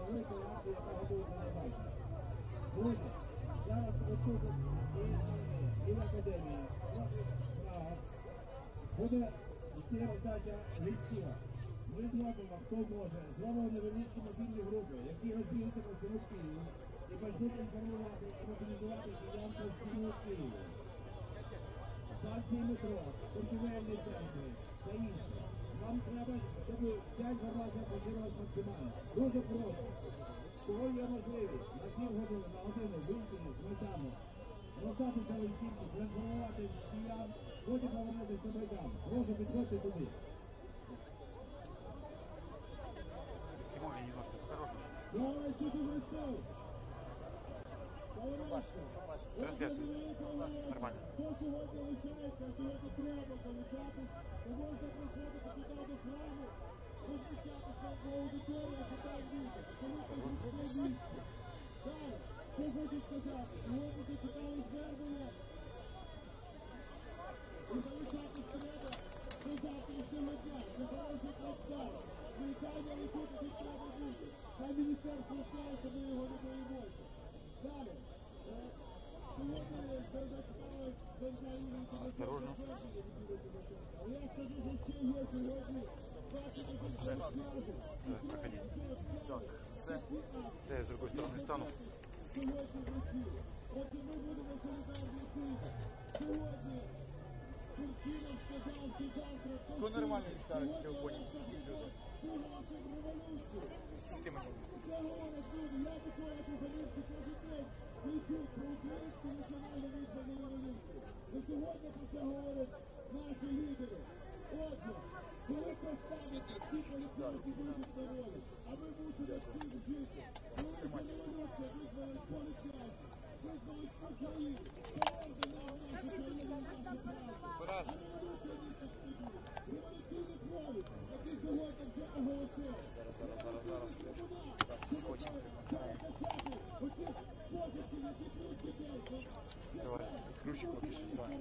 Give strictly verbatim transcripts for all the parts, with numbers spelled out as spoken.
велика акція, яка готується на завтра. Друзі, зараз отут і в академії Прага буде йти роздача листів. Ми зробимо, хто може, зробимо невеличкі мобільні групи, які розділюються по всьому Києву і почнуть інформувати і мобілізувати киян по всьому Києву. Станції метро, торгівельні центри та інше. Нам треба, щоб ця інформація поширилась максимально. Дуже просто. Кого є можливість на півгодини, на годину вийти з Майдану, роздати за листівки, проінформувати киян, потім повернутися до Майдану. Прошу, підходьте туди. Слава Ісусу Христу! Нормально. Хто сьогодні лишається, сьогодні треба залишатись, то можна приходити туди до храму, розміщатися в аудиторії, а там діти. Коли прийшли місце. Так, що хочу сказати, сьогодні зачитали звернення. І залишатись треба до завтрашнього дня, до хороших розстав. Ми зайняли тут, де треба бути. Хай міністерство знає, що ми його не боїмося. Далі. Осторожно. Я скажу, що ще є сьогодні. Проходи. Так, це. Де я з другої сторони стану? Отже, ми будемо солідарні тут. Сьогодні Турчинов сказав, що завтра... Хто нормально не ставить в телефоні? Ти мені. Я говорю, люди, я такой журналістський кожен день. Ми чув про українську національну визвольну революцію. І сьогодні про це говорять наші лідери. Отже, коли простануть ті політики будуть на волі, а ми мусимо всім жити. Коли революція визволить поліціянців, визволить Україну, поверне нам нашу країну, нашу працю. Революційний провід, який сьогодні вже оголосили. Зараз, зараз, зараз, зараз. Скотчем. Давай, ключик напиши. Давай.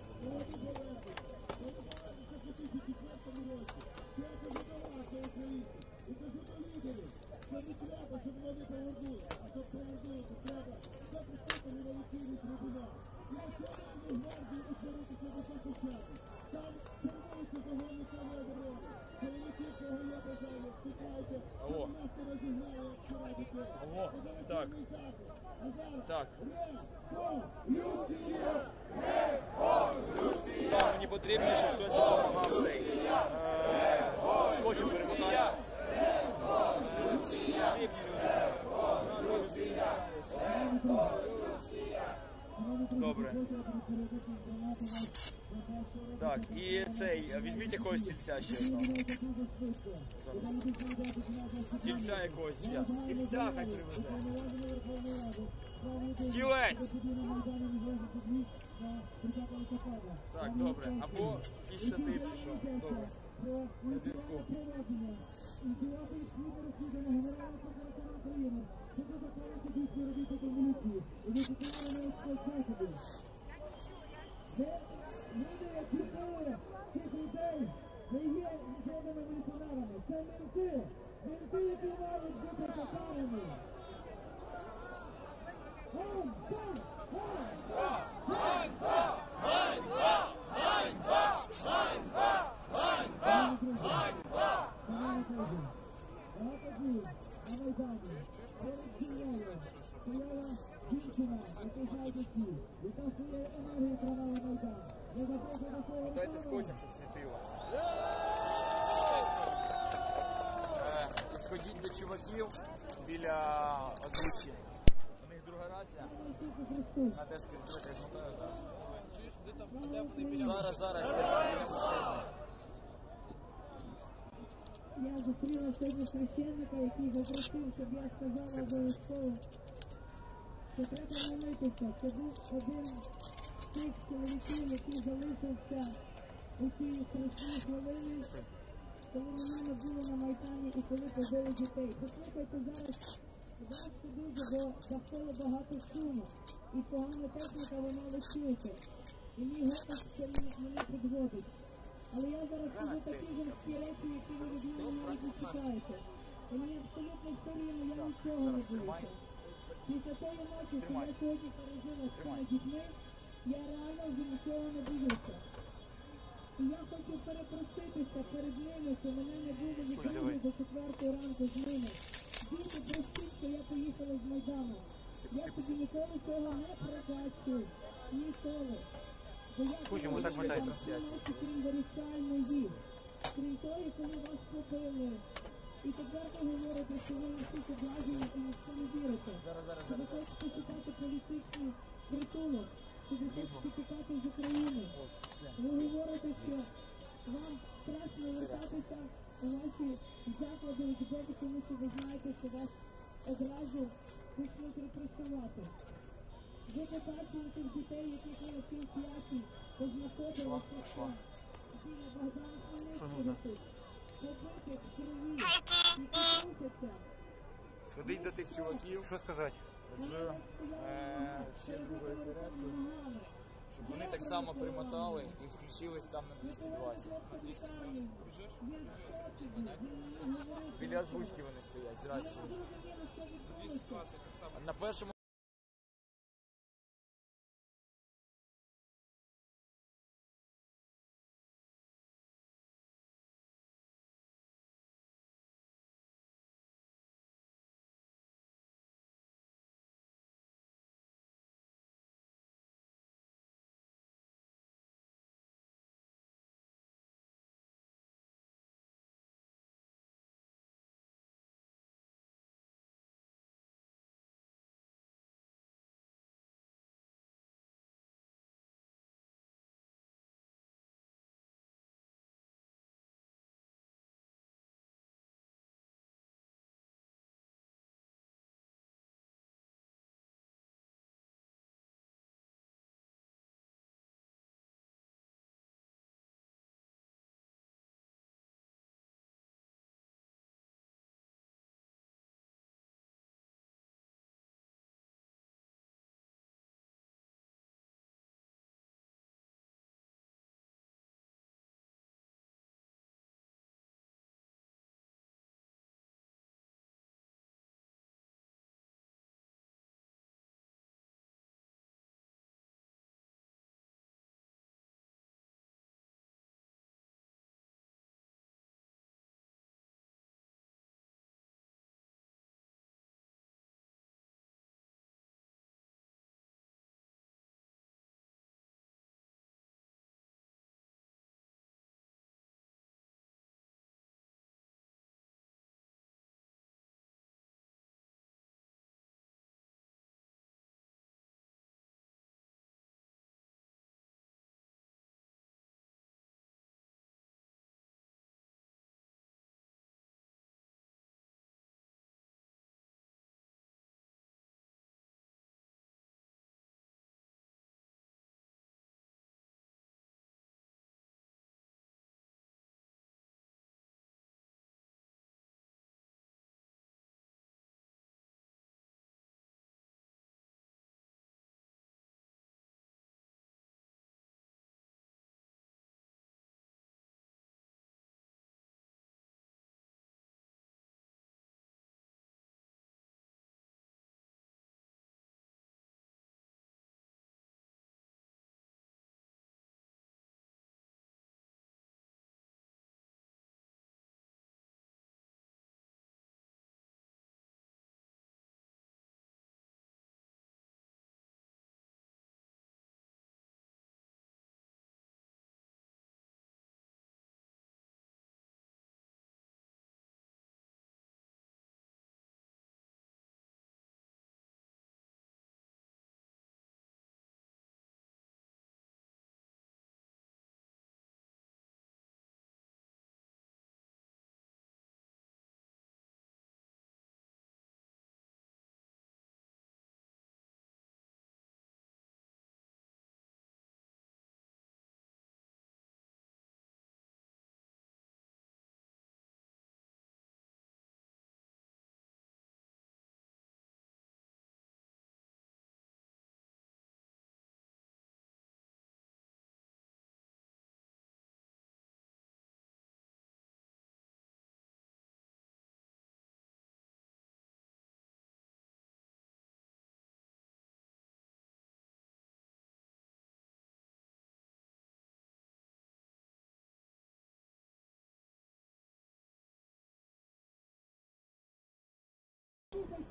Алло. Алло. Так. Так. Так, мені потрібно, щоб хтось допомагав цей. Скотчем перемотає. Добре. Так, і цей, візьміть якогось стільця ще одного. Стільця якогось стільця. Стільця хай привезе. Стілець! Так, добре. Або якийсь штатив чи що. Добре. На зв'язку. Люди, які були цих людей, не є жодними міліціонерами. Це менти. Менти, які мають бути покарані. Ганьба! Ганьба! Ганьба! Ганьба! Ганьба! Ганьба! Ганьба! Ганьба! Багато днів на Майдані перед сім'єю стояла дівчина, яка знаєте всі, яка своєю енергією тримала Майдан. Дайте скотчем, щоб світилось. І сходіть до чуваків біля озвучки. У них друга рація. На теж давайте я змотаю зараз. Зараз, зараз, я машину. Я зустріла сьогодні священника, який запросив, щоб я сказала обов'язково, що треба молитися. Це був один з тих чоловіків, який залишився у ті страшні хвилини, коли мене не було на Майдані і коли побили дітей. Послухайте, зараз важко дуже, бо навколо багато шуму і погана техніка, вона лишилася. І мій голос ще мене підводить. Але я зараз скажу такі жорсткі речі, які ви від мене навіть не чекаєте. І мені абсолютно все рівно, я нічого не Зараз тримай. боюся. Після тої ночі, що Тримай. я сьогодні пережила з Тримай. цими дітьми, я реально вже нічого не боюся. І я хочу перепроститися перед ними, що мене не було ніколи до четвертої ранку з ними. Діти, простіть, що я поїхала з Майдану. Я тобі ніколи цього не пробачу. Ніколи. Бо я Слухай, ми так мотають трансляції. крім вирішальної. Крім тої, коли вас побили. І тепер ви говорите, що ви всі образили і ніхто не вірите. Зараз, зараз, Що ви зараз. хочете шукати політичний притулок. Що ви хочете тікати з України. От, все. Ви говорите, що вам страшно вертатися у ваші заклади учбові, тому що ви знаєте, що вас одразу почнуть репресувати. Ви побачили тих дітей, яких ви на цій класі познаходилися, що біля Богдана Хмельницького побитих в крові, які трусяться. Сходить до тих чуваків. Що сказати? З е, ще другою зарядкою, щоб вони так само примотали і включились там на двісті двадцять. На двісті двадцять. Біля озвучки вони стоять з рацією. двісті двадцять так само. На першому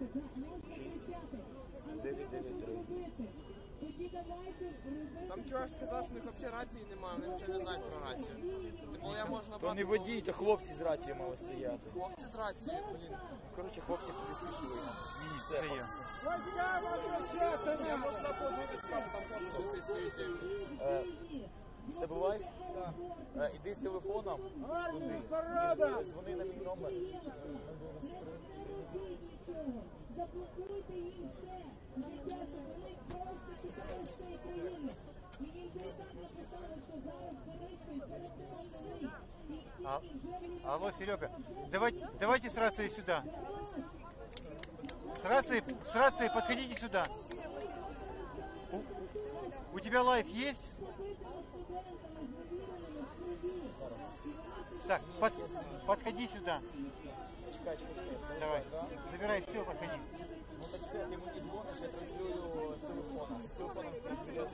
дев'ять дев'ять три. Там чувак сказав, що у них взагалі рації немає, вони нічого не знають про рацію. Типу, я можу То набрати... не водій, то хлопці з рації мали стояти. Хлопці з рацією, блін. Коротше, хлопці кудись пішли. Все є. Я можу позвонити сказати, там хлопці всі стоять. Е, В тебе лайф? Так. Іди з телефоном туди. І дзвони на мій номер. Заблокуйте їм все. Найдяше, вони просто тікають з цієї країни. І їм вже так написали, що зараз Борисович переконаний. А, алло, Серега, давай, давайте с рацией сюда. С рацией, с рацией подходите сюда. У, у тебя лайф есть? Так, под, подходи сюда. Чекай, чекай, чекай. Давай, забирай все, подходи. Ну так все, ти мені дзвониш, я транслюю з телефона. З телефоном транслюю.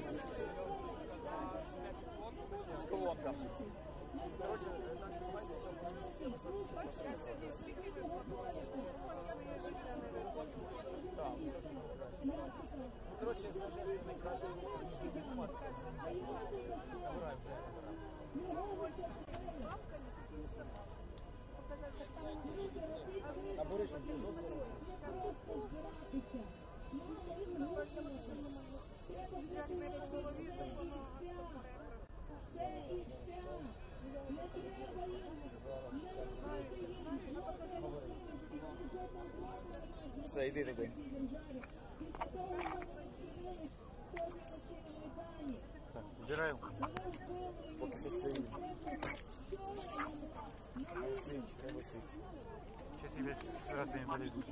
З колонка. Коротше, так, ну коротше, я знаю, що найкраще набирай вже. А Борисов, ти дозволив? Все, йди туди. Так, убираю. Поки що стоїть. Не висить, не висить. Сейчас тебе с рациями подойдут.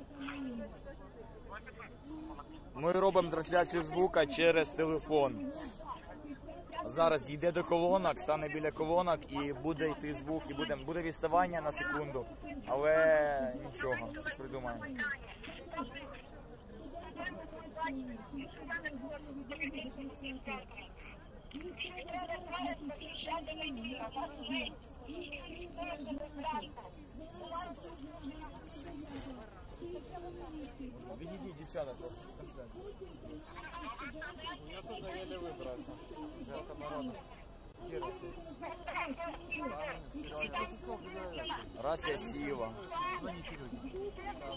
Ми робимо трансляцію звука через телефон. Зараз дійде до колонок, стане біля колонок і буде йти звук, і буде, буде відставання на секунду. Але нічого, щось придумаємо. Відійдіть, дівчата, трохи трансляцію. Я туда еле выбрался. Жалко народу. Рація сіла. Звони Сереге.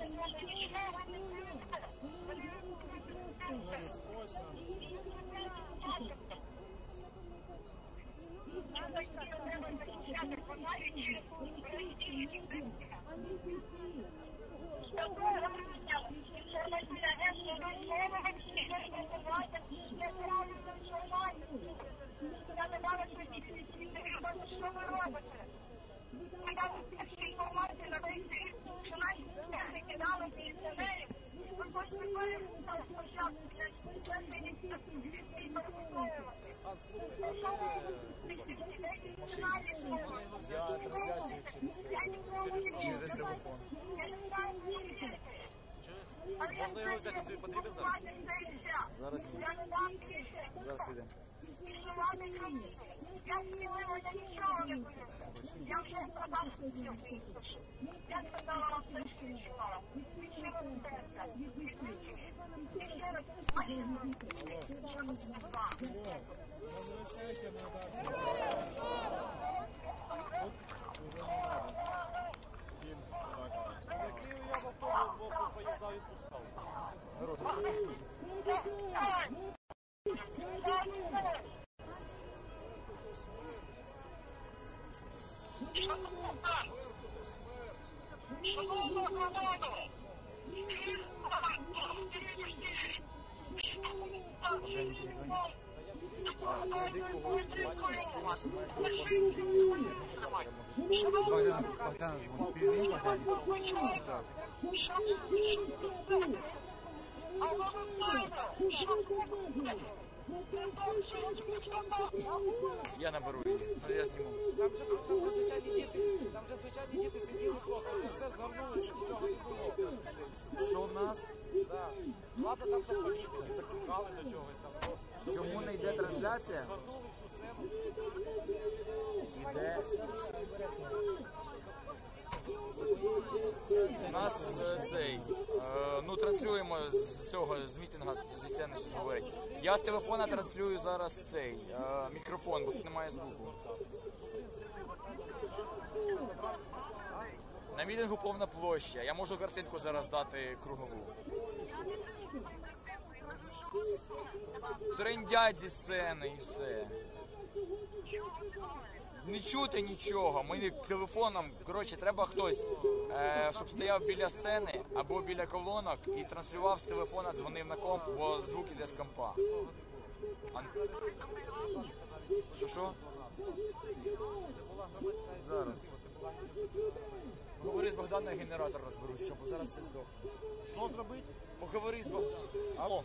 Я трансляцію через, через телефон. Можна його взяти, тобі потрібен зараз? Зараз ні. Зараз підемо. Я сміливо, я нічого не боюся. Я вже продав всю. Я сказала вам все, що відчувала. Від щиро серця, від душі. Від щиро Богдан, Богдан, звонит. Перезвони Богдану. Я наберу її, але я зніму. Там вже, там вже звичайні діти, там вже звичайні діти сиділи плохо, вже все згорнулося, нічого не було. Що в нас? Так. Влада там вже політики, закликали до чогось там. Чому не йде трансляція? Згорнули всю сцену. Іде. У нас е, цей. Е, ну, транслюємо з цього, з мітинга, зі сцени щось говорить. Я з телефона транслюю зараз цей е, мікрофон, бо тут немає звуку. На мітингу повна площа. Я можу картинку зараз дати кругову. Трендять зі сцени і все. Не чути нічого. Ми телефоном, коротше, треба хтось, е, щоб стояв біля сцени або біля колонок і транслював з телефона, дзвонив на комп, бо звук іде з компа. Ан... Що, що? Зараз. Поговори з Богданом, я генератор розберусь, щоб зараз все здохне. Що зробити? Поговори з Богданом. Алло.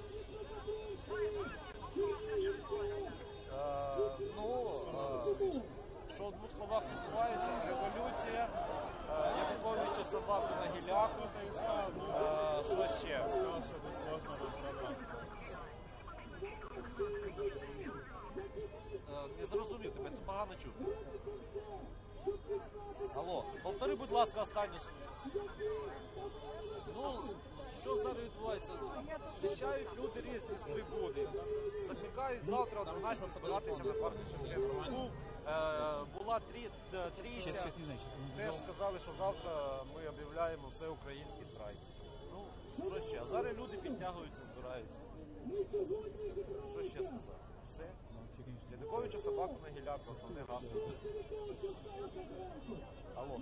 Е, ну, е, що в двох словах відбувається, революція, е, Януковича собаку на гіляку, е, що ще? Е, не зрозумів, тебе тут погано чути. Алло, повтори, будь ласка, останнє слово. Ну, що зараз відбувається? Вищають люди різні з трибуни. Закликають завтра о дванадцятій збиратися на парку Шевченка. Був, е, була трі, т- трійця, теж сказали, що завтра ми об'являємо всеукраїнський страйк. Ну, що ще? А зараз люди підтягуються, збираються. Що ще сказати? Все. Януковича собаку на гіляку, основне гасло. Алло.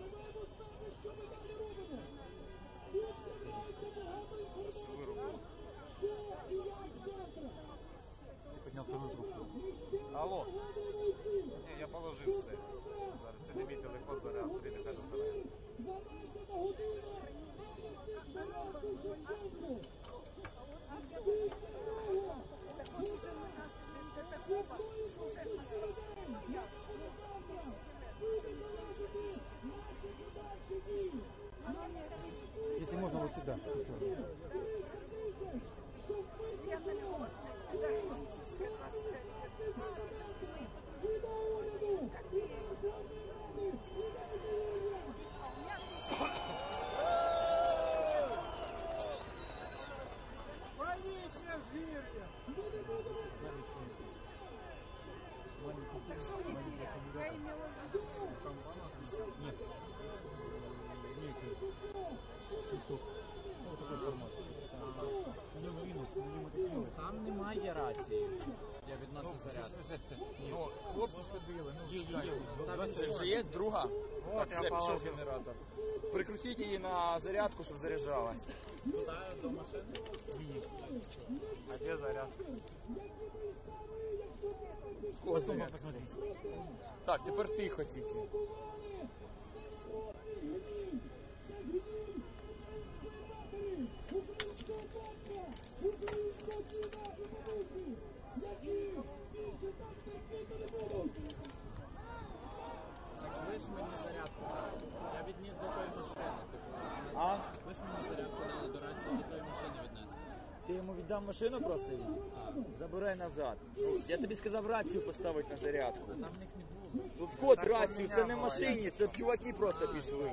Щось виробило. Ты поднял вторую трубку. Алло. Ні, я положив все. Зараз це не мій телефон, зараз автори нехай розбирається. Если можно, вот сюда. Там немає рації. Я відносив заряд. Ну, хлопці сходили, ну, чекайте. Це вже є друга? Так, все, пішов генератор. Прикрутіть її на зарядку, щоб заряджалась. Питаю до машини. А де заряд? В кого зарядка? Так, тепер тихо тільки. Так ви ж мені зарядку дали. Я відніс до тої машини. Типу, А? ви ж мені зарядку дали до рації, до тої машини віднесли. Ти йому віддав машину просто? Забирай назад. Я тобі сказав рацію поставити на зарядку. Там в них не було. Ну, в код рацію, це не в машині, це чуваки просто пішли.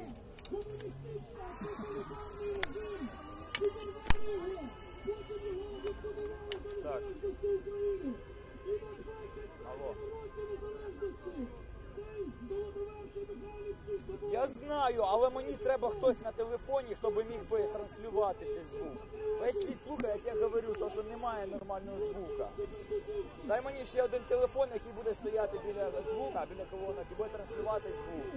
Так. Алло. Я знаю, але мені треба хтось на телефоні, хто би міг би транслювати цей звук. Весь світ слухає, як я говорю, то що немає нормального звука. Дай мені ще один телефон, який буде стояти біля звука, біля колонок, і буде транслювати звук.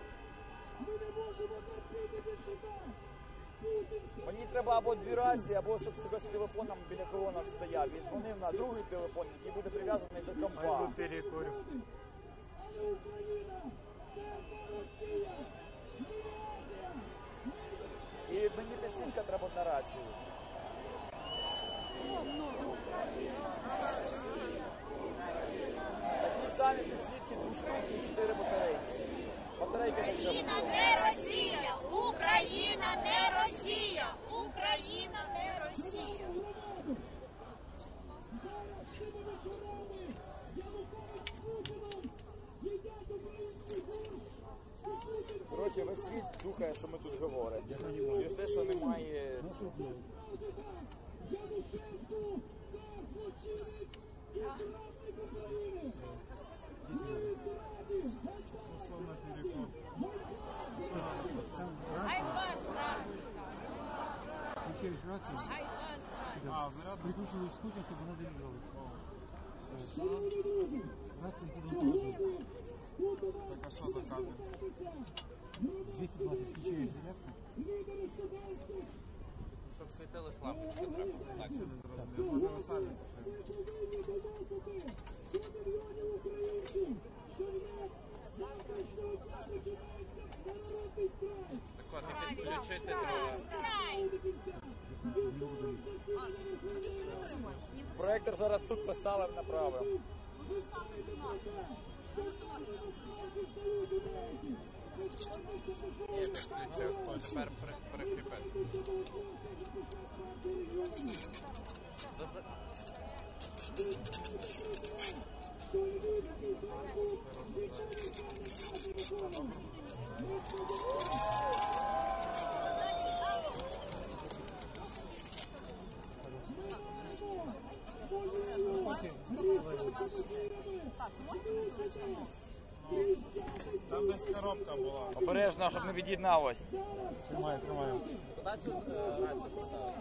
Мені треба або дві рації, або щоб хтось з телефоном біля колонок стояв і дзвонив на другий телефон, який буде прив'язаний до компа. Перекурю. І мені підсвітка треба на рацію. Такі самі підсвітки, дві штуки і чотири батарейки. Батарейки не треба. Україна не Росія! Україна не Росія! Україна не Росія! Коротше, Коротше, весь світ слухає, що ми тут говоримо. Через те, що немає... Включаешь рацию. А, заряд прикручиваешь скотчем, чтобы она заряжалась. Рацию переключаешь. Так а что за кабель? двести двадцать включаешь зарядку. Щоб світились лампочки, треба. Так, Може ви самі так от, і підключити дрова. Проектор зараз тут поставимо, направимо. Є, підключив. Тепер при- прикріпити. За- за- Там десь коробка була. Обережно, щоб не від'єдналось. Тримаю, тримаю. Куди цю е, рацію поставити?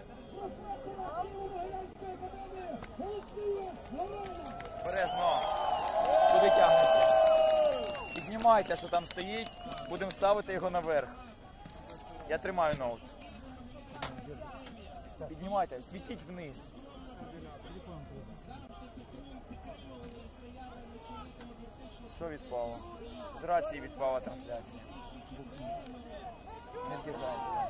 Обережно. Куди тягнеться? Піднімайте, що там стоїть. Будемо ставити його наверх. Я тримаю ноут. Піднімайте, світіть вниз. Що відпало? З рації відпала трансляція. Не вдягайте.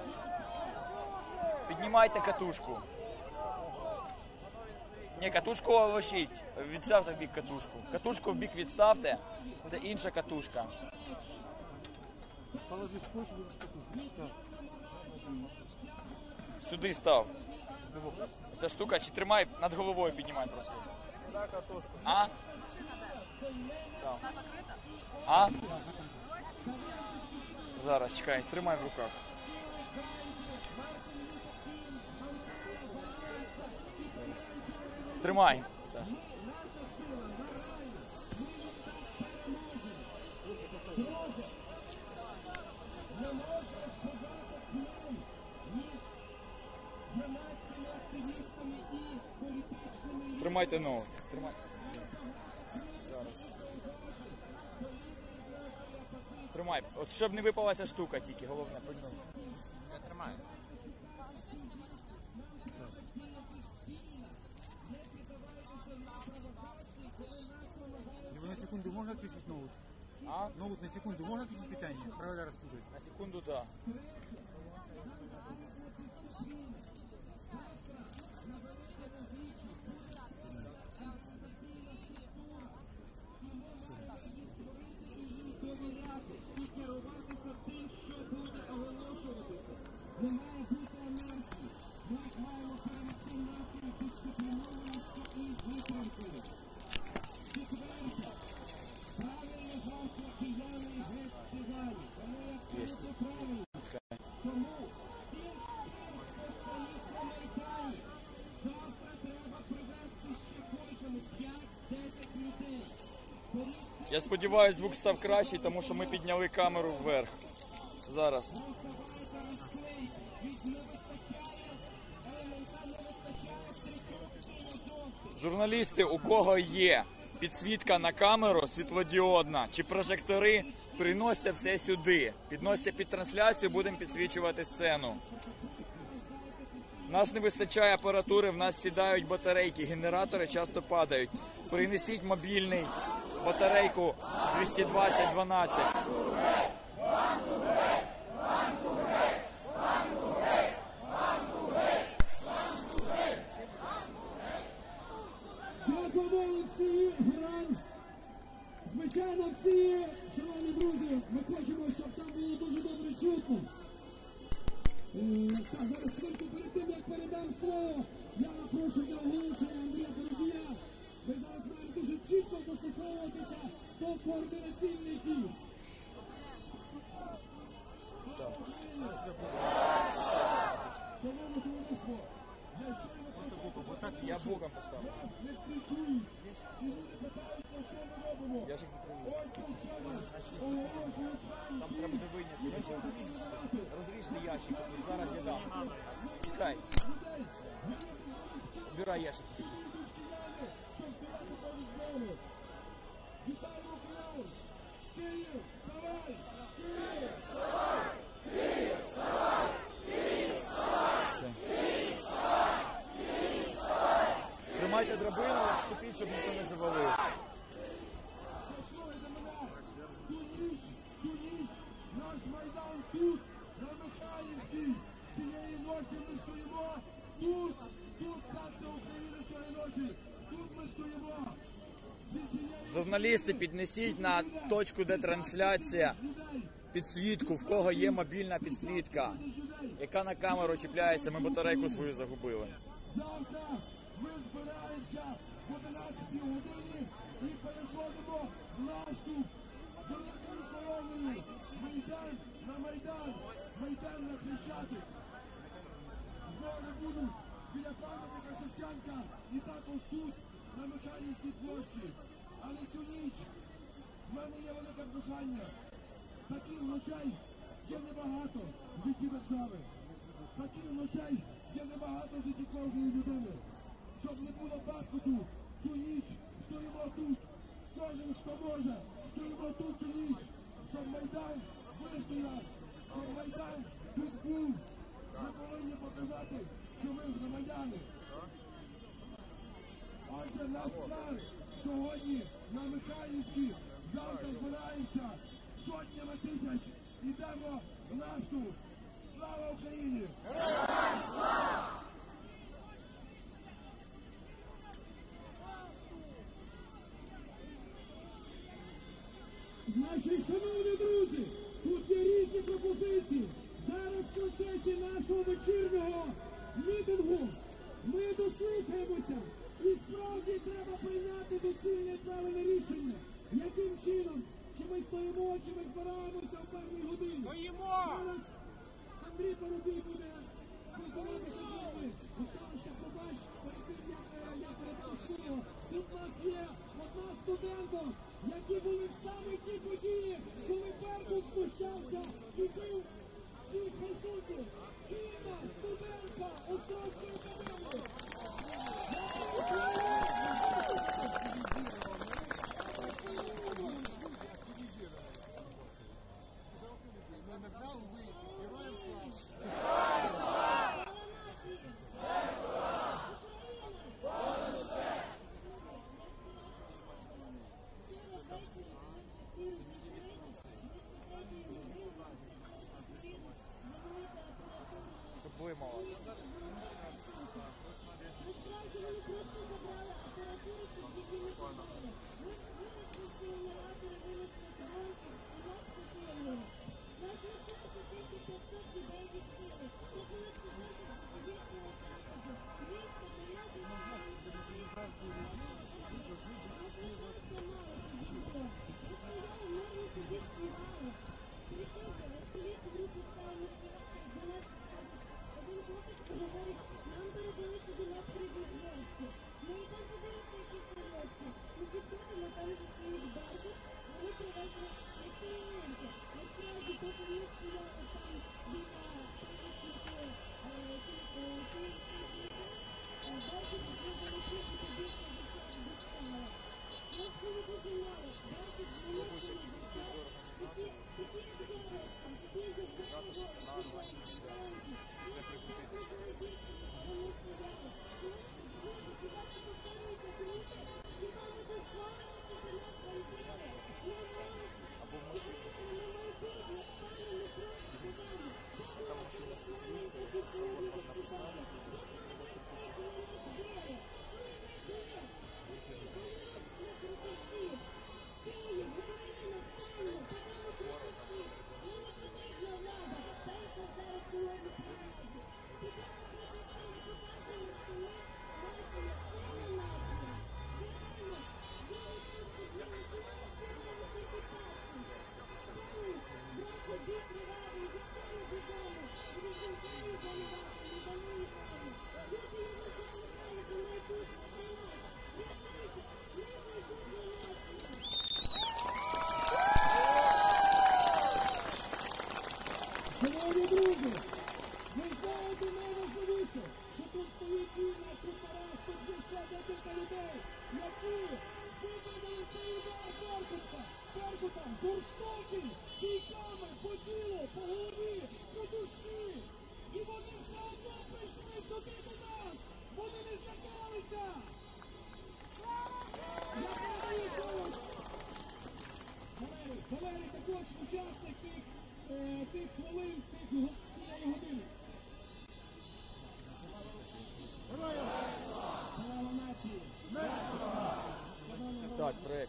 Піднімайте катушку. Ні, катушку лишіть. Відставте в бік катушку. Катушку в бік відставте. Це інша катушка. Положи скотч, будеш катушку. Сюди став. Ця штука, чи тримай над головою, піднімай просто. А? Так. А? Зараз, чекай, тримай в руках. Тримай. Саш. Тримайте ноут. Тримай. Зараз. Тримай. От щоб не випала ця штука тільки, головне, подняв. Я тримаю. Его на секунду можно отключить ноут? А? Ноут на секунду можно отключить питание? Провода распутать. На секунду, да. Есть. Я сподіваюся, звук став кращий, тому що ми підняли камеру вверх. Зараз. Журналісти, у кого є підсвітка на камеру світлодіодна чи прожектори, приносьте все сюди. Підносьте під трансляцію, будемо підсвічувати сцену. У нас не вистачає апаратури, в нас сідають батарейки, генератори часто падають. Принесіть мобільний батарейку двісті двадцять дванадцять. Дякуємо, Олексій Гранж. Звичайно, всі, шановні друзі, ми хочемо, щоб там було дуже добре чутно. Е, Так, зараз хвильку перед тим, як передам слово, я прошу для оголошення Андрія Боробія. Ви зараз маєте дуже чітко дослуховуватися до координаційних дій. Я боком поставлю. Ящик не Там треба буде вийняти. Розріжте ящик. Зараз я дам. Чекай. Убирай ящик. Тримайте драбину, вступіть, щоб ніхто не завалив. Наш Майдан тут, на Михайлівській. Цієї ночі ми стоїмо тут, тут Карта України цієї ночі. Тут ми стоїмо. Журналісти, піднесіть на точку, де трансляція, підсвітку, в кого є мобільна підсвітка, яка на камеру чіпляється, ми батарейку свою загубили. Завтра ми збираємося в одинадцятій годині і переходимо в наступ. Великою колоною. Майдан на Майдан. Майдан на Хрещатик. Збори будуть біля пам'ятника Шевченка і також тут, на Михайлівській площі. Але цю ніч в мене є велике прохання. Таких ночей є небагато в житті держави. Таких ночей є небагато в житті кожної людини. Щоб не було паскоту, цю ніч стоїмо тут. Кожен, хто може, стоїмо тут цю ніч. Щоб Майдан вистояв, щоб Майдан тут був. Ми повинні показати, що ми на Майдані. Отже, наш план сьогодні на Михайлівській. Завтра збираємося сотнями тисяч. Ідемо в наступ. Слава Україні! Значить, шановні друзі, тут є різні пропозиції. Зараз в процесі нашого вечірнього мітингу ми дослухаємося. І справді треба прийняти доцільне і правильне рішення. Яким чином? Чи ми стоїмо, чи ми збираємося в певній годині? Стоїмо! Зараз Андрій Парубій буде спілкуватися з вами. Олександр Побач, перед тим, як я передав слово. Тут у нас є одна студентка, які були в саме ті події, коли Беркут спущався і бив всіх присутніх. Інна, студентка Острозької академії. Слава нашій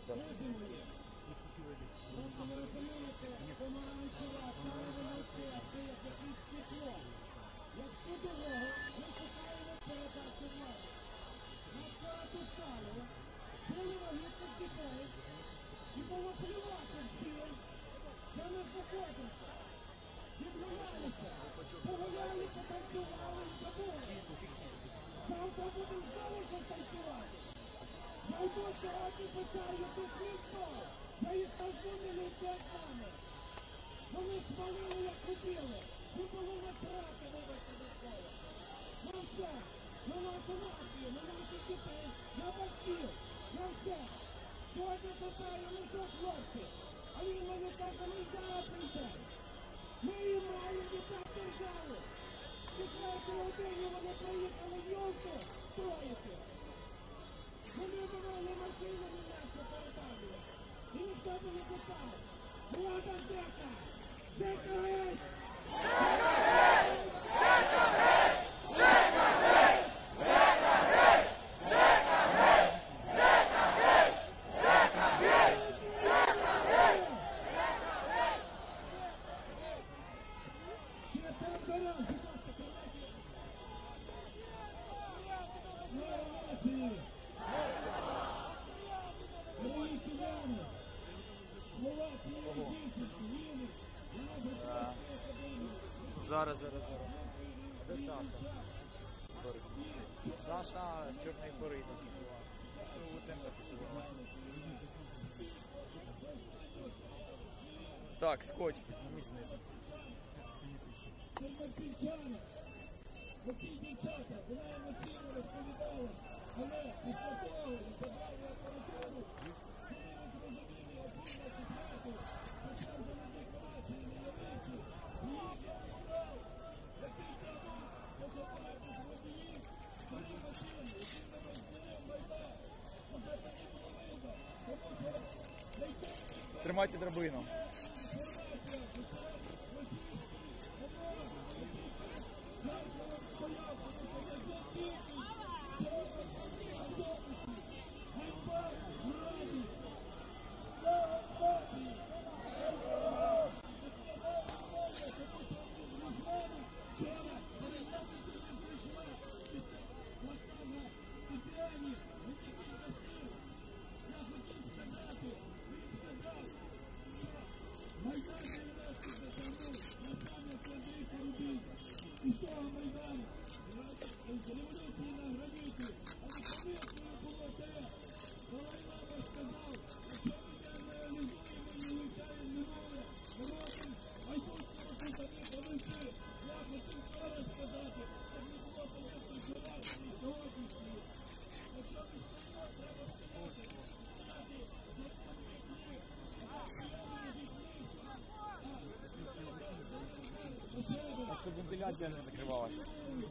проектор. Сьогодні питаю до Христо, я їх позвонили перед нами. Вони спалили, як хотіли. Ви були на трати, вибачте до слова. На все, на нашу націю, на наших дітей, на батьків, на все. Сьогодні питаю, ну що, хлопці? А він мені каже, ми зараз прийде. Ми і маємо віддати державу. І третій годині вони приїхали в Йовку строїти. Вони вивели машину міняти передавлю. І ніхто би не питав. Влада Зека! Зека геть! Зека геть! Зека геть! Зека геть! Зека геть! Зека геть! Зека геть! Зека геть! Зека геть! Ще там дорога, будь ласка, колеги. Нації! Зараз, зараз, зараз. А де Саша? Саша з Чорної Гори. Що у центрі сьогодні? Так, скотч, підніміть знизу. Тримайте драбину. Щоб вентиляція не закривалась.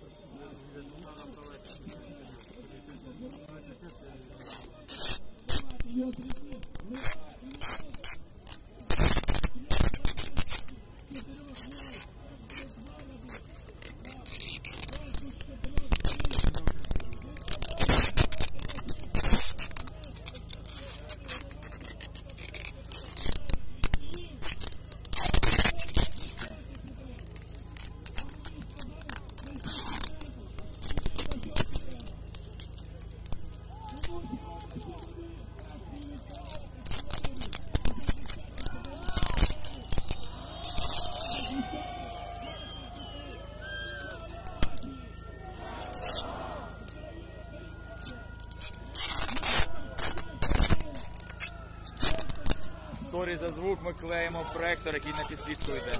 Сорі за звук, ми клеїмо проектор, який на підсвітку йде.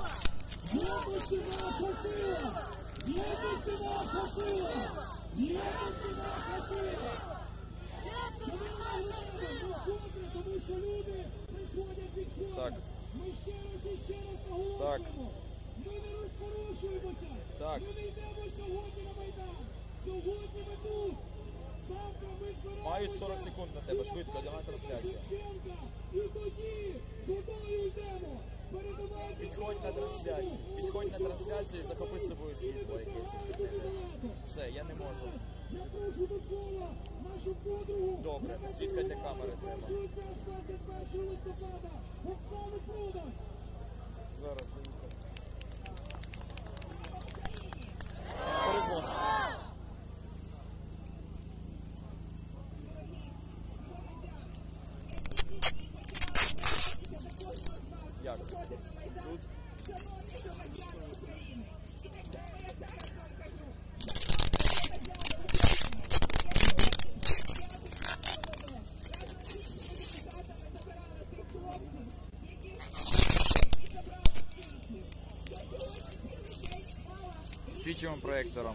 Так. Так. Ми не розпорушуємося. Так. Ми не йдемо сьогодні на Майдан. Сьогодні ми тут. Завтра ми збираємося. Мають сорок секунд на тебе, швидко, для мене трансляція. І тоді, туди йдемо. Підходь на трансляцію. Підходь на трансляцію і захопи з собою світло якесь, якщо ти йдеш. Все, я не можу. Я прошу до слова нашу подругу. Добре, яка свідка для керувала камери треба. першою двадцять першого листопада. Оксану Продас. Зараз доїхав. Перезвон. Як? Тут? Свічим проектором.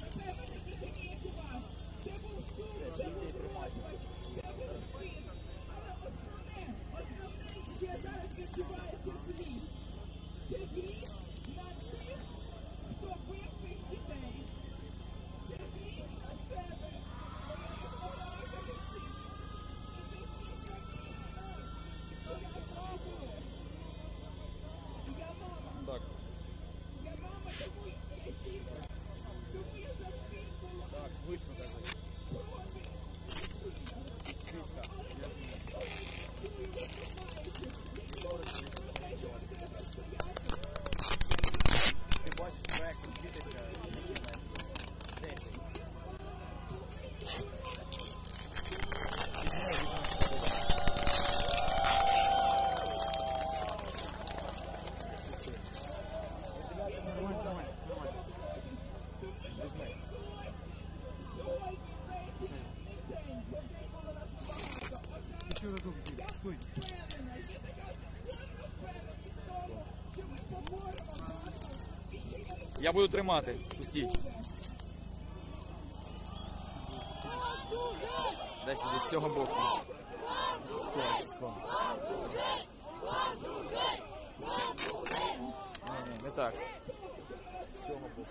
Так. Так, швидко кажи. Ти бачиш проект, світиться десять. Еще разок здесь. Стой. Я буду тримати. Пустіть. Дай сюди, з цього боку. Склон, склон. Ні, ні, не так. З цього боку.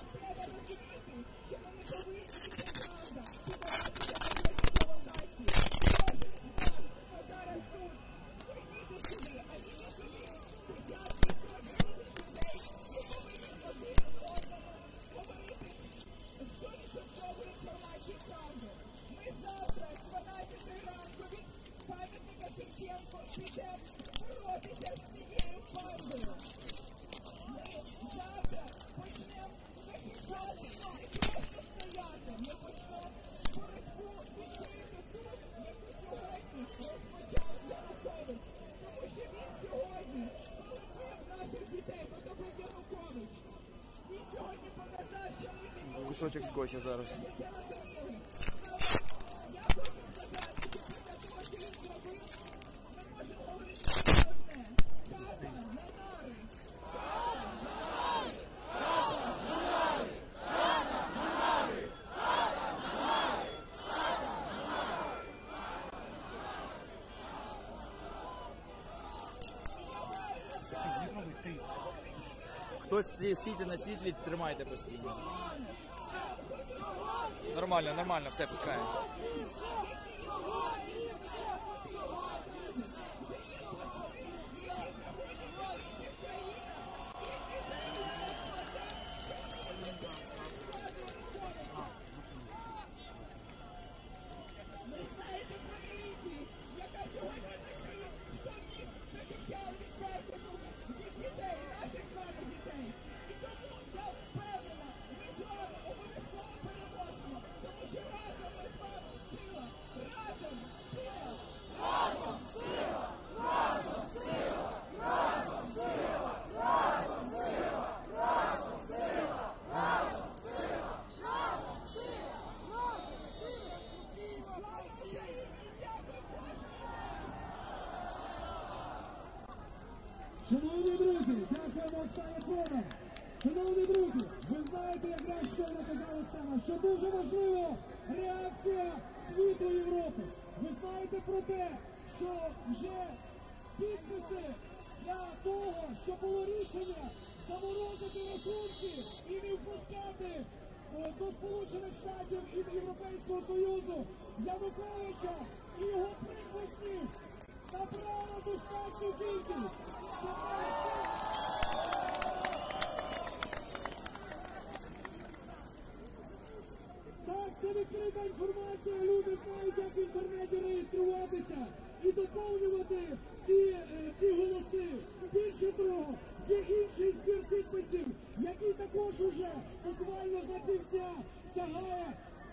Кусочок скотча зараз. Хтось стійте на світлі, тримайте постійно. Нормально, нормально, все, пускаємо. Шановні друзі, дякуємо Оксані Продас. Шановні друзі, ви знаєте, якраз що наказала Оксана, що дуже важливо реакція світу Європи. Ви знаєте про те, що вже підписи для того, що було рішення заморозити рахунки і не впускати е, до Сполучених Штатів і до Європейського Союзу Януковича і його прихвостнів набрало достатню кількість. Так, це відкрита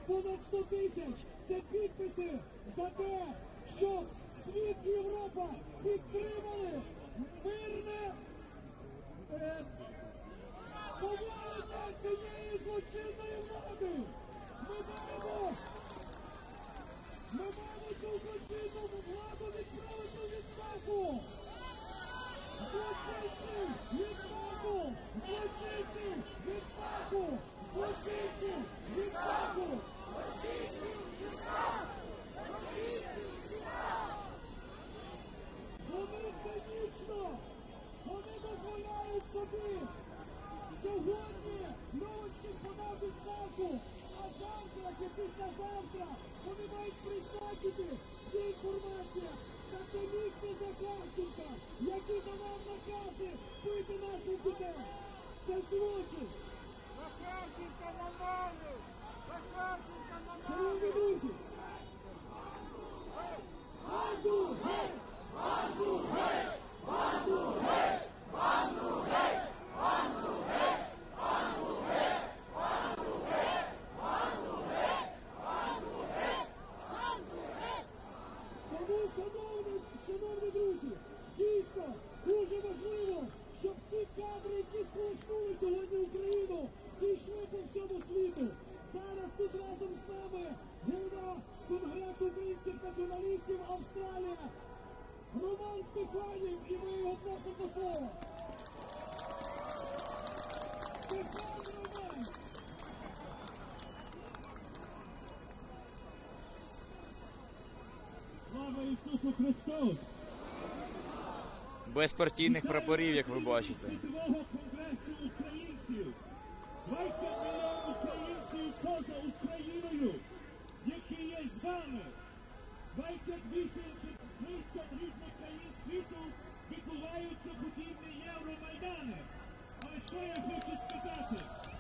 понад сто тисяч. Це підписи за те, щоб світ і Європа підтримали мирне е, повалення цієї злочинної влади. Ми маємо, ми маємо цю злочинну владу відправити у відставку. Злочинці відставку! Злочинці відставку! Злочинці відставку! Вони цинічно, вони дозволяють собі сьогодні Новочкін подав відставку, а завтра чи післязавтра вони мають призначити всі інформація на це місце Захарченка, який давав накази бити наших дітей. Це злочин. Захарченко на волю! Захарченко на волю! Шановні друзі! Банду геть! Банду геть! Банду геть! Банду геть! Банду геть! Банду геть! Банду геть! Банду геть! Банду геть! Банду геть! Тому, шановні, шановні друзі, дійсно дуже важливо, щоб всі кадри, які сполоснули сьогодні Україну, пішли по всьому світу. Зараз тут разом з нами голова Конгресу українських націоналістів Австралія Роман Стефанів, і ми його просимо до слова. Стефан Роман! Слава Ісусу Христу! Без партійних прапорів, як ви бачите. Світового конгресу українців. двадцять мільйонів українців поза Україною, які є з вами. двадцять вісім тридцять різних країн світу відбуваються подібні Євромайдани. Але що я хочу сказати?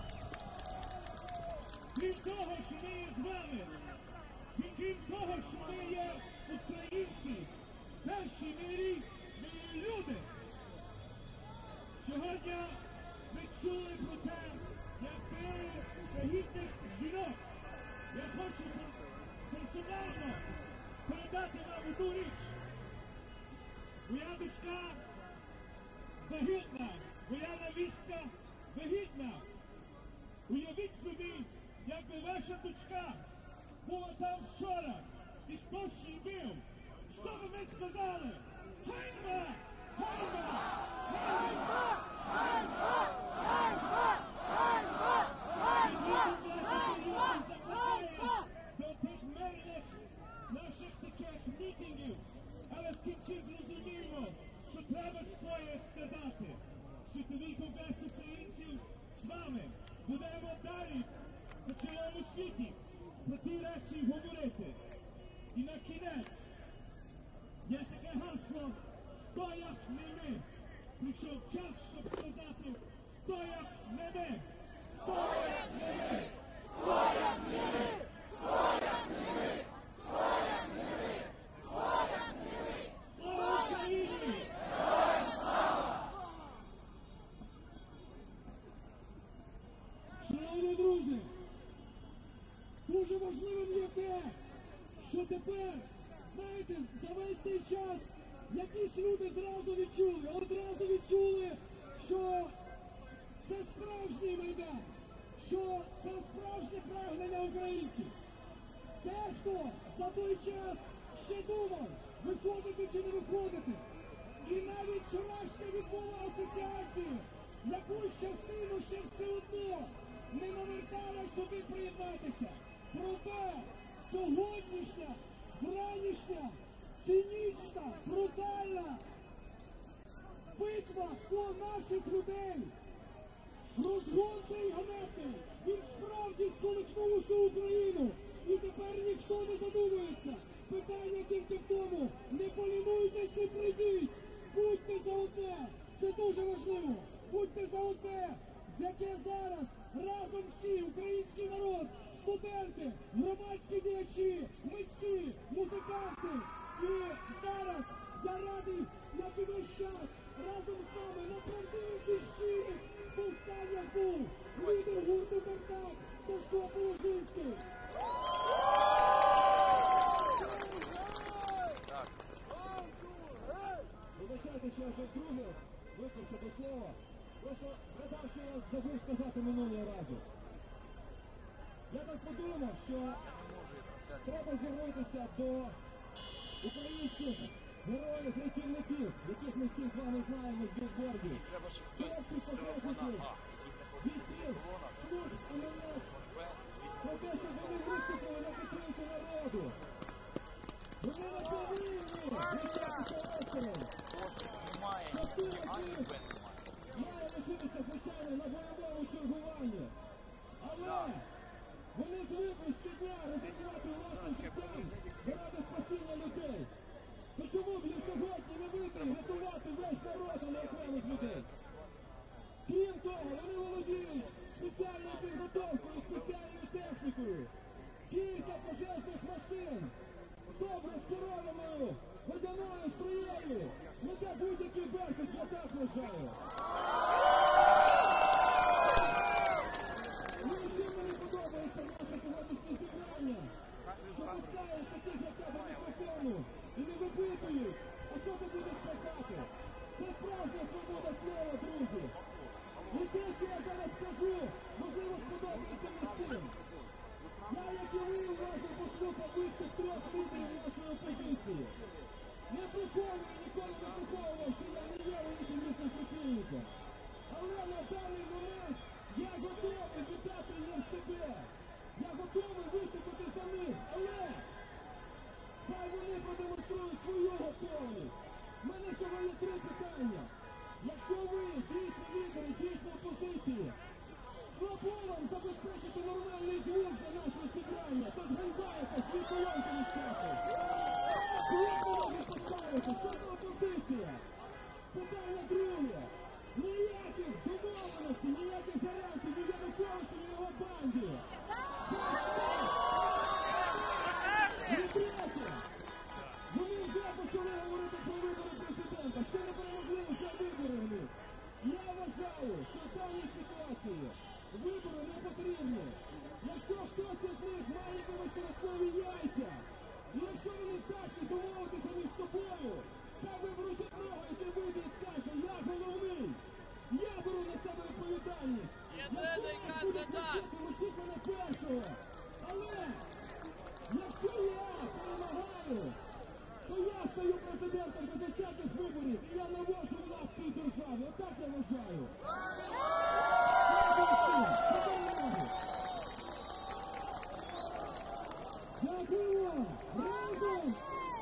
Крім того, що ми є з вами, і крім того, що ми є українці, в першій мірі ми є люди. Сьогодні ми чули про те, як били вагітних жінок. Я хочу персонально передати вам одну річ. Моя дочка вагітна, моя невістка вагітна. Уявіть собі, якби ваша дочка була там вчора, і хтось її бив. Що би ми сказали? Ганьба! Ганьба! Ганьба! Ганьба! Ганьба! Ганьба! Ганьба! Ганьба! До тих мирних наших таких мітингів. Але в кінці зрозуміємо, що треба своє сказати. Світовий конгрес українців з вами. Будемо далі по цілому світі про ті речі говорити. І на кінець є таке гасло «Хто як не ми». Прийшов час, щоб сказати «Хто як не ми». Хто як не ми. Хто як не ми. Хто як не ми. Хто як не ми. Хто як не ми. Слава Україні! Героям слава! Шановні друзі, дуже важливим є те, що тепер, знаєте, за весь цей час якісь люди зразу відчули, одразу відчули, що це справжній Майдан, що це справжнє прагнення українців. Дехто за той час ще думав, виходити чи не виходити. І навіть вчорашня відмова асоціації, якусь частину ще все одно не навертала собі приєднатися. Проте сьогоднішня, вранішня, цинічна, брутальна битва по наших людей, розгон цей ганебний, він справді сколихнув усю Україну. І тепер ніхто не задумується. Питання тільки в тому, не полінуйтесь і прийдіть. Будьте за одне, це дуже важливо. Будьте за одне, з яке зараз разом всі, український народ, студенти, громадські діячі, митці, музиканти. І зараз я радий, як і весь час, разом з нами на правдивих і щирих повстаннях був лідер гурту «Бартак» Сашко Положинський. забув сказати минулого разу. Я так подумав, що треба звернутися до українських героїв, рятівників, яких ми всі з вами знаємо з білбордів. Хлопці, пожежників, бійців, служб, МНС, про те, щоб вони виступили на підтримку народу. Вони не повинні лишатися осторонь. Частина з них має лишитися, звичайно, на бойовому чергуванні. Але вони звикли щодня ризикувати власним життям заради спасіння людей. То чому б їм сьогодні не вийти і рятувати весь народ, а не окремих людей? Крім того, вони володіють спеціальною підготовкою, спеціальною технікою. Кілька пожежних машин, добре скерованою водяною струєю, не за будь-який беркут я так вважаю. Мені чим мені подобається наше сьогоднішнє зібрання, що пускають таких, як я, до мікрофону і не випитують, а що ти будеш сказати? Це справжня свобода слова, друзі. І те, що я зараз скажу, можливо, сподобається не всім. Я, як і ви, уважно послухав виступ трьох лідерів нашої опозиції. Не приховую, ніколи не приховував, що я не є великим їхнім прихильником. Але на даний момент я готовий віддати їм себе. Я готовий виступити за них, але хай вони продемонструють свою готовність. У мене всього є три питання. Якщо ви дійсно лідери, дійсно опозиції, слабовам забезпечити нормальний звук для нашого зібрання, то згайдаєте свій колонки від часу. Як ви можете поставити? Що за опозиція? Питання друге. Ніяких домовленостей, ніяких гарантій ні Януковичу, ні його банді. І третє. Вони вже почали говорити про вибори президента. Ще не перемогли, вже вибори в них. Я вважаю, що в даній ситуації вибори не потрібні. Якщо хтось із них має виборчі яйця, і якщо вони здатні домовитися між собою, хай виберуть одного, який вийде і скаже, я головний, я беру на себе відповідальність. Єдиний кандидат! Лишіть мене першого. Але, якщо я перемагаю, то я стаю президентом до десятих виборів, і я наводжу власть в цій державі. Отак я вважаю. Дякую вам! Разом!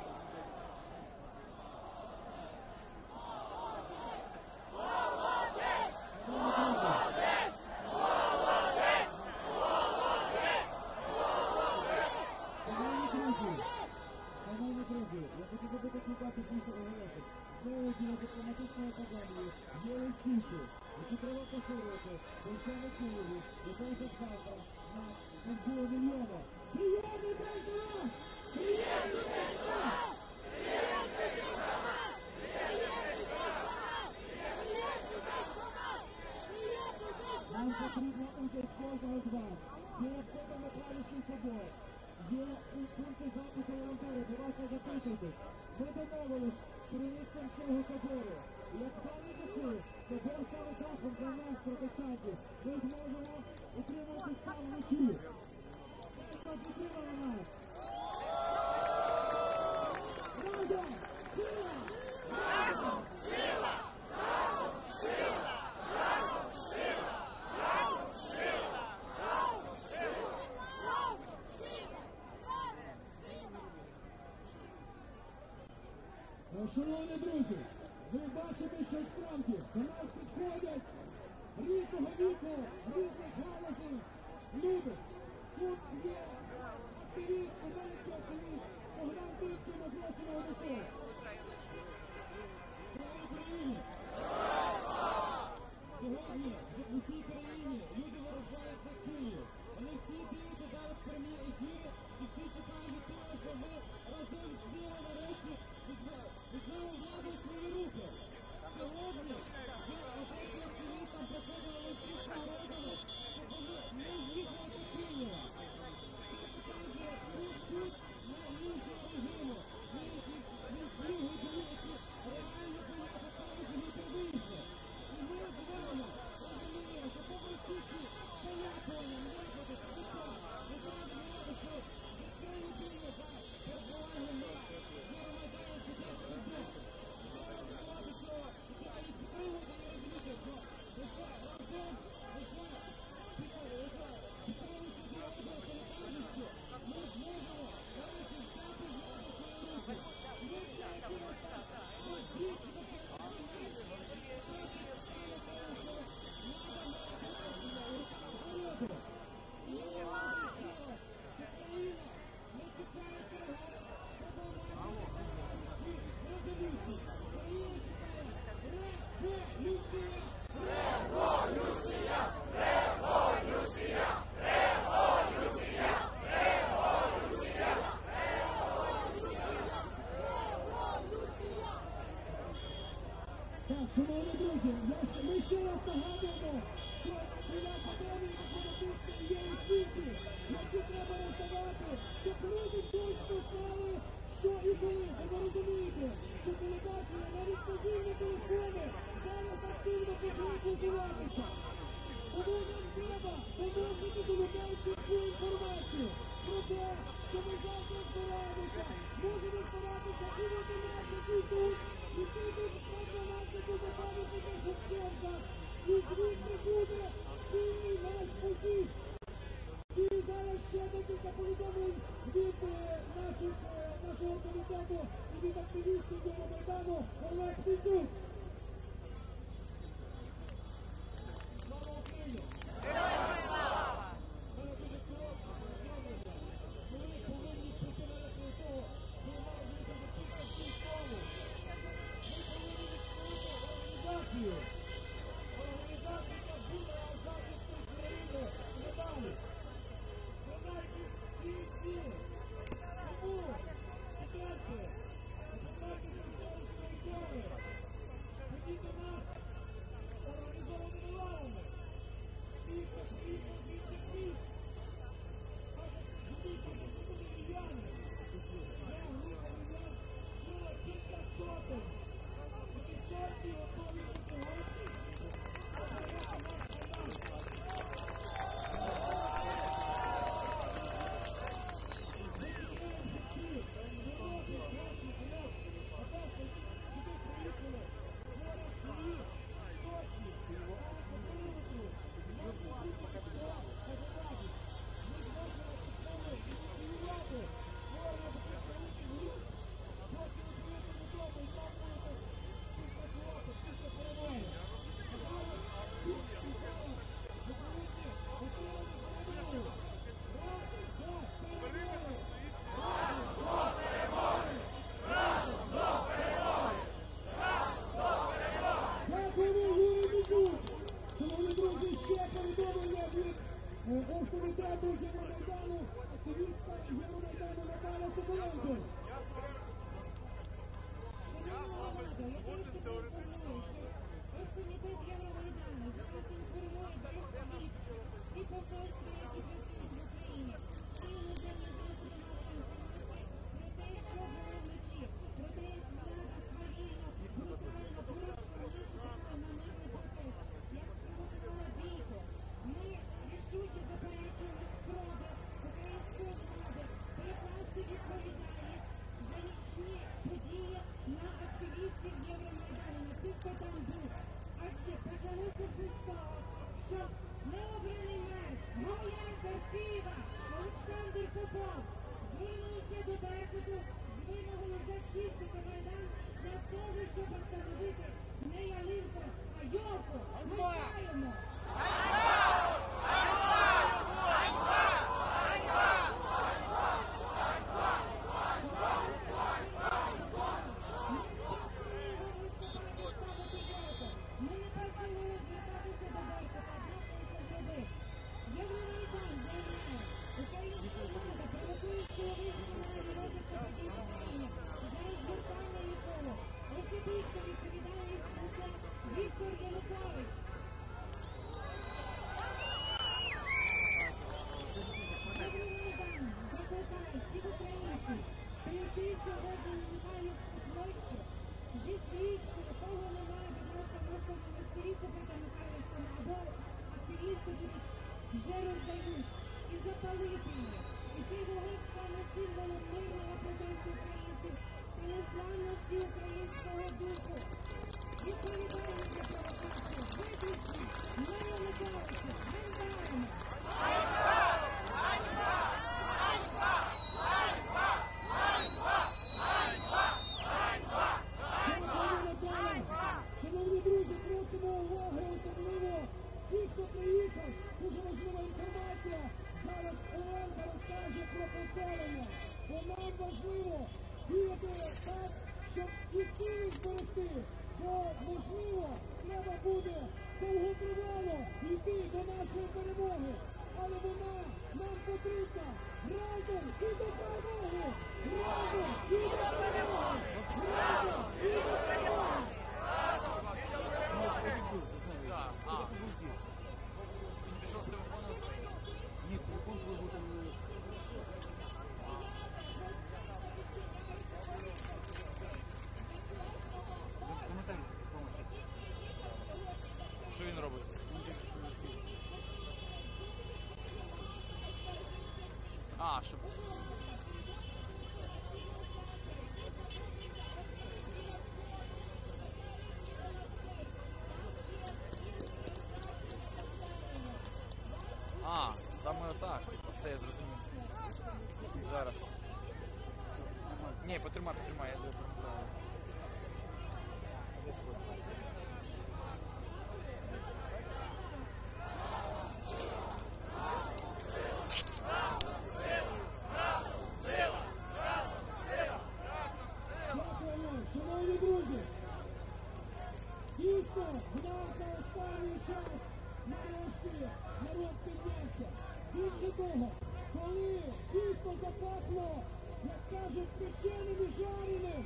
Шановні друзі, я хотів би покликати більше оголосок. Знову діє дипломатичної академії є інститути, які треба поширювати до всього Києві, і той же завтра на цензуру мільйона. Приємний день до нас! Приємний день до нас! Приємний день до нас! Приємний день до нас! Приємний день до нас! Нам потрібна участь кожного з вас. Перед входом на правильний собор. Є пункти запису волонтерів, будь ласка, записуйтесь. Ми домовились з керівництвом цього собору. Як самі таки, собор стане захом для нас, протестантів. Ми зможемо утримувати стан вночі. Хто підтримали нас? Разом! Сила! Разом! Сила! Разом! Сила! Разом! Сила! Разом! Сила! Разом! Сила! Шановні друзі, ви бачите, що справді до нас підходять різного віку, різних галузів люди. Тут є активіст, український активіст, Богдан Тицький на злочинного досу. Слава Україні! Сьогодні в усій країні люди вирушають за Київ. Вони всі діють зараз в прямі ефіри і всі чекають від того, що ми разом з ними нарешті відновили владу в свої руки. Сьогодні ви опитні активістам проходили листичну роздану, щоб вони не з'їхали підтримували. Це покаже, тут тут не іншого режиму, не інших Шановні друзі, я ще, ми ще раз нагадуємо, що біля академії математичної є освіти, які треба роздавати, щоб люди точно знали, що і коли. Ви розумієте, що телебачення, навіть мобільні телефони зараз активно починають розвиватися. Тому нам треба помогти долучаючи цю інформацію про те, що ми завтра збираємося, можемо збиратися і в одинадцять і тут, і тут на дванадцять буде пам'ятника Шевченка, і звідси буде спільний наш похід. І зараз ще декілька повідомлень від наших, нашого комітету і від активістів Євромайдану Олег Фізюк. Слава Україні! Шановні друзі, ще повідомлення від комітету Євромайдану, активістка Євромайдану Наталя Соколенко. Я з вами згоден теоретично. Комітет Євромайдану зараз інформує про політ і посольства, які працюють в Україні. І іноземні засоби масової інформації про те, що було вночі, про те, як влада свавільно, брутально порушила наші права на мирний протест, як спровокувала бійку. Ми рішуче заперечуємо спроби української влади перекласти відповідальність за нічні події на активістів Євромайдану, на тих, хто там був. Адже почалося все з того, що необраний мер Могилянка з Києва Олександр Попов звернувся до Беркуту з вимогою зачистити Майдан для того, щоб встановити не ялинку, а йолку. Ми знаємо. Ми не просили звертатися до Беркута, однак він це зробив. Євромайдан заявляє, українська влада провокує силовий сценарій розвитку подій в Україні за розгортання якого особисто відповідає за це Віктор Янукович. Євромайдан закликає всіх українців прийти сьогодні на Михайлівську площу зі свічкою, кого немає, будь ласка, просто в монастирі купити Михайлівському, або активісти будуть вже роздають, і запалити її. І цей вогонь стане символом мирного протесту українців та незламності українського духу. Відповідаємо за провокацію, виключно, не належалося, ганьбаємо. Шановні друзі, просимо уваги, особливо ті, хто приїхав. Дуже важлива інформація. Зараз Оленка розкаже про поселення. Бо нам важливо діяти так, щоб і сили зберегти. Бо, можливо, треба буде довготривало йти до нашої перемоги. Але вона нам потрібна разом і до перемоги! Разом і до перемоги! Разом і до перемоги! Саме отак, типу, все, я зрозумів. Зараз. Ні, потримай, потримай, я зрозумів. Шановні друзі, дійсно, вдався останній час, нарешті народ піднявся. Більше того, коли дійсно запахло, як кажуть, печеним і жареним,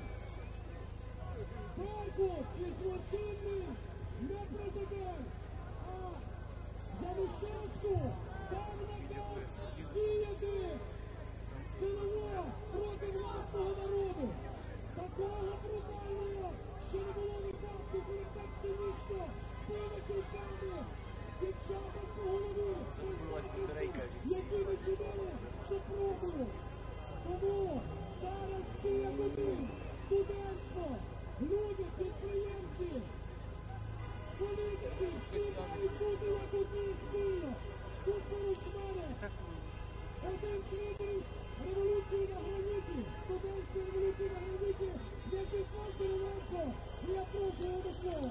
Беркут і злочинний не президент, а Янушевську дав наказ діяти силово проти власного народу. Такого брутального, що не було випадку, коли так цинічно били кульками дівчатам по голові, які не чинили супругу. Тому зараз всі як один, студентство, люди, підприємці, політики, всі мають бути як одні спільно. Тут поруч мене один з лідерів революції на граніті, студентської революції на граніті, В'ячеслав Кириленко, і я прошу його до слова.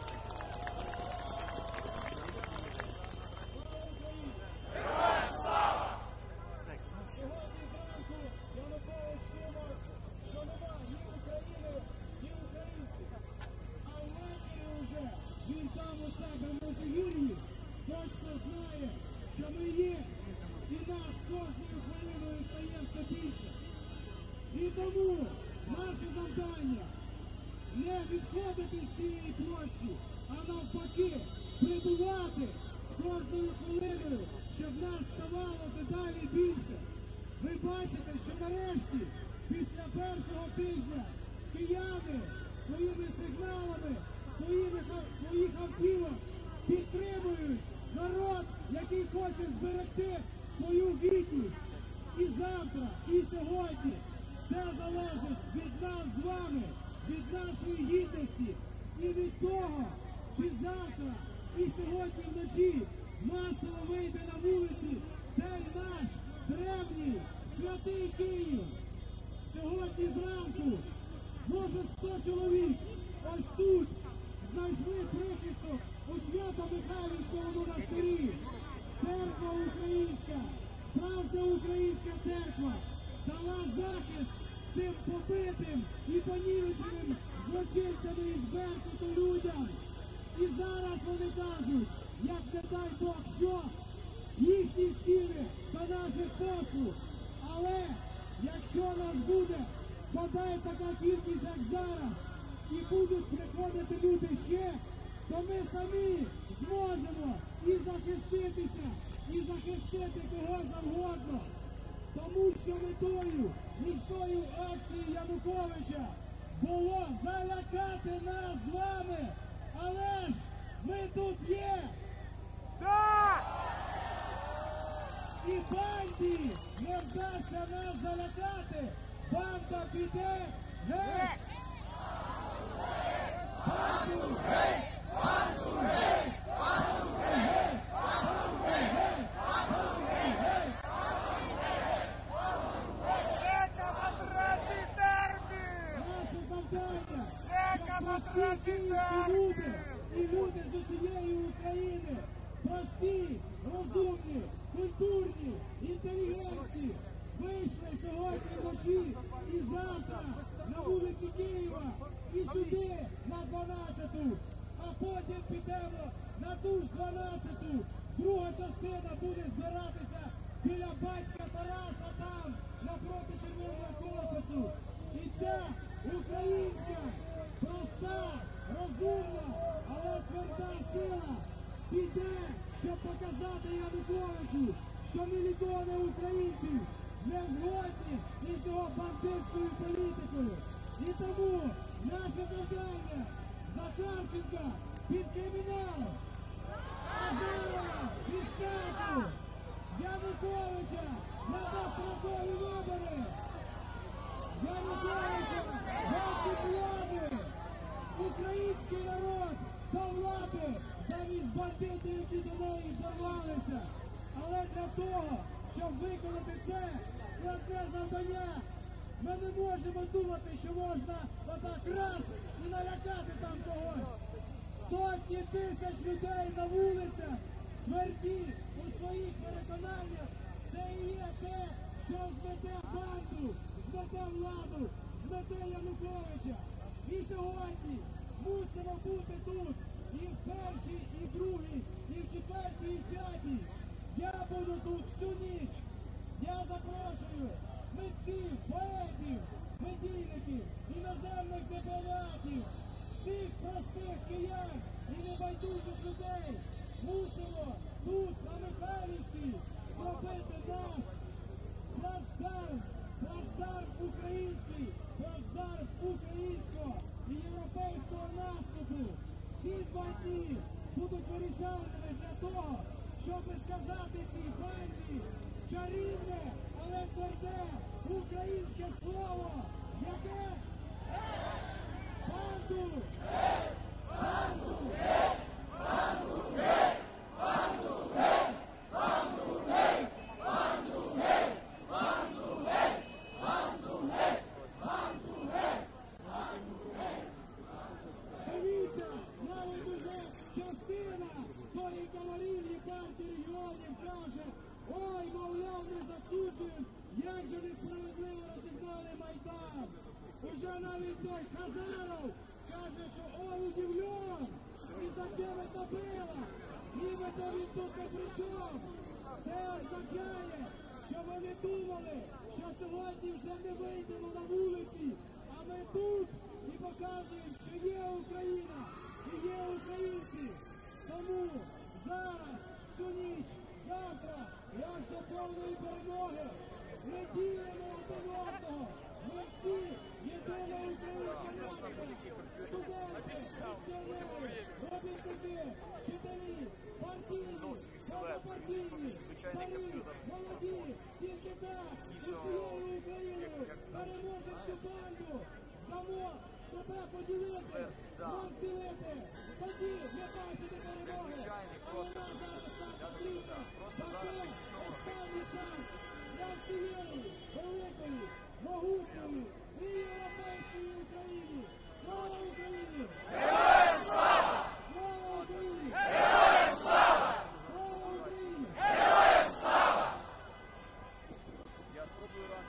Сьогодні зранку Янукович думав, що нема ні України, ні українців. А ввечері вже він там у себе в Межигір'ї точно знає, що ми є. І нас кожною хвилиною стає все більше. І тому наше завдання не відходити з цієї площі, а навпаки прибувати з кожною хвилиною, щоб нас ставало дедалі більше. Ви бачите, що нарешті, після першого тижня, кияни своїми сигналами, своїми, своїх автівок підтримують народ, який хоче зберегти свою гідність. І завтра, і сьогодні все залежить від нас з вами, від нашої гідності і від того, чи завтра і сьогодні вночі масово вийде на вулиці цей наш древній святий Київ. Сьогодні зранку, може, сто чоловік ось тут знайшли прихисток у Свято-Михайлівському монастирі. Церква українська, справжня українська церква дала захист цим побитим і понівеченим злочинцями із Беркуту людям. І зараз вони кажуть, як не дай Бог що, їхні стіни до наших послуг. Але якщо нас буде бодай така кількість, як зараз, і будуть приходити люди ще, то ми самі зможемо і захиститися, і захистити кого завгодно. Тому що метою, міською акції Януковича було залякати нас з вами. Але ж ми тут є. Да! І банді не вдасться нас залякати. Банда піде геть. Банду геть! Банду геть! Банду геть! Банду геть! Банду геть! Сека на третій термін! Наше завдання! Сека на третій І люди, термін! і люди з усієї України, прості, розумні, культурні, інтелігентні, вийшли сьогодні вночі і завтра на вулиці Києва і сюди на дванадцяту, а потім підемо на ту ж дванадцяту. Друга частина буде збиратися біля батька Тараса там, напроти Червоного корпусу. І ця українська, проста, розумна, але тверда сила піде, щоб показати Януковичу, що мільйони українців не згодні із можемо думати, що можна отак раз і налякати там когось. Сотні тисяч людей на вулицях, тверді у своїх переконаннях. Це і є те, що змете банду, змете владу, змете Януковича. І сьогодні мусимо бути тут і в першій, і в другій, і в четвертій, і в п'ятій. Я буду тут всю ніч. Я запрошую митців, поетів, медійників, іноземних дипломатів, всіх простих киян і небайдужих людей. Мусимо тут, на Михайлівській, зробити наш плацдарм, плацдарм український, плацдарм українського і європейського наступу. Ці два дні будуть вирішальними для того, щоб сказати цій банді чарівне, але тверде українське слово, яке банду! Банду! Банду! Банду! Банду! Банду! Банду! Банду! Банду! Дивіться, навіть уже частина тої кавалерії партії регіонів каже: ой, мовляв, не засуджують, як же несправедливо розігнали Майдан. Уже навіть той Хазаров каже, що ой, удивлен, і за це ви добила, нібито він тут не при чому. Це означає, що вони думали, що сьогодні вже не вийдемо на вулиці, а ми тут і показуємо, що є Україна, і є українці. Тому зараз, всю ніч, завтра, аж до повної перемоги, ми ділимо один одного. Ми всі єдина українська нація. Студенти, пенсіонери, робітники, вчителі, партійні, позапартійні, старі, молоді, тільки так, усією Україною переможемо цю банду. Дамо себе поділити, розділити. Тоді не бачите перемоги. Але нам зараз так потрібно. Також останній шанс для всієї великої, могутньої і європейської України. Слава Україні! Героям слава! Слава Україні! Героям слава! Слава Україні! Героям слава! Я спробую раз.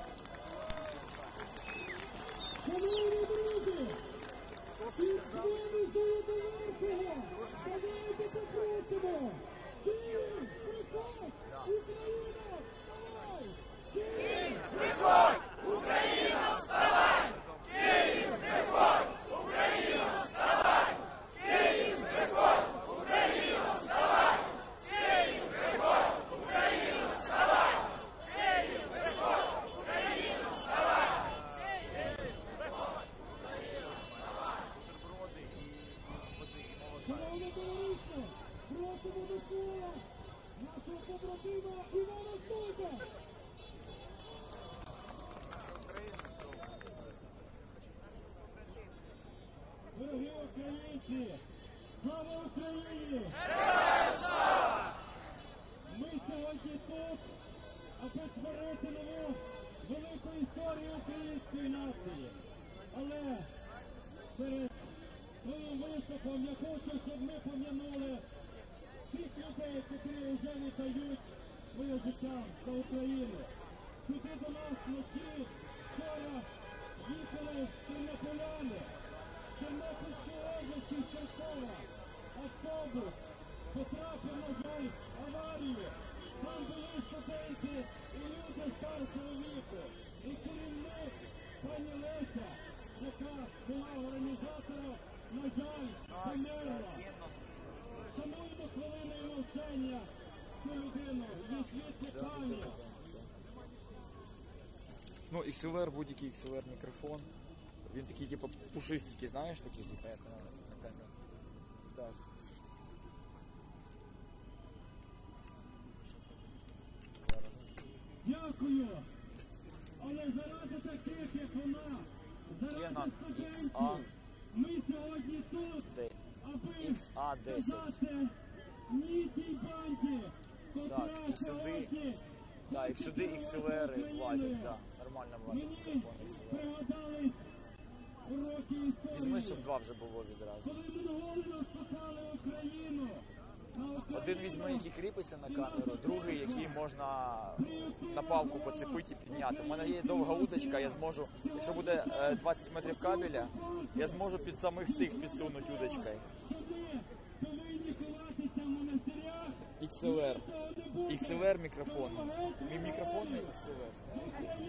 Шановні друзі! Під своїми золотоверхого! Давайте запросимо! Київ, приходь! Україна, вставай! Київ, Приходь! Україна, вставай! Київ, приходь! Україна, вставай! Київ, приходь! Україна, вставай! Київ, приходь! Україна, вставай! Київ, приходь! Україна, вставай! Шановне товариство, просимо до слова нашого побратима Івана Стойка. Дорогі українці, слава Україні! Ми сьогодні тут, аби створити нову велику історію української нації. Але перед своїм виступом я хочу, щоб ми пам'ятали всіх людей, які вже віддають своє життя за Україну. Сюди до нас вночі вчора їхали тернополяни, з Тернопільської області, з Черкова. Автобус потрапив, на жаль, в аварію. Там були студенти і люди старшого віку. І керівник пані Леся, яка була організатором, на жаль, померла. Шануємо хвилиною мовчання цю людину, відсвітлі пам'ять. Ну, ікс ел ар, будь-який ікс ел ар мікрофон. Він такий, типу, пушистенький, знаєш, такий, типу, як на, на камеру. Так. Зараз. Дякую. Але заради таких, як вона, заради Canon ікс а студентів, ми сьогодні тут, аби ікс а десять. сказати ні тій банді, котра Так, і сюди, сьогодні так, і сюди ікс ел ар влазять, так, нормально влазить мікрофон ікс ел ар. Візьми, щоб два вже було відразу. Один візьми, який кріпиться на камеру, другий, який можна на палку поцепити і підняти. У мене є довга удочка, я зможу, якщо буде е, двадцять метрів кабеля, я зможу під самих цих підсунути удочкою. ікс ел ар. ікс ел ар мікрофон. Мій мікрофон не ікс ел ар.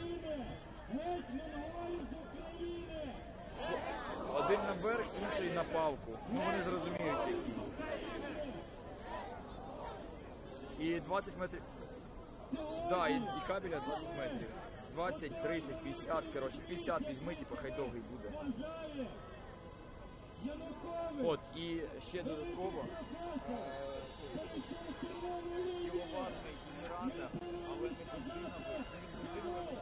Один наверх, інший на палку. Ну вони зрозуміють які. І двадцять метрів. Так, да, і, і кабеля двадцять метрів. двадцять, тридцять, п'ятдесят, коротше, п'ятдесят візьміть і похай довгий буде. От, і ще додатково кіловатний генератор, але не бензиновий, не бензиновий,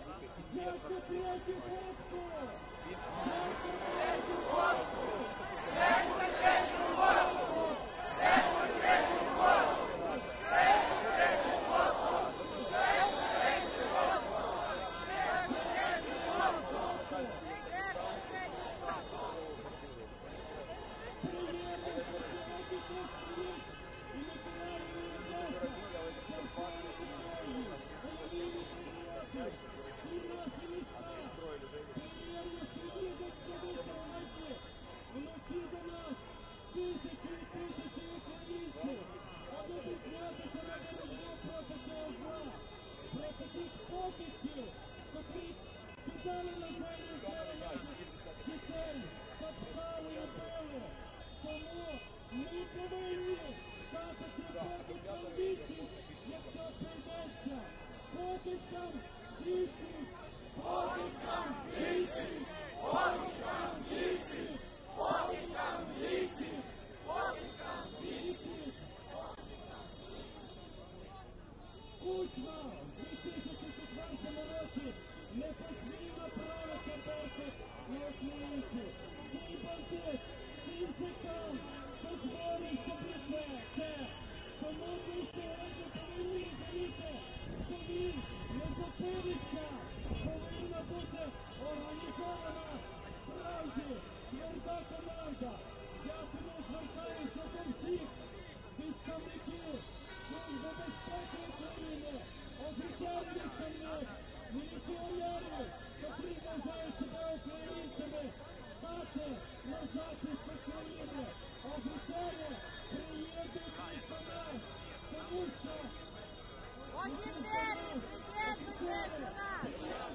Офіцери, приєднуйтесь до нас!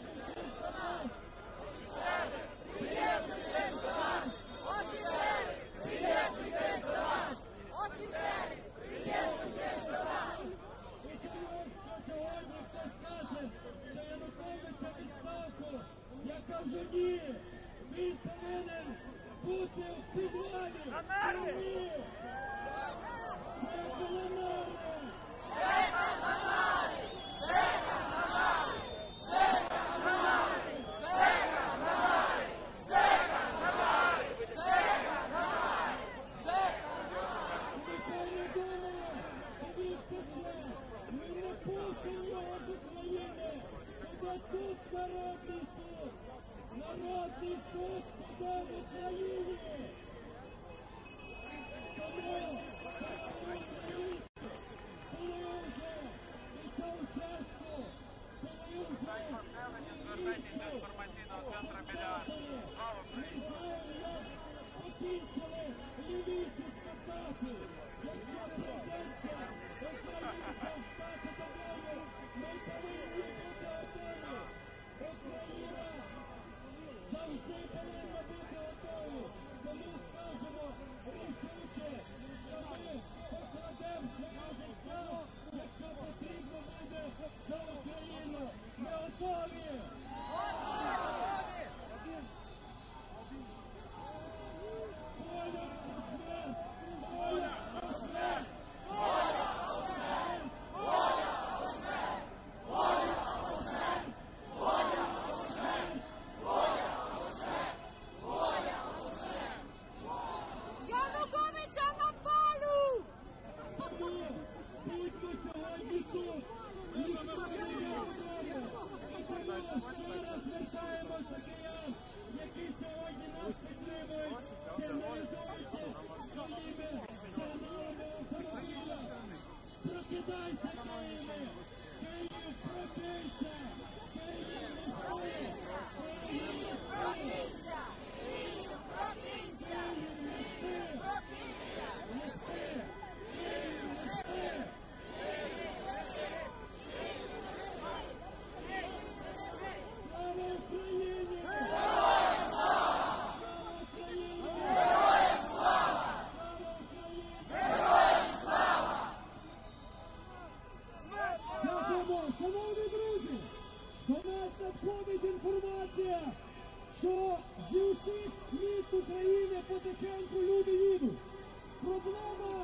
Приєднуйтесь до нас! Офіцери, приєднуйтесь до нас! Офіцери, приєднуйтесь до нас! Я кажу ні! Він повинен бути в підвалі! Ні! Народний суд піде в Україні! Звернення до інформаційного центру біля Слава Україні. Януковича на палю! Будьмо сьогодні тут! ситуація, що зі усіх міст України потихеньку люди їдуть. Проблема...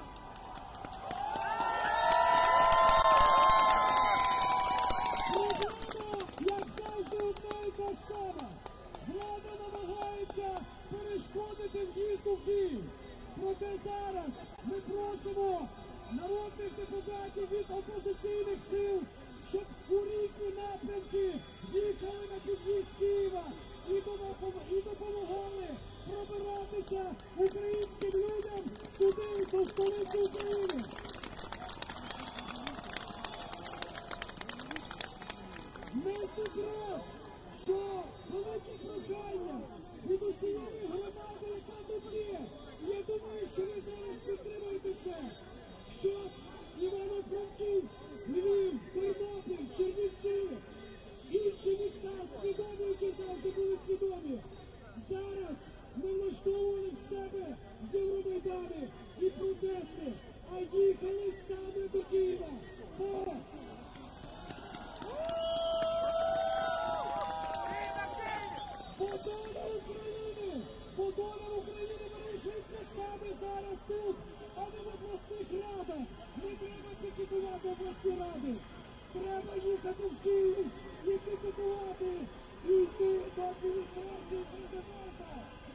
Проблема, як завжди, одна і та ж сама. Влада намагається перешкодити в'їзду в Київ. Проте зараз ми просимо народних депутатів від опозиційних сил, щоб у різні напрямки їхали на під'їзд Києва і допом- і допомагали пробиратися українським людям туди, до столиці України. Не секрет, що велике прохання від усієї громади, яка тут є. Я думаю, що ви зараз підтримуєте це, щоб Івано-Франківськ, Львів, Тернопіль, Чернівці, інші міста свідомі, які завжди були свідомі. Зараз ми влаштовували в себе Євромайдани і протести, а їхали саме до Києва. Бо Подоля України! Подоля України вирішується саме зараз тут, а не в обласних радах. Не треба пікетувати обласні ради. Треба їхати в Київ і пікетувати, і йти до адміністрації президента.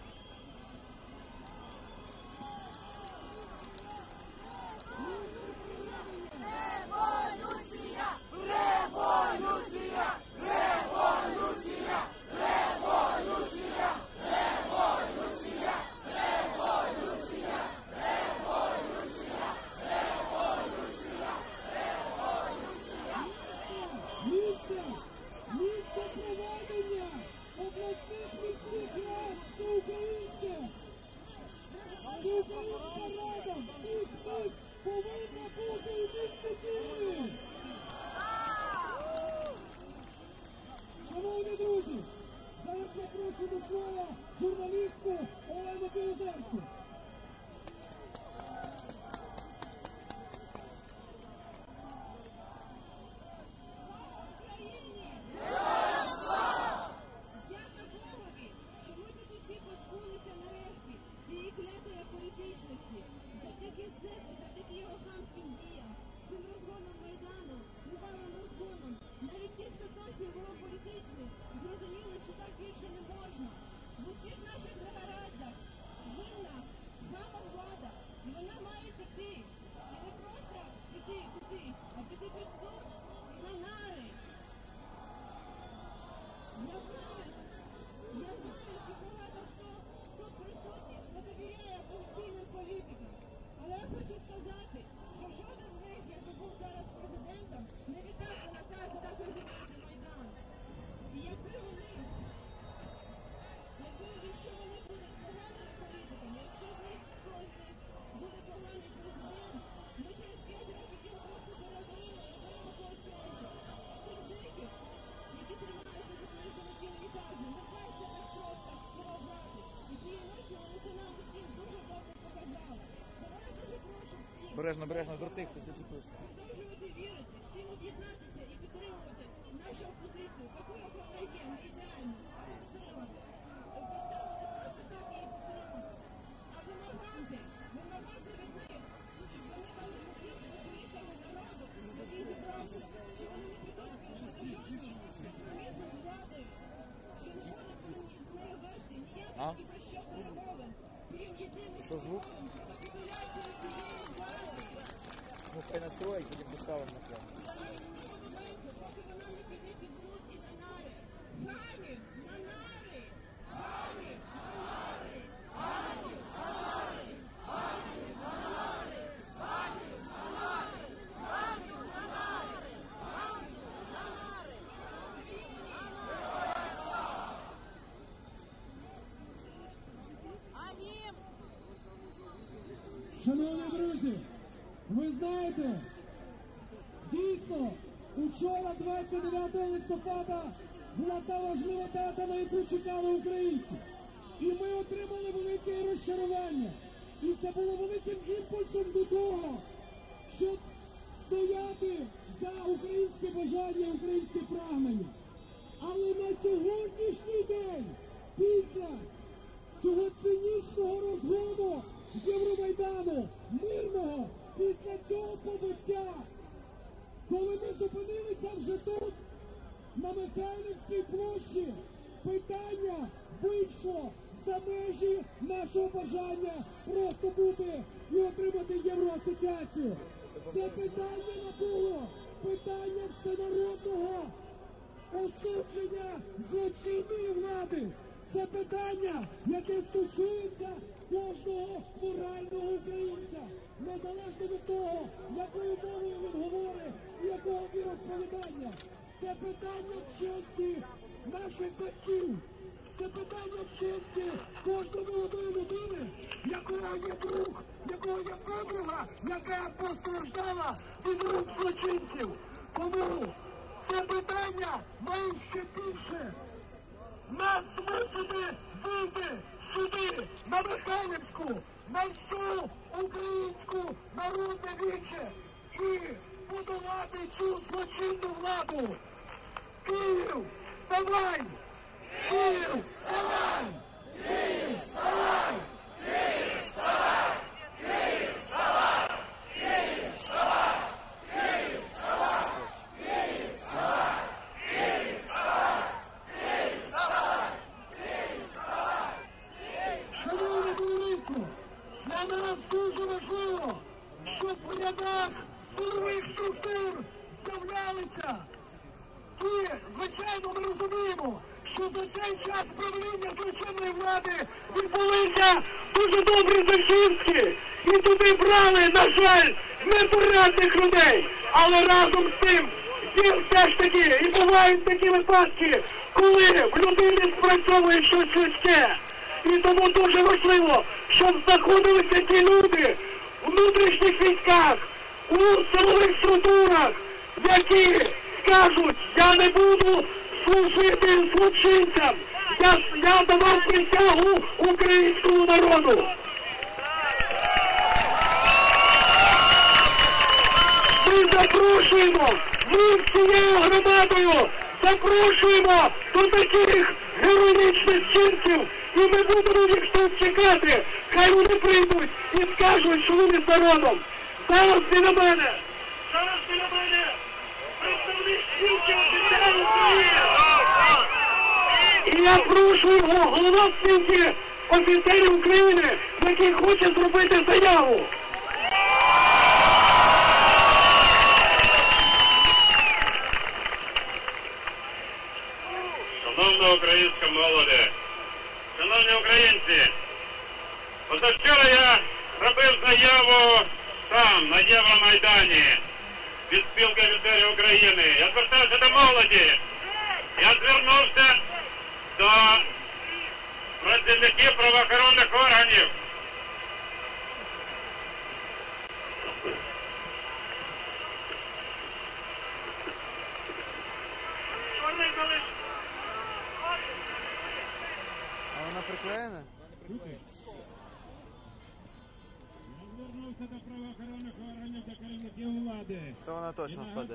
Революція! Революція! Революція! Революція! Революція! Революція! Революція! Революція! Революція! Місце! Місце проведення обласних міських рад всеукраїнське! Всеукраїнська рада всіх міст повинна бути у місті Києві! Шановні друзі, зараз я прошу до слова журналістку Олену Білозерську. Дякую Богові, що ми тут усі позбулися нарешті цієї клятої політичності. Завдяки ЗЕКу, завдяки його хамським діям, цим розгоном Майдану, неварним розгоном, навіть ті, хто досі було політичний, зрозуміли, що так більше не можна. В усіх наших негараздах винна сама влада, і вона має піти. І не просто піти кудись, а піти під суд на нари. Я знаю, я знаю, що багато хто тут присутніх не довіряє корупційним політикам. Але я хочу сказати, що жоден з них, якби був зараз президентом, не віддав би наказ так організувати Майдан. І якби вони, якби, якщо вони будуть поганими політиками, якщо з них хтось з них буде поганий президент, ми через п'ять років його просто перегорили і будемо когось іншого. Цих зеків, які тримаються за свої золоті казни, не вдасться так просто поважати. І цієї ночі вони це нам усім дуже добре показали. Тому я дуже прошу всіх Бережно, бережно, до тих, хто зачепився. продовжувати вірити, всім об'єднатися і підтримувати нашу опозицію, таку, як вона є, не ідеальну, сила. Поставити просто так її підтримати. А вимагати, вимагати від них, щоб вони дали можливість українському народу, який зібрався, що вони не підтримують жодні механізми влади, що не будуть з нею вести А? ніяких і про що перемовин, крім єдиних Що, звук? капітуляції цієї влади. Ну, хай настроїть, потім поставимо на план. Шановні друзі, ви знаєте, дійсно, учора, двадцять дев'ятого листопада, була та важлива дата, на яку чекали українці. І ми отримали велике розчарування. І це було великим імпульсом до того, щоб стояти за українське бажання, українське прагнення. Але на сьогоднішній межі нашого бажання просто бути і отримати Євроасоціацію. Це питання не було, питання всенародного осудження злочинної влади. Це питання, яке стосується кожного морального українця, незалежно від того, якою мовою він говорить і якого віросповідання. Це питання честі наших батьків. Це питання честі кожної молодої людини, якого є друг, якого є подруга, яка постраждала від рук злочинців. Тому це питання має ще більше нас змусити вийти сюди, на Михайлівську, на всю українську народне віче і подолати цю злочинну владу. Київ, вставай! Київ, вставай! Київ, вставай! Київ, вставай! Київ, вставай! Київ, вставай! Київ, вставай! Київ, вставай! Київ, вставай! Київ, вставай! Київ, вставай! Шановне товариство, для нас дуже важливо, щоб в рядах силових структур з'являлися. І, звичайно, ми розуміємо, що за цей час правління злочинної влади відбулися дуже добрі зачистки. І туди брали, на жаль, непорядних людей. Але разом з тим є все ж таки і бувають такі випадки, коли в людині спрацьовує щось людське. І тому дуже важливо, щоб знаходилися ті люди в внутрішніх військах, у силових структурах, які скажуть, я не буду служити злочинцям, я, я давав присягу українському народу. Ми запрошуємо, ми всією громадою запрошуємо до таких героїчних чинців, і ми будемо їх тут чекати. Хай вони прийдуть і скажуть, що вони з народом. Зараз біля мене, зараз біля мене представник спілки офіцерів України. І я прошу його, голова спілки офіцерів України, який хоче зробити заяву. Шановна українська молоде, шановні українці, позавчора я робив заяву там, на Євромайдані, від спілки офіцерів України. Я звертався до молоді. Я звернувся до працівників правоохоронних органів. А вона приклеєна? Звернувся до правоохоронних органів та керівників влади. То вона точно впаде.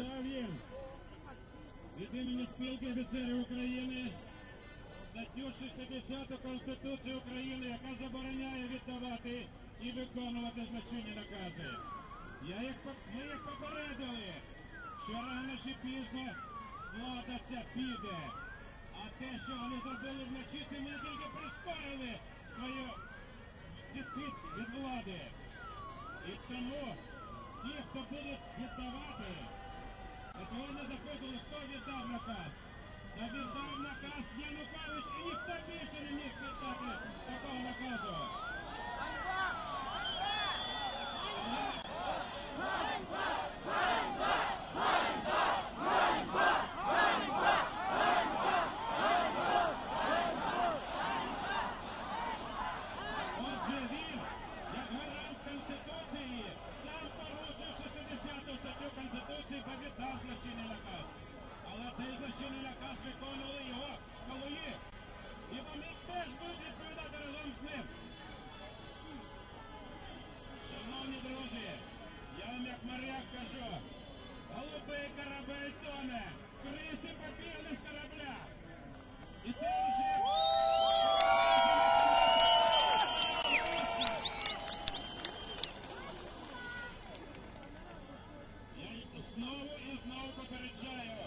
Від імені спілки офіцерів України статтю шістдесят Конституції України, яка забороняє віддавати і виконувати злочинні накази. Я їх, ми їх попередили, що рано чи пізно влада ця піде. А те, що вони зробили вночі, це ми тільки прискорили свою відхід від влади. І тому ті, хто будуть віддавати, от вони заходили, хто віддав наказ? Та віддав наказ Янукович, і ніхто більше не міг віддати такого наказу. Отже, він, як гарант Конституції, сам порушив шістдесяту статтю Конституції, бо віддав злочинний наказ. Але цей злочинний наказ виконували його колеги. І вони теж будуть відповідати разом з ним. Шановні друзі, я вам як моряк кажу, голубий корабель тоне, криси побігли з корабля. І це вже... Я знову і знову попереджаю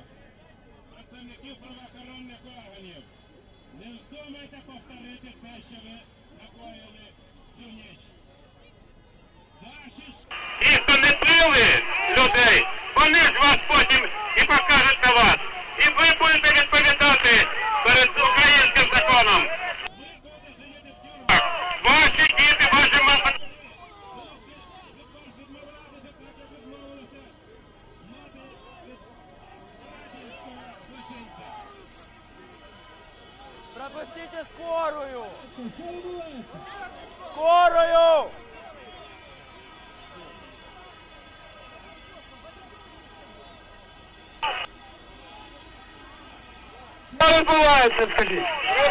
представників правоохоронних органів. Не вздумайте повторити те, що ви Ті, хто не били людей, вони ж вас потім і покажуть на вас. І ви будете відповідати перед українським законом. Ваші діти, ваші мами. Пропустите скорую! Що відбувається? Скорую! Що відбувається, скажіть?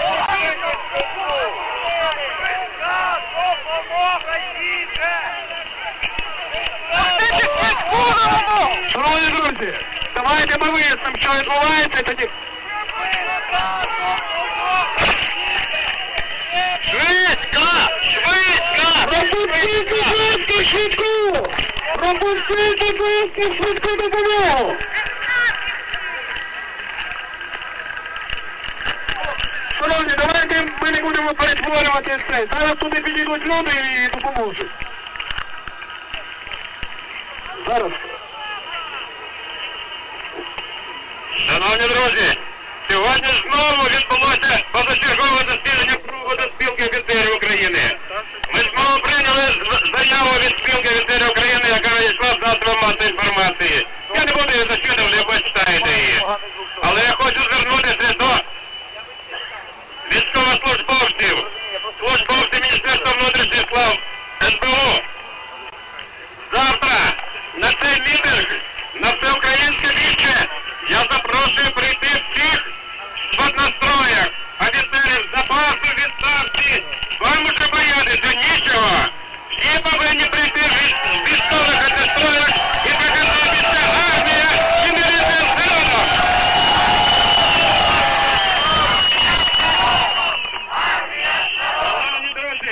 Шановні друзі, давайте ми вияснимо, що відбувається, тоді... Швидко! Швидко! Пропустіть, будь ласка, швидку! Пропустіть, будь ласка, швидку допомогу! Шановні, давайте ми не будемо перетворювати це. Зараз туди підійдуть люди і допоможуть. Зараз. Шановні друзі, сьогодні знову відбулося позачергове засідання кругу до спілки офіцерів України. Ми знову прийняли заяву від спілки офіцерів України, яка надійшла з засобами масової інформації. Я не буду її зачитувати, ви почитаєте її. Але я хочу звернутися до військовослужбовців, службовців Міністерства внутрішніх справ ес бе у. Завтра на цей мітинг, на всеукраїнське віче, я запрошую прийти всіх в одностроях, офіцерів запасу, відставці. Вам уже боятися нічого. Всі повинні прийти в військових одностроях і показатися армія і міліція з народом. Шановні друзі,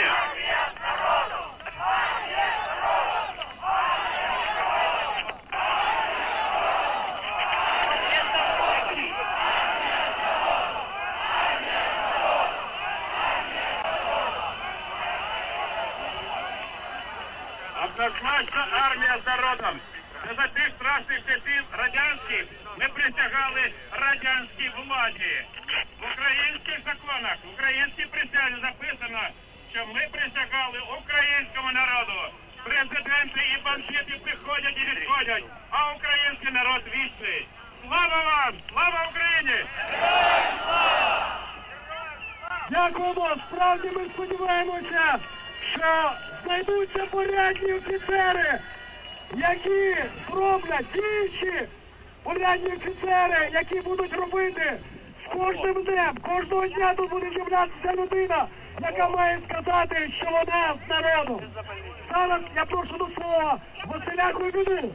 однозначно армія з народом. Це за тих страшних часів радянських ми присягали радянській владі. В українських законах, в українській присязі записано, що ми присягали українському народу. Президенти і бандити приходять і відходять, а український народ вічний. Слава вам! Слава Україні! Дякуємо. Справді ми сподіваємося, що знайдуться порядні офіцери, які зроблять діючі порядні офіцери, які будуть робити з кожним днем, кожного дня тут буде з'являтися людина, яка має сказати, що вона з народом. Зараз я прошу до слова Василя Гуйбіду.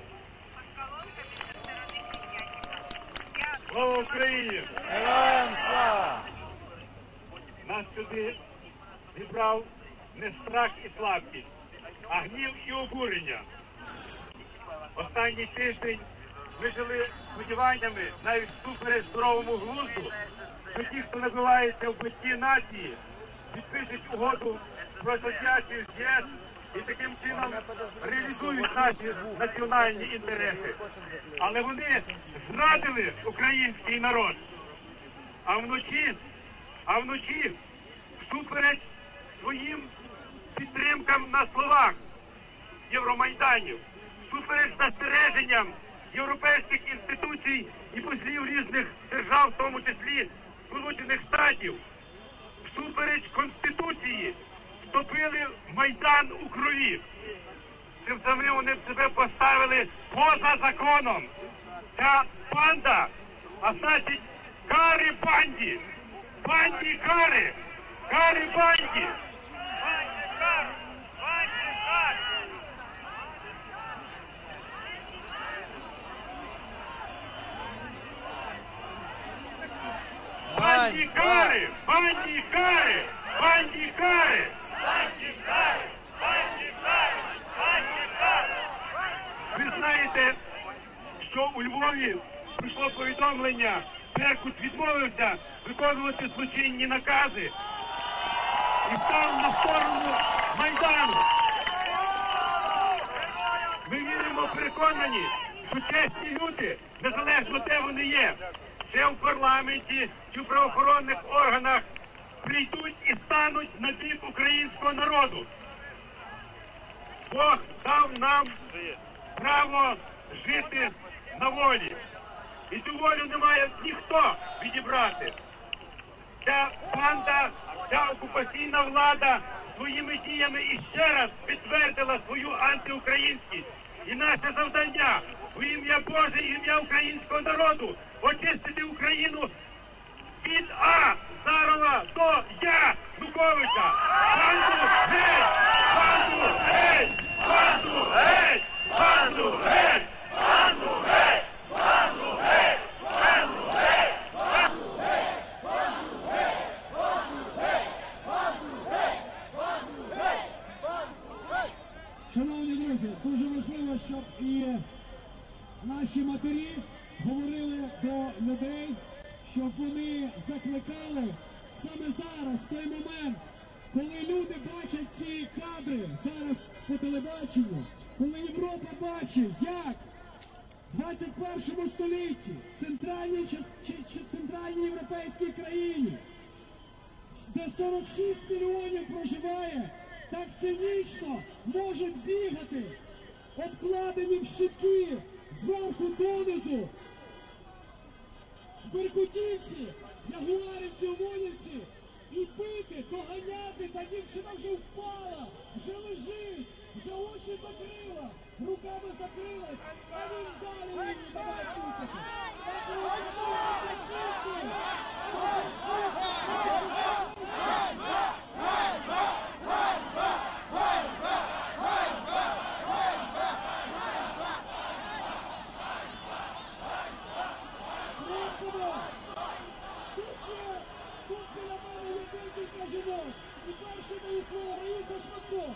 Слава Україні! Героям слава! Нас сюди зібрав не страх і слабкість, а гнів і обурення. Останній тиждень ми жили сподіваннями, навіть всупереч здоровому глузду, що ті, хто набивається в битті нації, підпишуть угоду про асоціацію з ЄС і таким чином реалізують наші національні інтереси. Але вони зрадили український народ. А вночі, а вночі, всупереч своїм підтримкам на словах Євромайданів, всупереч застереженням європейських інституцій і послів різних держав, в тому числі Сполучених Штатів, всупереч Конституції, вступили в Майдан у крові. Тим самим вони себе поставили поза законом. Ця банда, а значить, кари банді, банді кари, кари банді. Банді кари, банді кари, банді кари. Ви знаєте, що у Львові прийшло повідомлення, Беркут відмовився виконувати злочинні накази. і став на сторону Майдану. Ми віримо, переконані, що чесні люди, незалежно де вони є, чи в парламенті, чи в правоохоронних органах, прийдуть і стануть на бік українського народу. Бог дав нам право жити на волі. І цю волю не має ніхто відібрати. Ця банда, ця окупаційна влада своїми діями іще раз підтвердила свою антиукраїнськість. І наше завдання у ім'я Боже, ім'я українського народу очистити Україну від А. Зарова до Я. Януковича. Банду геть! Банду геть! Банду геть! Банду геть! Банду геть! Банду геть! Банду геть! Банду геть! Банду геть! Банду геть! Банду геть! Банду геть! Банду геть! Шановні друзі, дуже важливо, щоб і наші матері говорили до людей, щоб вони закликали саме зараз, в той момент, коли люди бачать ці кадри зараз по телебаченню, коли Європа бачить, як в двадцять першому столітті, в центральній, чи, чи, центральній європейській країні, де сорок шість мільйонів проживає, так цинічно можуть бігати, обкладені в щитки зверху донизу, Беркутівці, Ягуарівці, Омонівці, і бити, доганяти, та дівчина вже впала, вже лежить, вже очі закрила, руками закрилась, а він далі її давай тутити. І перше моє слово, Раїса Шматко.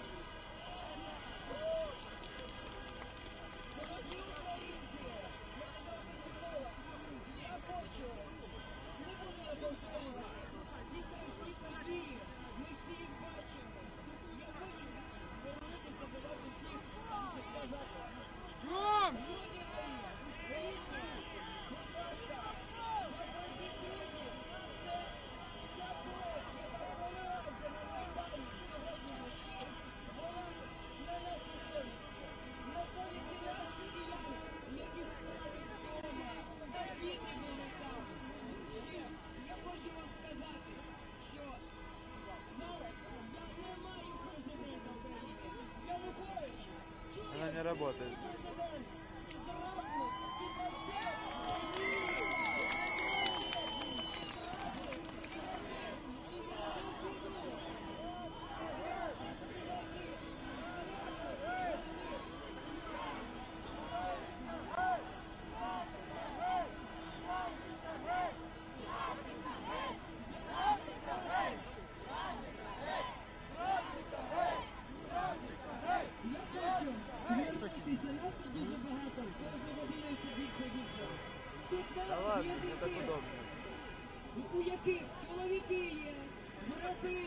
Она не работает. Да ладно, мне так удобно. У яких чоловіки є, брати,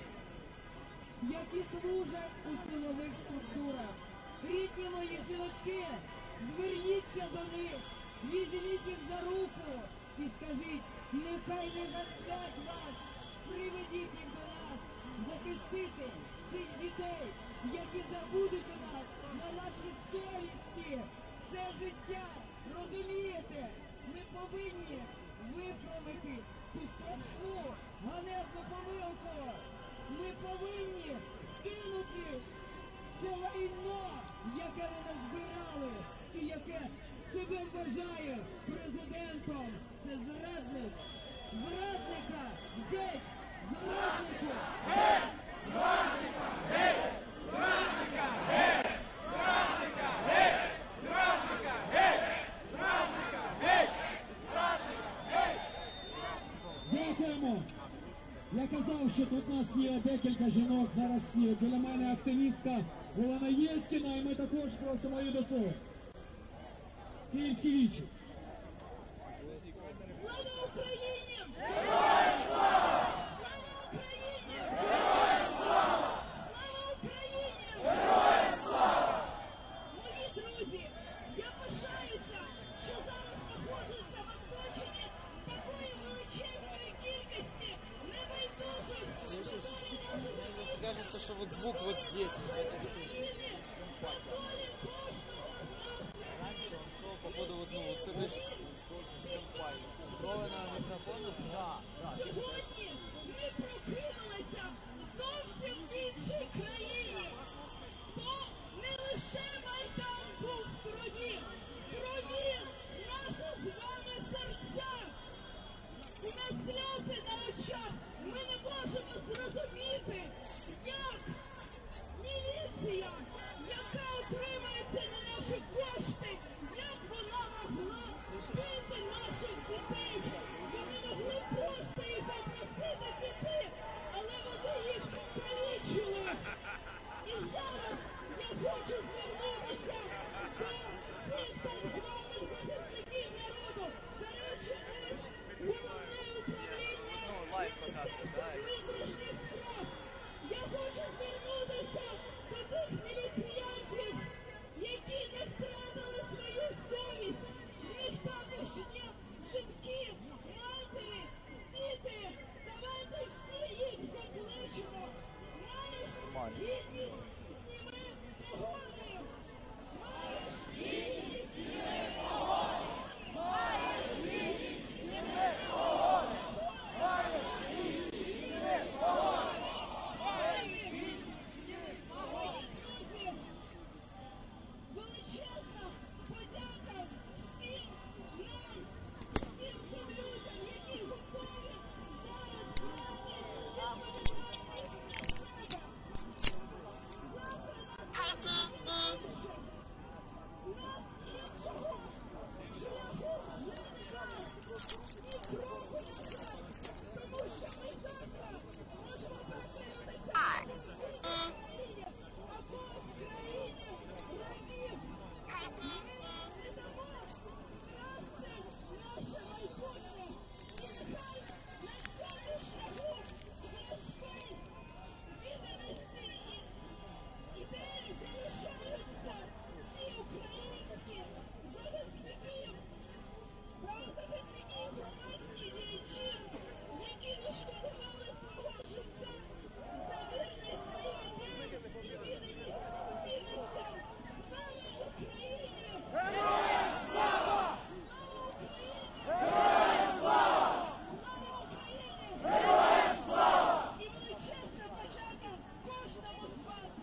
які служать у силових структурах. Рідні мої жіночки, зверніться до них, візьміть їх за руку і скажіть, нехай не засвять вас, приведіть їх до нас, захистити цих дітей, які забудуть у нас на наші совісті, все життя, розумієте? Ми повинні виправити цю страшну, ганебну помилку. Ми повинні скинути це лайно, яке вони збирали і яке себе вважає президентом. Це зрадник. Зрадника геть! Зрадника геть! Зрадника геть! Зрадника геть! Зрадника геть! Зрадника геть! Зрадника геть! Зрадника геть! Дякуємо! Я казав, що тут у нас є декілька жінок, зараз є біля мене активістка Олена Єскіна, і ми також просимо її до слова. Київські вічі. Слава Україні! Героям слава! Слава Україні! кажется, что вот звук вот здесь. Раньше он шел, походу, вот, ну, вот с этой с компанией. Трое на микрофонах? Да, да. Зовсім в іншій країні. То не лише Майдан був в крові, в крові наші з вами серця. У нас сльози на очах. Ми не можемо зрозуміти, як міліція, яка отримується на наші кошти, як вона могла вбити наших дітей. Вони могли просто їх попросити піти, але вони їх покалічили. І зараз я хочу звернутися до всіх так званих захисників народу. До речі, ось головне управління внутрішніх справ. Я хочу звернутися до тих міліціянтів, які не втратили свою совість. В них також є жінки, матері, діти. Давайте всі їх покличемо. Маєш гідність, зніми погони. Маєш гідність, зніми погони. Маєш гідність, зніми погони. Маєш гідність, зніми погони. Маєш гідність, зніми погони. Друзі, величезна подяка всім нам, всім цим людям, які готові зараз брати відповідальність на себе. Нас іншого шляху вже немає. І кроку назад. Тому що ми завтра можемо прокинутися або в країні рабів. Ми не дамо красти наше майбутнє. І нехай на цьому шляху зв'язку відданості ідеї залишаються ці українські захисники, правозахисники, громадські діячі, які відшкодували свого життя за вірність своїм ідеям і відданість цінностям. Слава Україні! Героям слава! Слава Україні! Героям слава! Слава Україні! Героям слава! І величезна подяка кожному з вас!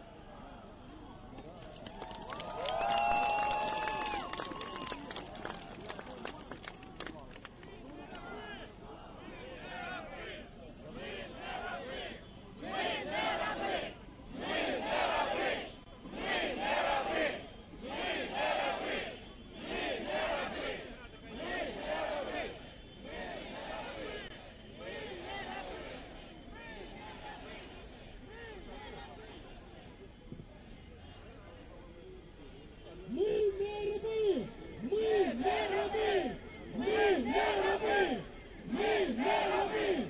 Ми не раби! Ми не раби! Ми не раби! Ми не раби!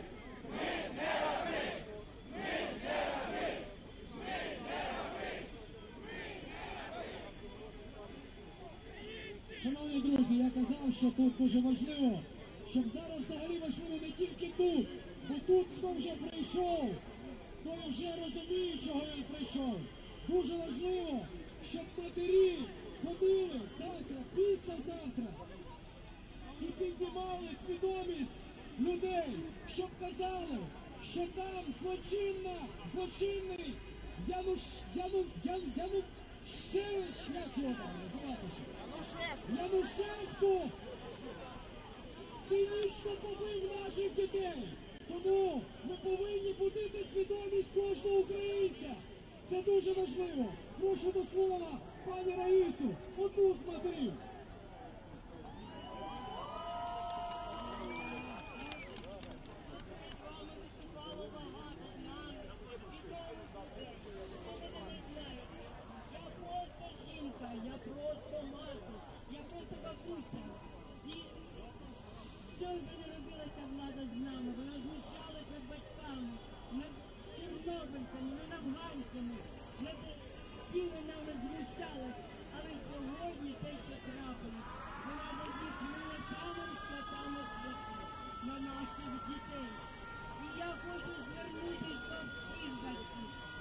Шановні друзі, я казав, що тут дуже важливо, щоб зараз взагалі важливо не тільки тут, бо тут хто вже прийшов, той вже розуміє, чого він прийшов. Дуже важливо, щоб матері ходили завтра, післязавтра і піднімали свідомість людей, щоб казали, що там злочинна, злочинний Януш, Яну, Ян, Яну, Шевич, як його там називатися? Янушевську цинічно побив наших дітей. Тому ми повинні будити свідомість кожного українця. Це дуже важливо. Прошу до слова пані Раїсу, одну з матерів. Я просто жінка, я просто мати, я просто бабуся. І що вже не робилася влада з нами? Вона знущалася над батьками, над чорнобильцями, над афганцями, над всіми нами знущалась. Але сьогодні те, що трапилось, вона водить мене самим святами святих на наших дітей. І я хочу звернутися до всіх батьків.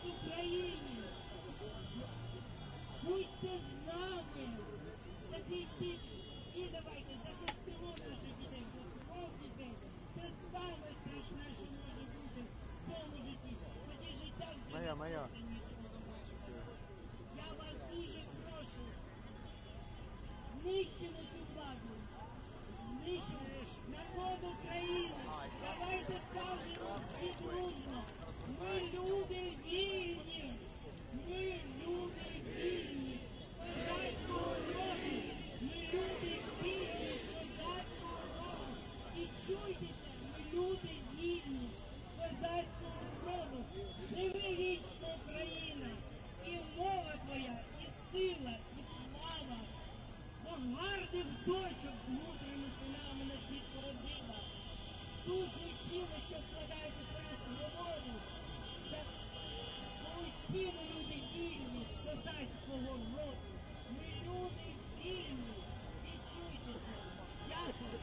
Україні. Будьте з нами. Захистіть. І давайте захистимо наших дітей. Захистимо дітей. Це саме страшне, що може бути в цьому житті. Тоді життя вже Моя, моя. Я вас дуже прошу. Знищимо цю владу. Знищимо народ України. Давайте скажемо всі дружно. Ми люди вільні. Ми люди вільні. Козацького роду. Ми люди вільні. Козацького роду. І чуйтеся, ми люди вільні. Козацького роду. Живи вічно, Україна. І мова твоя, і сила, і слава. Бо гарних дочок з мудрими синами на світ породила. Душу і тіло, що складають у хрест голову. Усі ми люди вільні, козацького роду. Ми люди вільні. І чуйтеся. Дякую.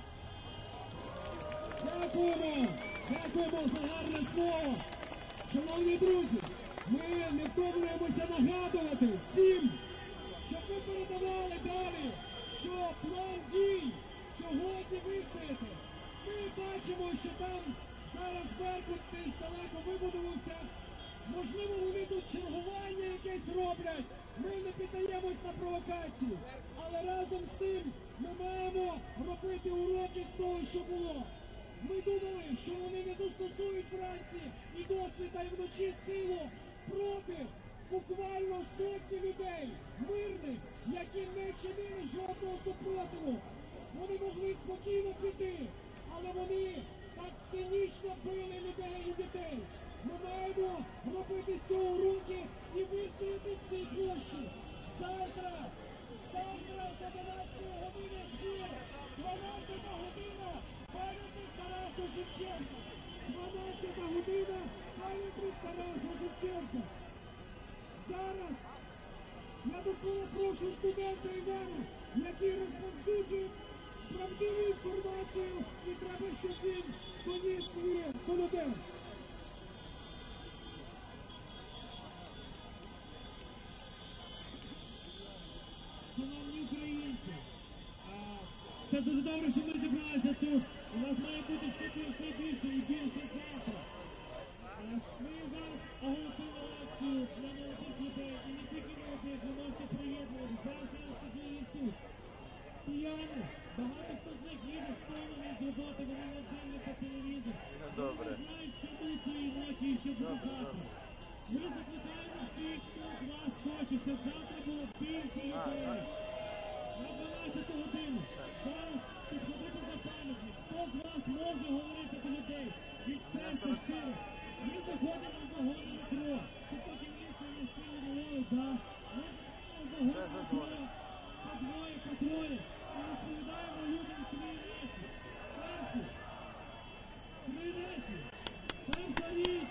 Дякуємо! Дякуємо за гарне слово! Шановні друзі, ми не втомлюємося нагадувати всім, щоб ви передавали далі, що план дій сьогодні вистояти. Ми бачимо, що там зараз Беркут десь далеко вибудувався. Можливо, вони тут чергування якесь роблять. Ми не піддаємось на провокації. Але разом з тим ми маємо робити уроки з того, що було. Ми думали, що вони не застосують вранці і досвіта, і вночі силу проти буквально сотні людей, мирних, які не чинили жодного супротиву. Вони могли спокійно піти, але вони так цинічно били людей і дітей. Ми маємо робити з цього уроки і вистояти в цій площі. Завтра, завтра за дванадцятої години збір, дванадцята година, пам'ятник Тарасу Шевченка. дванадцята година, пам'ятник Тарасу Шевченка. Зараз я довкола прошу студента Івана, який розповсюджує правдиву інформацію, і треба, щоб він доніс своє до людей. Шановні українці, це дуже добре, що ми зібралися тут. У нас має бути ще більше і більше і більше завтра. Ми зараз оголосили акцію для молодих людей, і не тільки молодих, ви можете приєднуватися. Зараз я скажу їх тут. Кияни, багато хто з них їде втомлений з роботи, вони не дивляться телевізор. Добре. Вони знають, що будуть цієї ночі і що буде завтра. Ми закликаємо всіх, хто з вас хоче, щоб завтра було більше людей. На дванадцяту годину. Зараз підходити за пам'ятник. Хто з вас може говорити до людей? Від серця щиро. Ми заходимо в вагон метро. Тут потім місце не сильно говорить, так? Ми заходимо в вагон метро. По двоє, по троє. І розповідаємо людям свої речі. Перші. Три речі. Перша річ.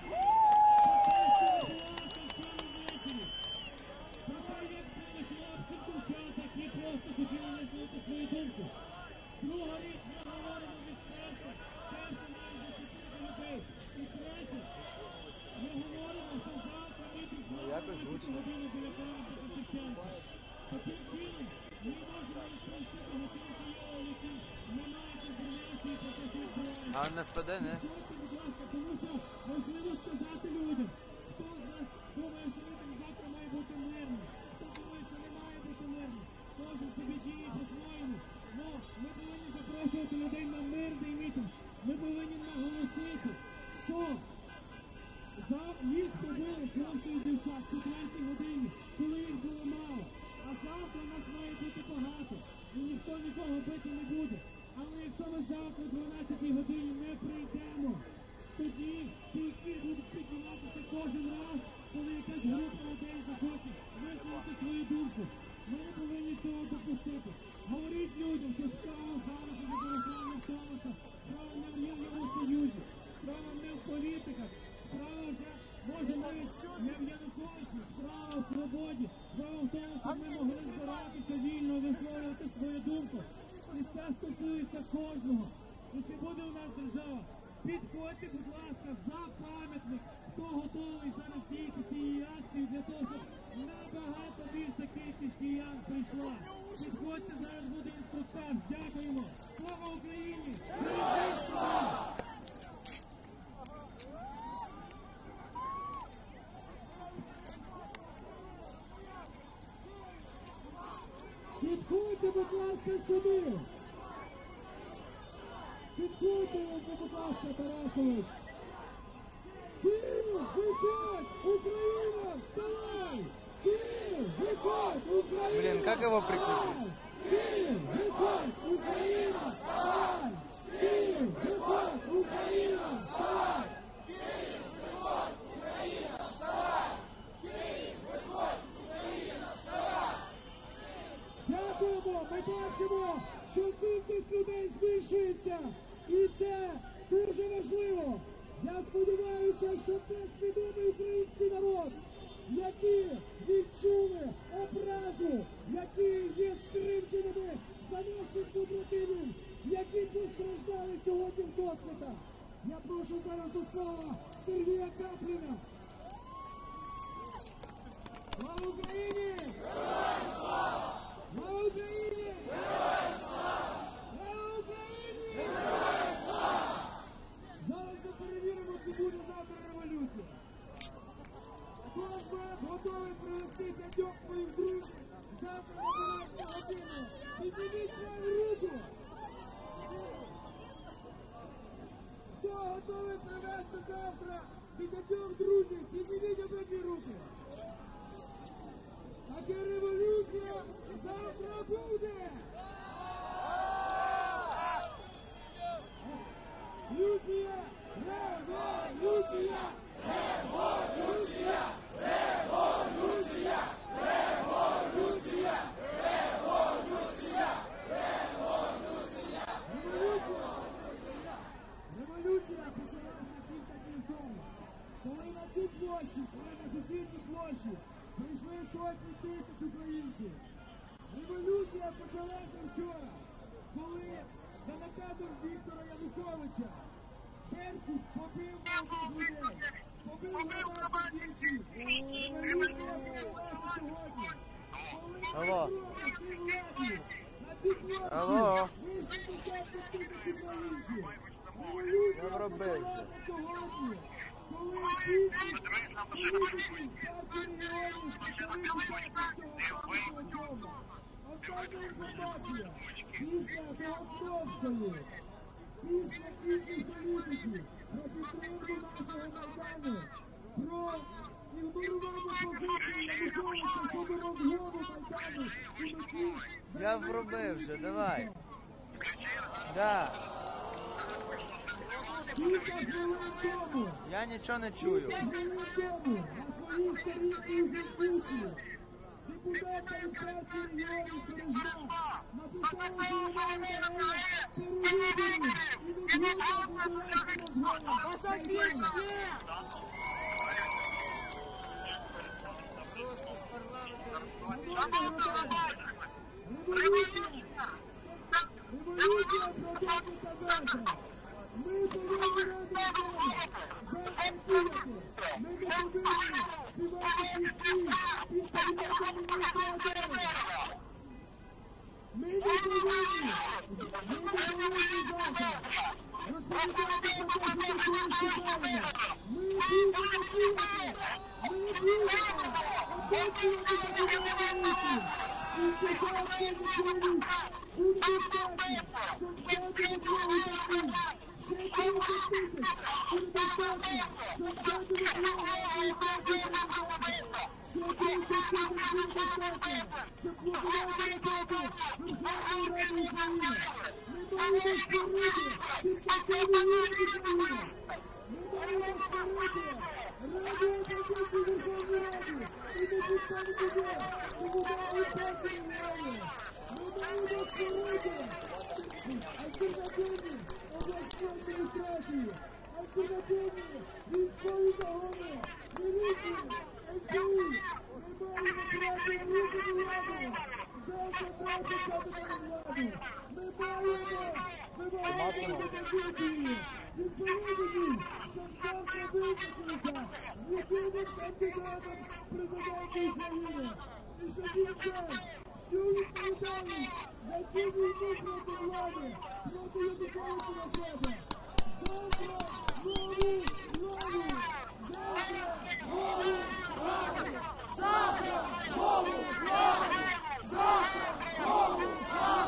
Просто хотіли висловити свою думку. Друга річ, ми говоримо від серця. Серце має захистити людей. І третє, ми говоримо, що завтра ми підходимо годину біля пам'ятника Шевченка. Таким чином, ми можемо розповісти готинку його, які не мають інформації про те, що відбувається. А не впаде, не? Підходьте, будь ласка, тому що важливо сказати людям, хто з нас думає, що людям завтра має бути мирно, хто думає, що не має бути мирно. Кожен собі діє по-своєму. Но ми повинні запрошувати людей на мирний мітинг. Ми повинні наголосити, що за їх побили хлопці і дівчат в четвертій годині, коли їх було мало. А завтра нас має бути багато. І ніхто нікого бити не буде. Але якщо ми завтра о дванадцятій годині не прийдемо, тоді бійки будуть підніматися кожен раз, коли якась група людей захоче висловити свою думку. Ми не повинні цього допустити. Говоріть людям, що справа зараз і використання Томаса, справа не в Євросоюзі, справа не в політиках, справа вже, може, навіть не в Януковичі, справа в свободі, справа в тому, щоб ми могли збиратися вільно, висловлювати свою думку. І це стосується кожного. І чи буде у нас держава? Підходьте, будь ласка, за пам'ятник, хто готовий зараз діяти будь ласка, сюди. Підходьте, будь ласка, Тарасович. Київ, виходь! Україна, вставай! Київ, виходь! Україна! Блин, как его прикрутить? Київ, виходь! Україна, вставай! Київ, виходь! Україна, вставай! Київ, виходь! Україна, вставай! Київ, виходь! Україна, вставай! Дякуємо! Ми бачимо, що кількість людей збільшується! І це дуже важливо! Я сподіваюся, що це свідомий український народ, які відчули образу, які є скривдженими за наших побратимів, які постраждали сьогодні в досвіта. Я прошу зараз до слова Сергія Капліна. Слава Україні! Героям слава! Слава Україні! Героям слава! Слава Україні! Героям слава! Зараз ми перевіримо, чи буде завтра революція. Хто з вас готовий привести п'ятьох своїх друзів завтра на дванадцяту годину? Підніміть свою руку! Хто готовий привести завтра п'ятьох друзів? Підніміть обидві руки! Таке революція завтра буде! Революція! Революція! Революція! Революція! Революція! Революція! Революція! Революція почалася кілька днів тому, коли на цій площі, коли на сусідній площі прийшли сотні тисяч українців. Революція почалася вчора, коли за наказом Віктора Януковича Беркут побив молодих людей, побив громадських діячів. Революція почалася сьогодні, коли Алло. на владі, на цій площі Алло. вийшли десятки тисяч українців. Революція Я вробив почалася сьогодні, коли більшість політиків партії регіонів почали писати цього самого. Остання інформація. Після Голодовської, після інших політиків, про підтримку нашого Майдану, про ігнорування позиції Януковича щодо розгону Майдану і меті... Я вробив вже, давай. Да. Кілька хвилин тому, Я нічого не чую. кілька хвилин тому, на своїй сторінці у Фейсбуці, депутатка із партії регіонів Бережна написала, що вона вимагає перевиборів і відмову федерального Революція! Революція продовжується завтра! Ми повинні ради людей завтра діяти! Ми не повинні співати пісні під кабінетом міністра Адера! Ми не повинні! Ми не повинні завтра розповідати про те, що ми чогось чекаємо! Ми будемо діяти! Ми будемо обов'язувати кабінет міністрів! шістдесят тисяч чоловік будуть достатньо, щоб взяти на другу таку! Ще тридцять тисяч буде достатньо, щоб взяти на другу адміністрацію президента! Ще тридцять тисяч буде достатньо, щоб блокувати роботу Верховної Ради України! Ми маємо створити тимчасовий уряд України! Ми маємо створити Раду опозиції Верховної Ради і не підставити де комунальні партії реально! Ми маємо створити альтернативні обласні адміністрації, альтернативні військові загони, міліції, ес бе у. Ми маємо брати різні влади, завтра треба почати нову владу. Ми маємо вимагати опозиції, відповідні, щоб завтра визначилися з єдиним кандидатом президента України. І щоб він взяв всю відповідальність за цю війну проти влади, проти Януковича на себе. Завтра нову владу! Завтра нову владу! Завтра нову владу! Завтра нову владу!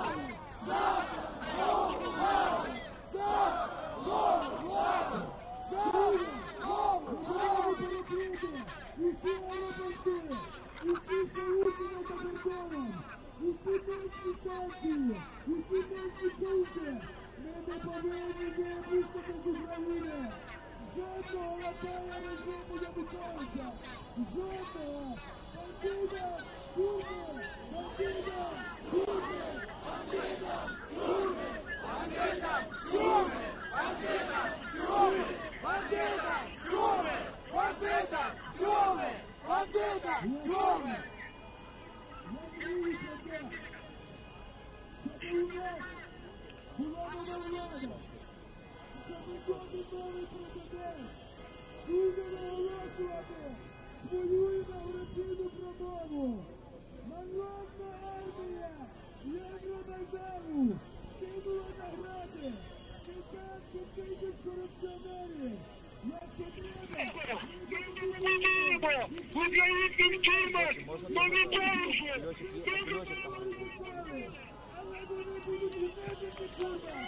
режиму Януковича. Жодного бандита, тюрми, бандита, тюрми, бандита, тюрми, бандита, тюрми, бандита, тюрми, бандита, тюрми, бандита, тюрми, бандита, тюрми. Я дивлюся те, щоб у нас була нова влада, щоб жодний новий президент буде наголошувати свою інаугураційну промову. Народна армія Євромайдану кинула на гради десятки тисяч корупціонерів. Якщо треба, українським тюрмах повідомлює, але вони будуть винайдені тюрмах.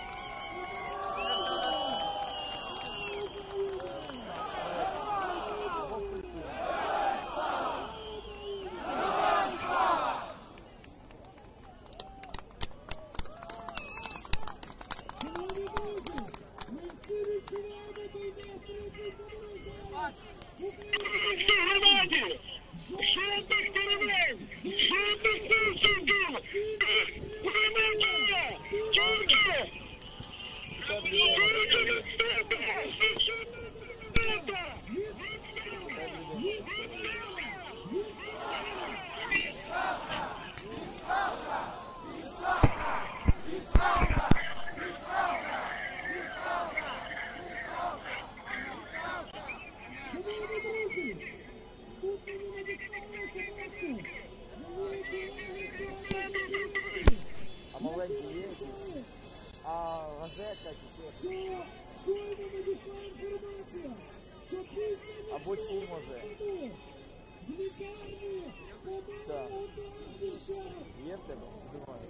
А маленькі є якісь? А газетка чи ще щось? Або ці, може? Так. Є в тебе? Знімаю.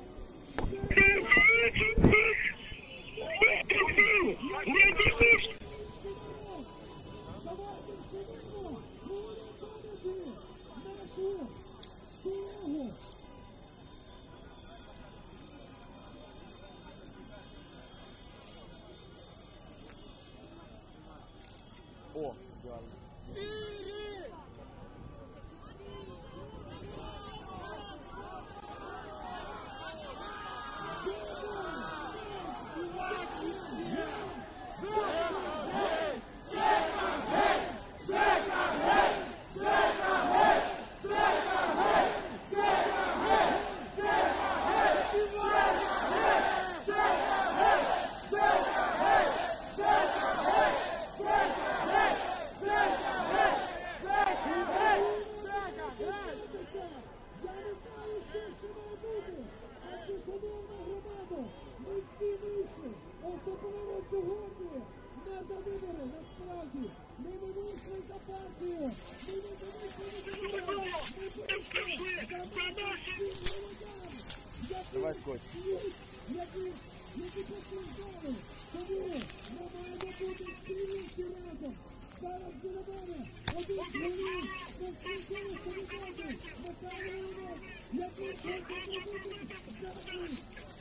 О, ідеально. Особливо сьогодні не за вибори, насправді. Ми не вийшли за партію. Ми не вийшли за вибори. Ми вийшли за нашим молодям. Давай скотч. Які, які постраждали. Тому ми маємо бути спільності разом. Зараз біля мене один чоловік розповідає солідати. Михайло Іванович, який хоче бути завжди.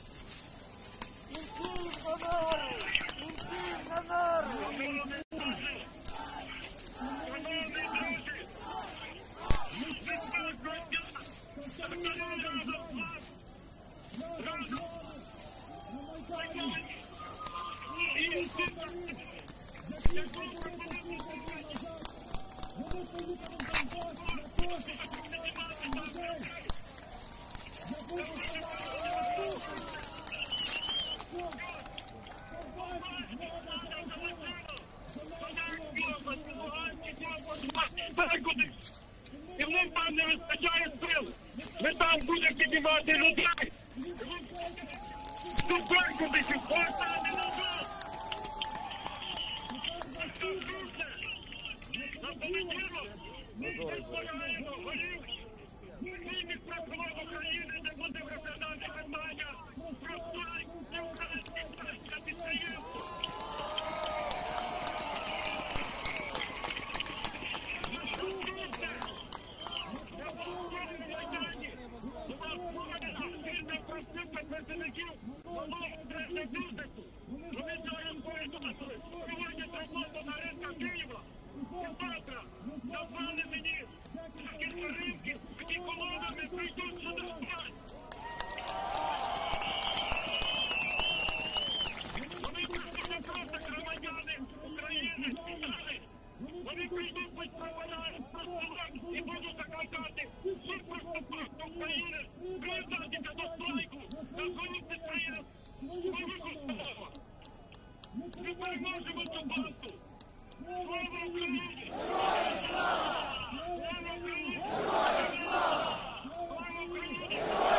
І в них там не вистачає сил. Ми там будемо піднімати людей. Тут Беркутичів, повертати назад. На понеділок ми збираємо голів вільних прокурорів України, де буде розглядати питання про страйк і українське підприємство. Представників нового бізнесу. Вони сьогодні повідомили, сьогодні робота на ринках Києва прийдуть без провода і будуть закликати всіх просто України приєднатися до страйку на своїх підприємств, своїх установах. Ми переможемо цю басту! Слава Україні! Слава Україні! Слава Україні!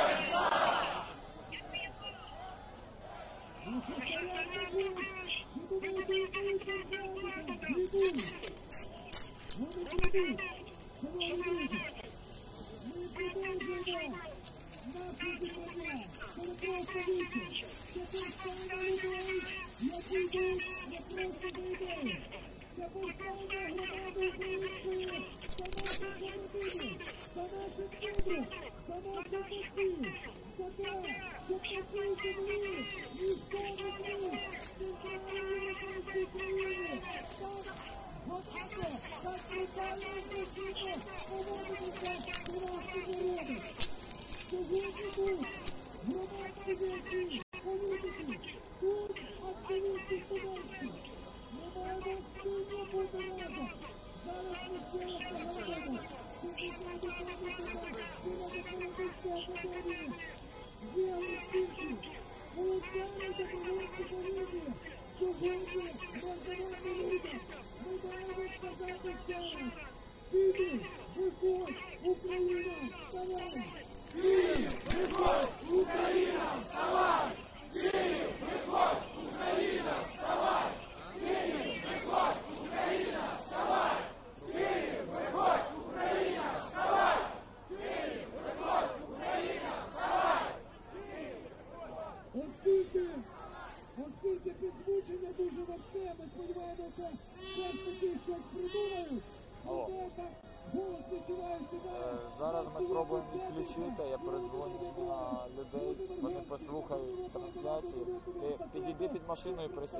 Оскільки підзвучення дуже важке, ми сподіваємося, все ж таки щось придумають. Проте так голос відчуває себе. Зараз ми спробуємо відключити, я передзвоню на людей, вони послухають трансляцію. Ти підійди під машину і присядь.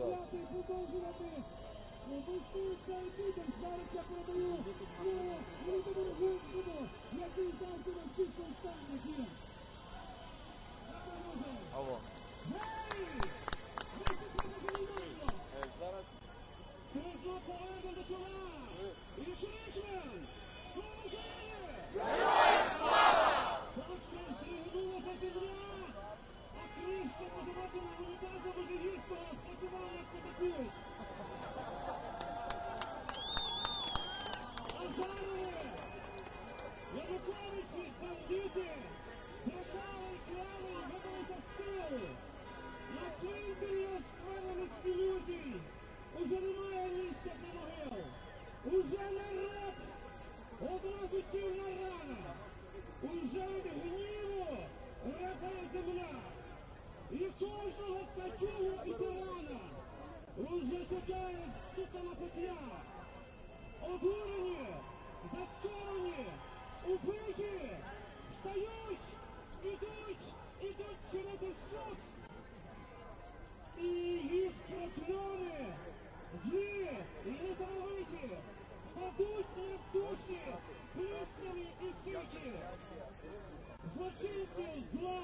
Вести цей мітинг, зараз я передаю слово Володимиру Гунському, який завжди на всіх константах є. Алло. Зараз. Героям слава! Уже немає місця для могил. Уже не реп, одразу тільна рана. Уже від гніву репає земля. І кожного такого і тирана уже чекає стукана петля. Обурені, заскорені, убиті, встають, ідуть, ідуть через суд. І їх прокльони, злі і незамовиті, падуть необдушні, писані і тихі. Злочинців зла,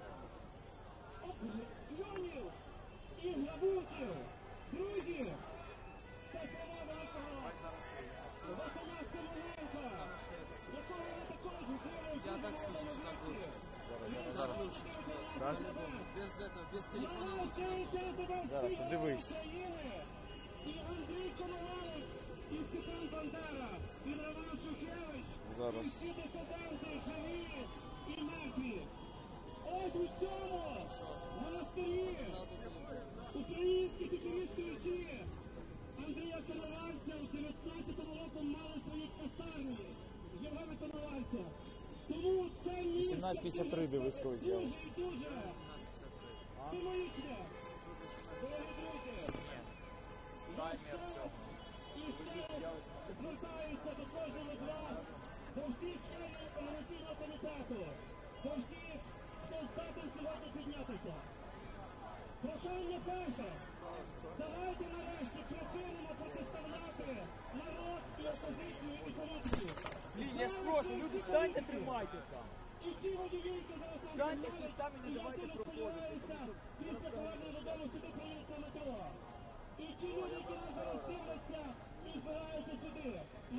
об'єнів і грабунків. Друзі, це слова великого Василя Симоненка, якого я також вірю. Я так слышу, как лучше. Зараз. Так? Без этого, без телефона. Зараз, подивись. І Андрій Коновалець, і Степан Бандера, і Роман Шухевич, Зараз. і всі дисиденти живі і мертві. Ось у цьому монастирі українські тітурівські вчі Андрія Коновальця у дев'ятнадцятому року мали свої писарні Євгена Коновальця. Тому це місце вісімнадцять п'ятдесят три дивись, коли з'явилось. дуже і дуже символічне. Дорогі друзі, і ще звертаюся до кожного з вас, до всіх членів Організаційного комітету, до всіх, хто здатен сьогодні піднятися. Прохання перше. Давайте нарешті припинимо протиставляти народ і опозицію і політику. Блін, я ж прошу, люди, станьте, тримайтеся. І ці водіївці зараз там Станьте займають, хтось там і не і давайте які проходити, розподіляються після повернення додому сюди приїхали метро. І ті люди, які нас зараз дивляться і збираються сюди.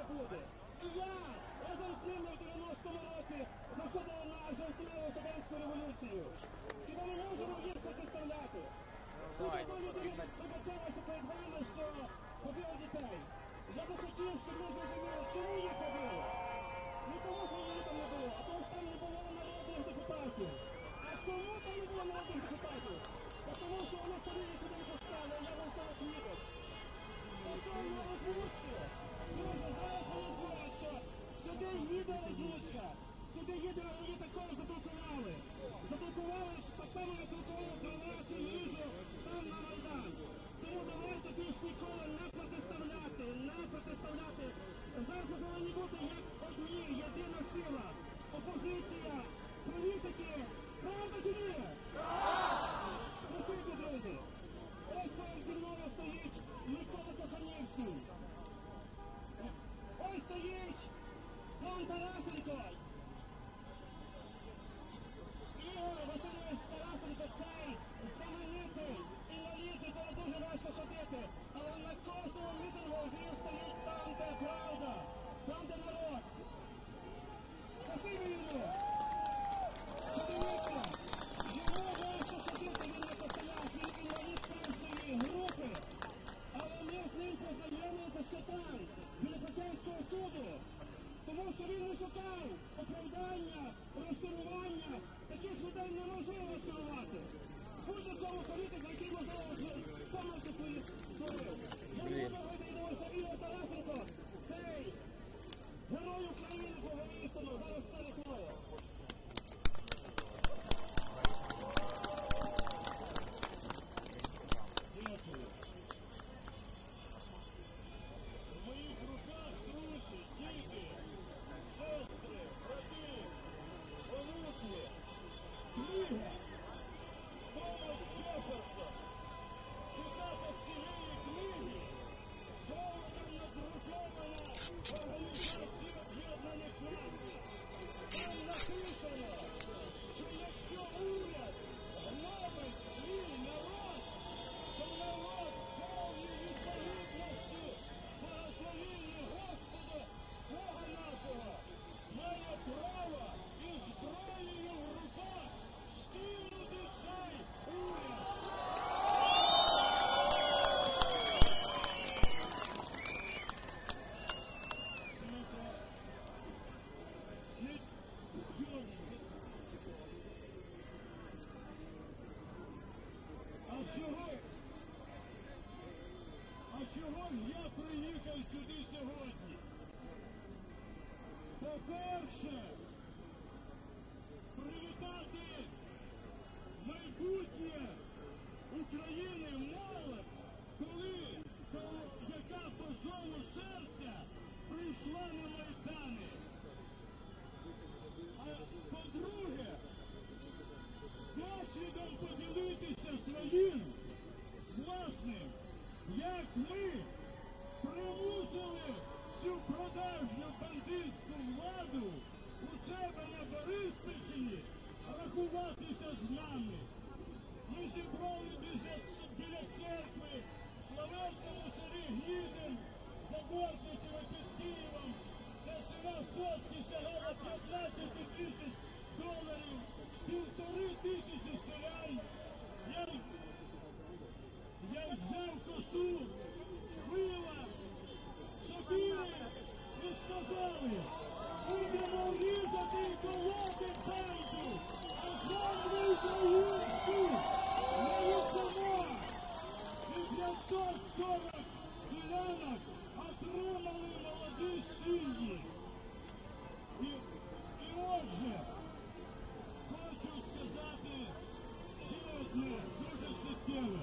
буде. І я разом з ними в дев'яностому році заходив на жовтневу студентську революцію. І ми не можемо їх протиставляти. Вибачалися перед вами, що побили дітей. Я би хотів, щоб ми зрозуміли, чому їх побили. Не тому, що їх там не було, а тому, що там не було народних депутатів. А чому там не було народних депутатів? Та тому, що вони самі нікуди не пускали, а я вам того свідок. Тобто на озвучку. Друзі, зараз вони знають, що сюди їде озвучка. Сюди їде, вони такого заблокували. Заблокували, так само як заблокували кровачу їжу там на Майдан. Тому давайте більш ніколи не протиставляти, не протиставляти. Зараз ми повинні бути як одні, єдина сила. Опозиція, політики. Правда чи ні? Спасибі, друзі. Ось перед зі мною стоїть Микола Коханівський. Ось стоїть Сон Тарасенко. Ігор Васильович Тарасенко, цей знаменитий інвалід, якого дуже важко ходити. Але на кожному мітингу він стоїть там, де правда, там, де народ. Спасибі йому. Подивіться, йому важко ходити, він на костелях, він інвалід першої групи. Але ми з ним познайомилися ще там, біля Печерського суду. Тому що він не шукав оправдання, розчарування. Таких людей неможливо розчарувати. Будь-якому політику, який можливо помилки свої зробив. Я не буду виділюватися Ігор Тарасенко, цей герой України Богоїстину, зараз стане слово. Дякую. В моїх руках друзі, діти, сестри, брати, онуки, книга, Томас Джеферсон, цитата з цієї книги, повна надрукована Організації Об'єднаних Націй. Там написано, що якщо уряд гнобить свій народ, то народ повний відповідності благословіння Господа Бога нашого має право і зброєю в руках скинути цей уряд. А чого? А чого ж я приїхав сюди сьогодні? По-перше, привітати майбутнє України молодь, коли яка по зову серця прийшла на Майдани. А по-друге, досвідом поділитися своїм власним, як ми примусили цю продажну бандитську владу у себе на Бориспільщині рахуватися з нами. Ми зібрали біля, біля церкви в славетному селі Гнідин заборників під Києвом, де ціна сотки сягала п'ятнадцять тисяч доларів, півтори тисячі селян. Я, я взяв косу, вила, сокири і сказали, будемо різати і колоти танку, а землю українську не віддамо. І п'ятсот сорок ділянок отримали молоді сім'ї. І, і отже, хочу сказати ще одне дуже суттєве.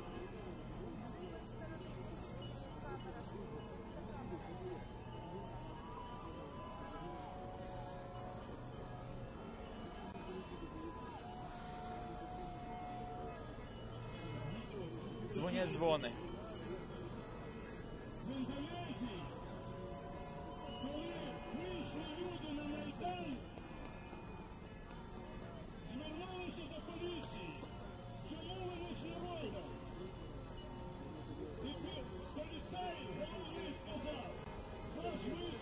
Дзвонять дзвони. В Індонезії, коли вийшли люди на Майдан, звернулися до поліції. Чому ви не з народом? І поліцай головний сказав, ваш виступ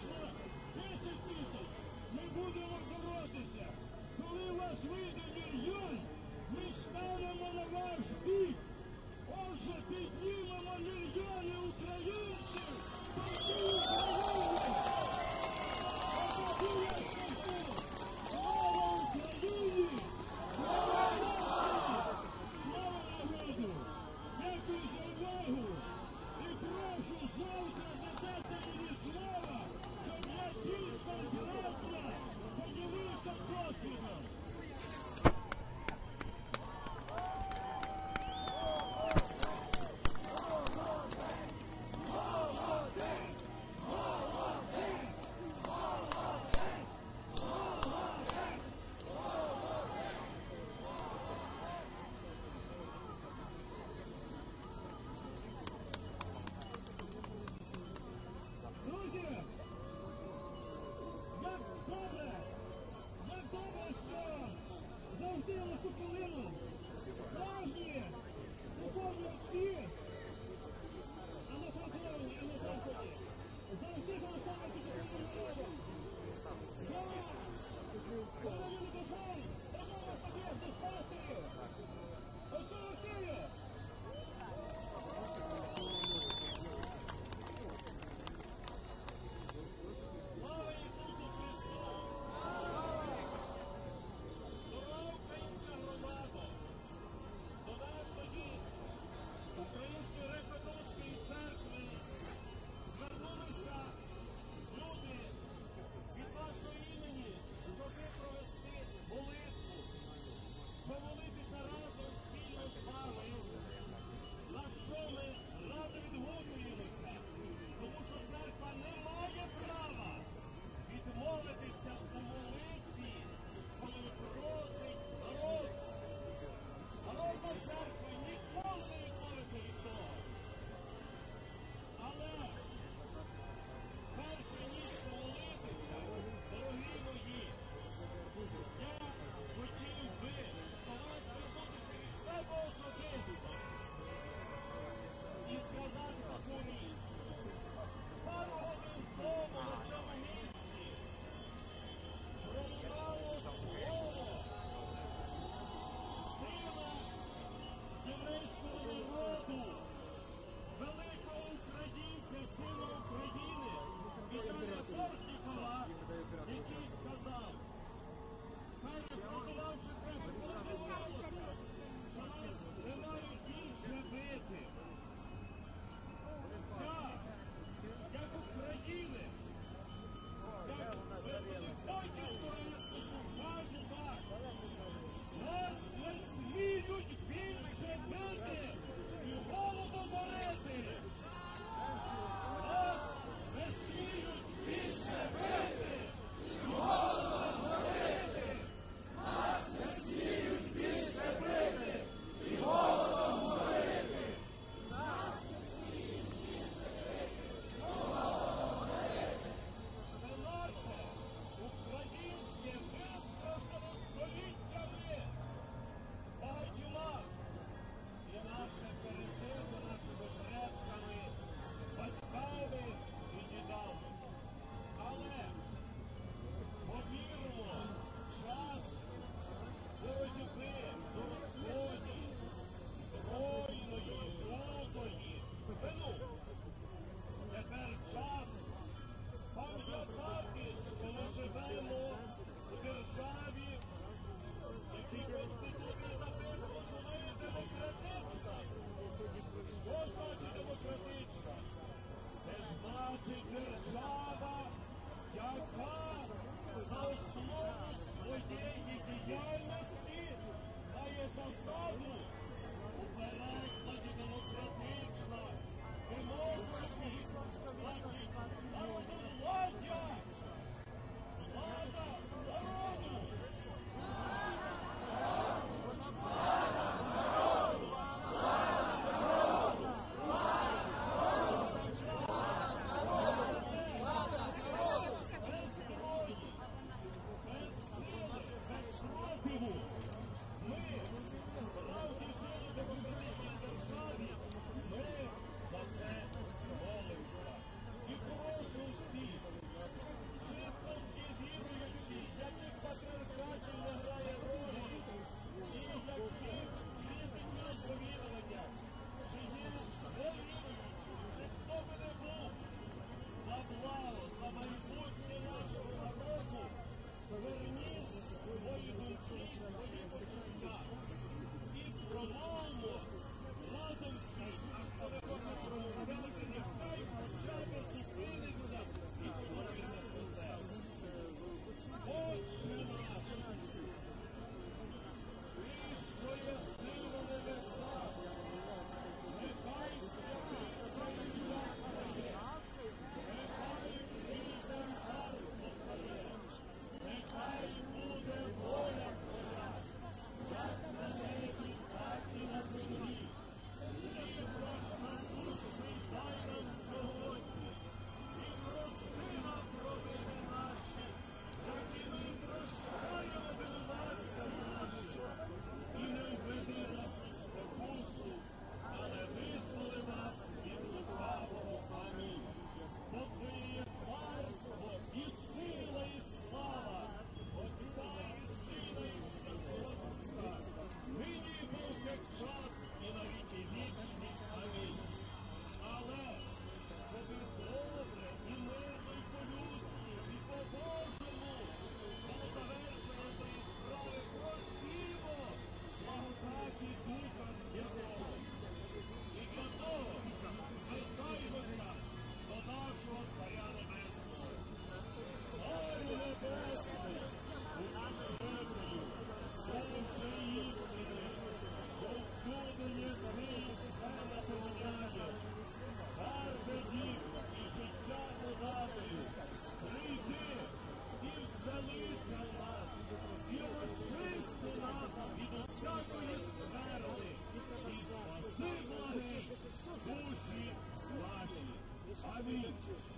Амінь.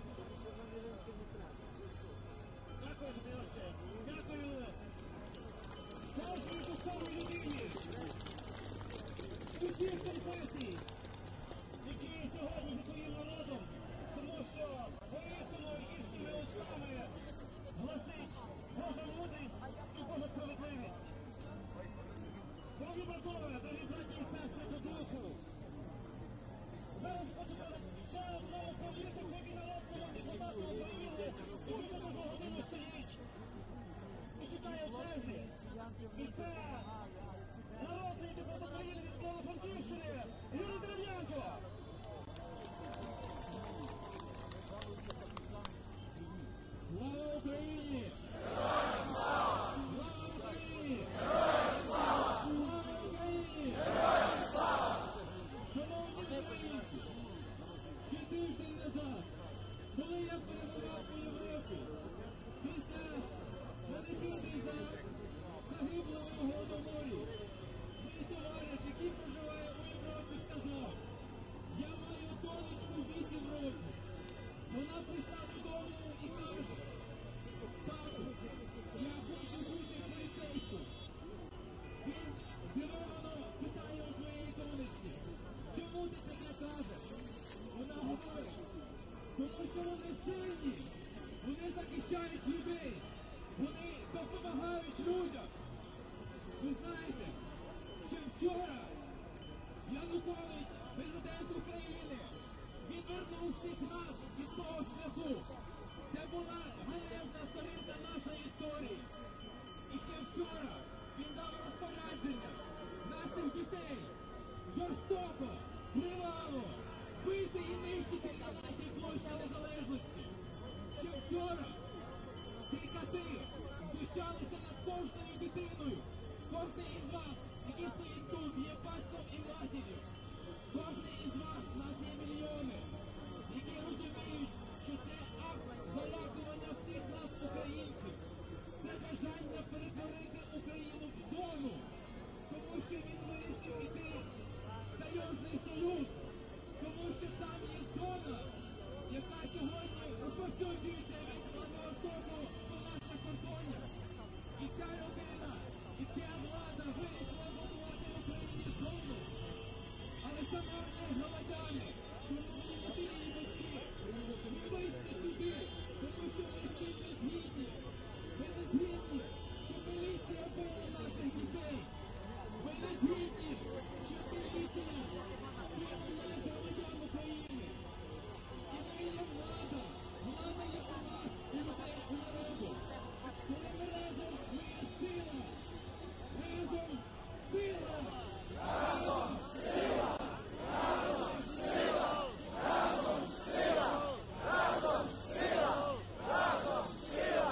Дякую, Отче. Дякую кожній духовній людині усіх конфесій, які сьогодні зі своїм народом, тому що воістину їхніми устами гласить Божа мудрість і Божа справедливість. Дорогі братове, дорогі браті і сестри до духу, зараз хочемо ще одного повірити в собі народ депутату України, який за Божу годину стоїть і читає тези. І це народний депутат України від Івано-Франківщини Юрій Дерев'янко. Слава Україні! Слава Україні! Слава Україні! Шановні українці, ще тиждень назад, коли я перебував у Європі, після медицини загиблого в Голодоморі, мій товариш, який проживає у Європі, сказав: я маю донечку вісім років. Вона прийшла додому і каже: тату, я хочу бути поліцейською. Він здивовано питає у своєї донечки: чому ти таке кажеш? Вона говорить: тому що вони сильні, вони захищають людей, вони допомагають людям. Ви знаєте, що вчора Янукович, президент України, відвернув всіх нас від того шляху. Це була ганебна сторінка нашої історії. І ще вчора він дав розпорядження наших дітей жорстоко, криваво бити і нищити на нашій площі Незалежності. Ще вчора ці кати знущалися над кожною дитиною. Кожний із вас, який стоїть тут, є батьком і матір'ю. Кожний із вас, нас є мільйони, які розуміють, що це акт залякування всіх нас, українців. Це бажання перетворити Україну в зону, тому що він вирішив іти в Союзний Союз, тому що там є зона, яка сьогодні розповсюджується від Владивостоку до наших кордонів. І ця людина, і ця влада вирішила будувати в Україні зону. Але, шановні громадяни, шановні матері і батьки, не вийшли сюди, тому що ви всі не згідні. Ви не згідні, що поліція била наших дітей. Ви не згідні, що поліція била наших громадян України. І ми є влада, влада є у вас і людей у народу. Коли ми разом, ми є сила. Разом сила! Разом сила! Разом сила! Разом сила! Разом сила! Разом сила!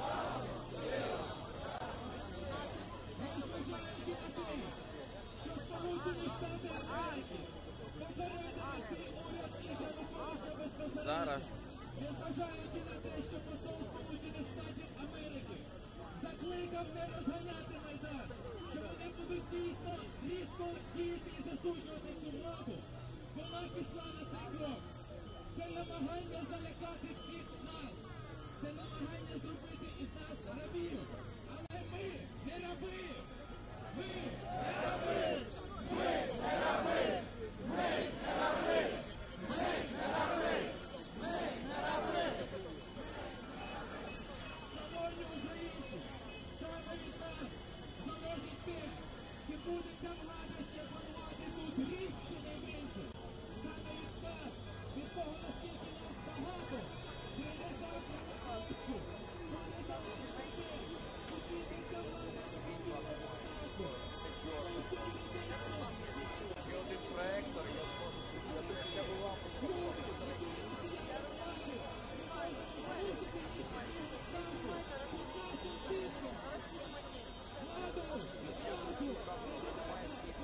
Незважаючи на те, що Сполучені Штати Америки попередили свій уряд і Януковича безпосередньо. Зараз. Незважаючи на те, що посол Сполучених Штатів Америки закликав не розганяти Майдан, що вони будуть дійсно різко діяти і засуджувати цю владу, вона пішла на цей крок. Це намагання залякати всіх нас. Це намагання зробити із нас рабів. Але ми не раби! Ми не раби! Ми не раби! Ми не раби! Ми не раби! Ми не раби! Шановні українці, саме від нас залежить тим, чи буде ця влада ще панувати тут рік чи не менше. Саме від нас, від того, наскільки нас багато, чи не завжди на колесу, коли залежить тим, оскільки ця влада змінює багато. Ще один проектор, я зможу хоча б вам Владу! Владу!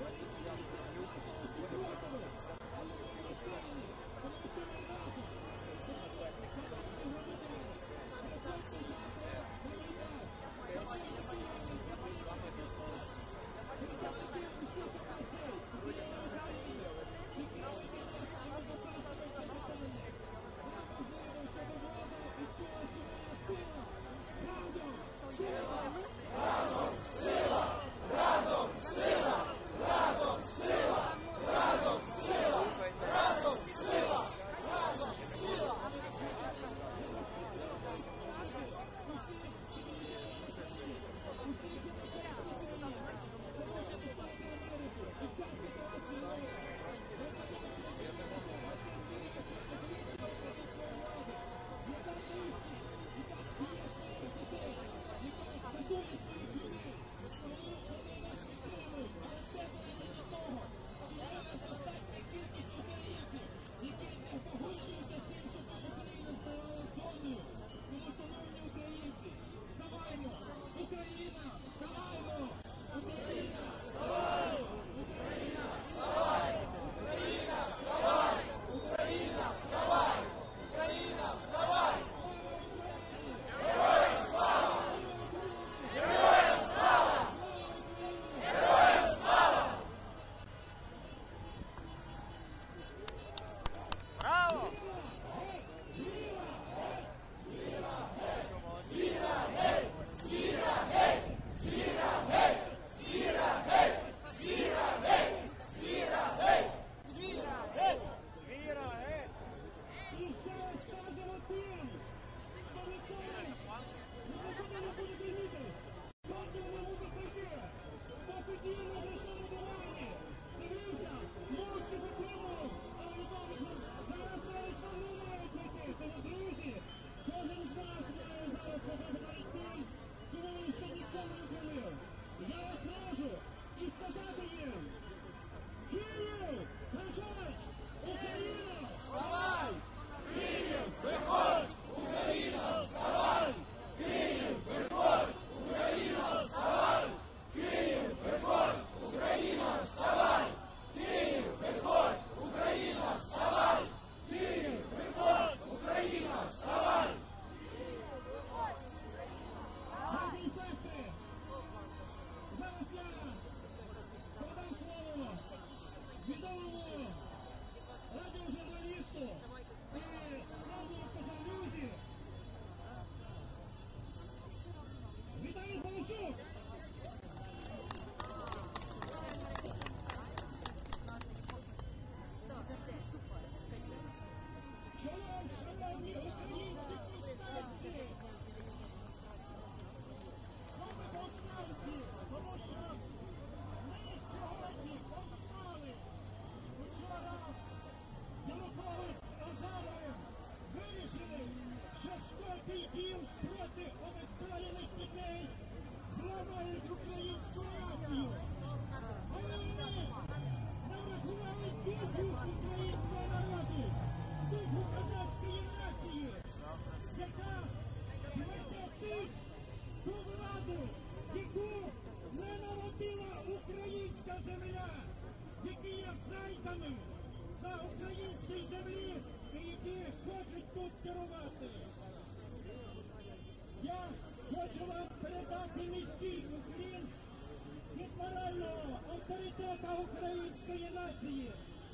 авторитета української нації,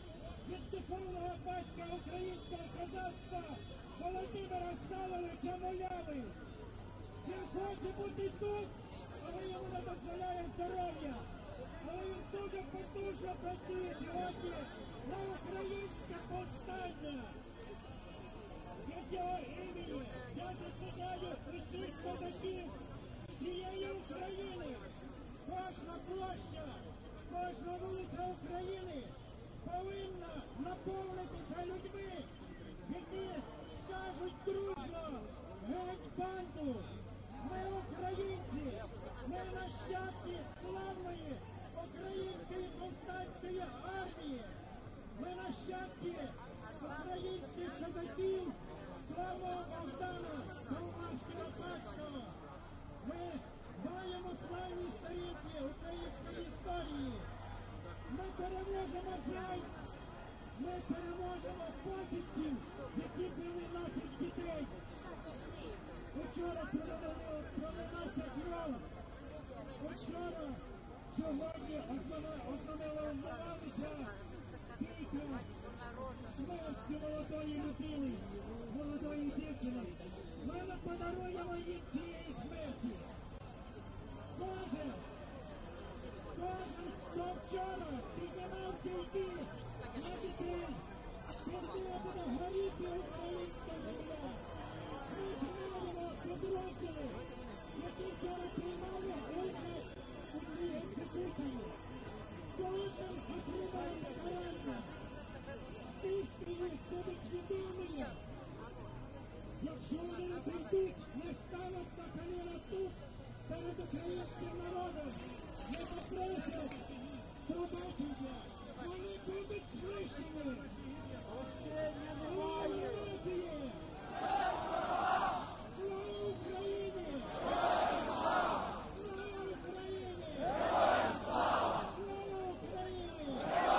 від духовного батька українського козацтва Володимира Сталовича Моляви. Він хоче бути тут, але йому не дозволяє здоров'я. Але він дуже потужно працює сьогодні на українське повстання. Від його імені я засідаю усіх козаків всієї України. Кожна площа, кожна вулиця України повинна наповнитися людьми, які скажуть дружно: геть банду! Ми українці, ми нащадки славної української повстанської армії, ми нащадки українських козаків, славного Богдана Довманського-Пасського. Ми маємо славні сторінки української історії. даруємо їм цієї смерті. Кожен, кожен, хто вчора піднімав цей бій на дітей, сьогодні буде горіти українська земля. Ми знаємо підрозділи, які вчора приймали участь у цій екзекуції. Кожен отримає покарання. Тих, хто їх будуть відомі. Якщо вони не прийдуть, не стануть на коліна тут, перед українським народом, не попросять пробачення, вони будуть знищені. Слава нації! Слава Україні! Слава Україні! Слава Україні!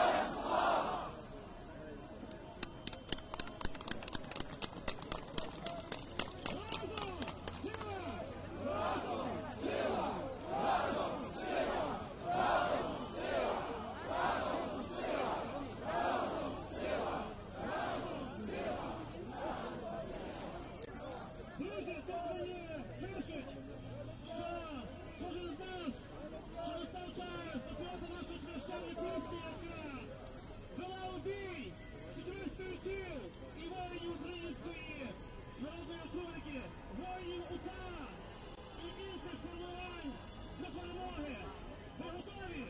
Друзі, то мені пишуть, що кожен з нас, що настав час доклати нашу священну пісню, яка вела у бій четвертої сил і воїнів Української Народної Республіки, воїнів УПА і інших формувань для перемоги. Ви готові?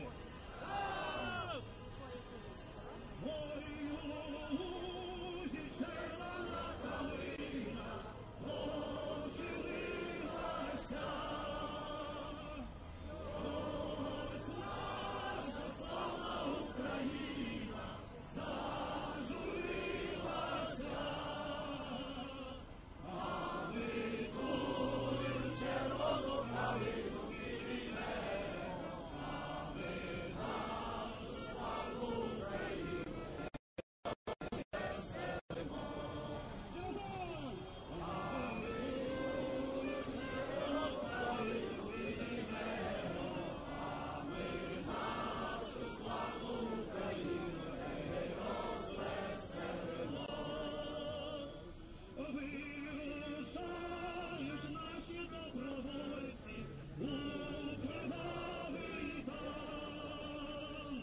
Ой, зійшла калина, похилилася. Ось наша славна Україна зажурилася. А ми тую червону калину підіймемо, а ми нашу славну Україну веселимо. Вирушають наші добровольці у кривавий дан.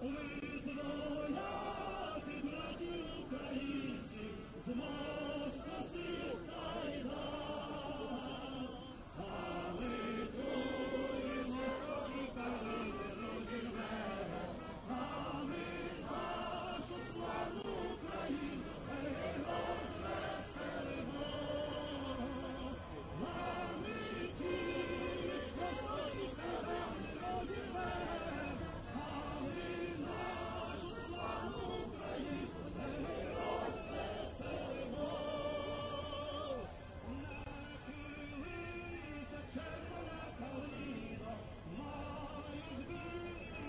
Визволяти братів українців з московських кайдан. А ми туємо трохи калини розірвемо, а ми нашу славну Україну розвеселимо. А ми ті Господні калини розірвемо, а ми нашу славну Україну розвеселимо. Нахилися червона калина, має збитий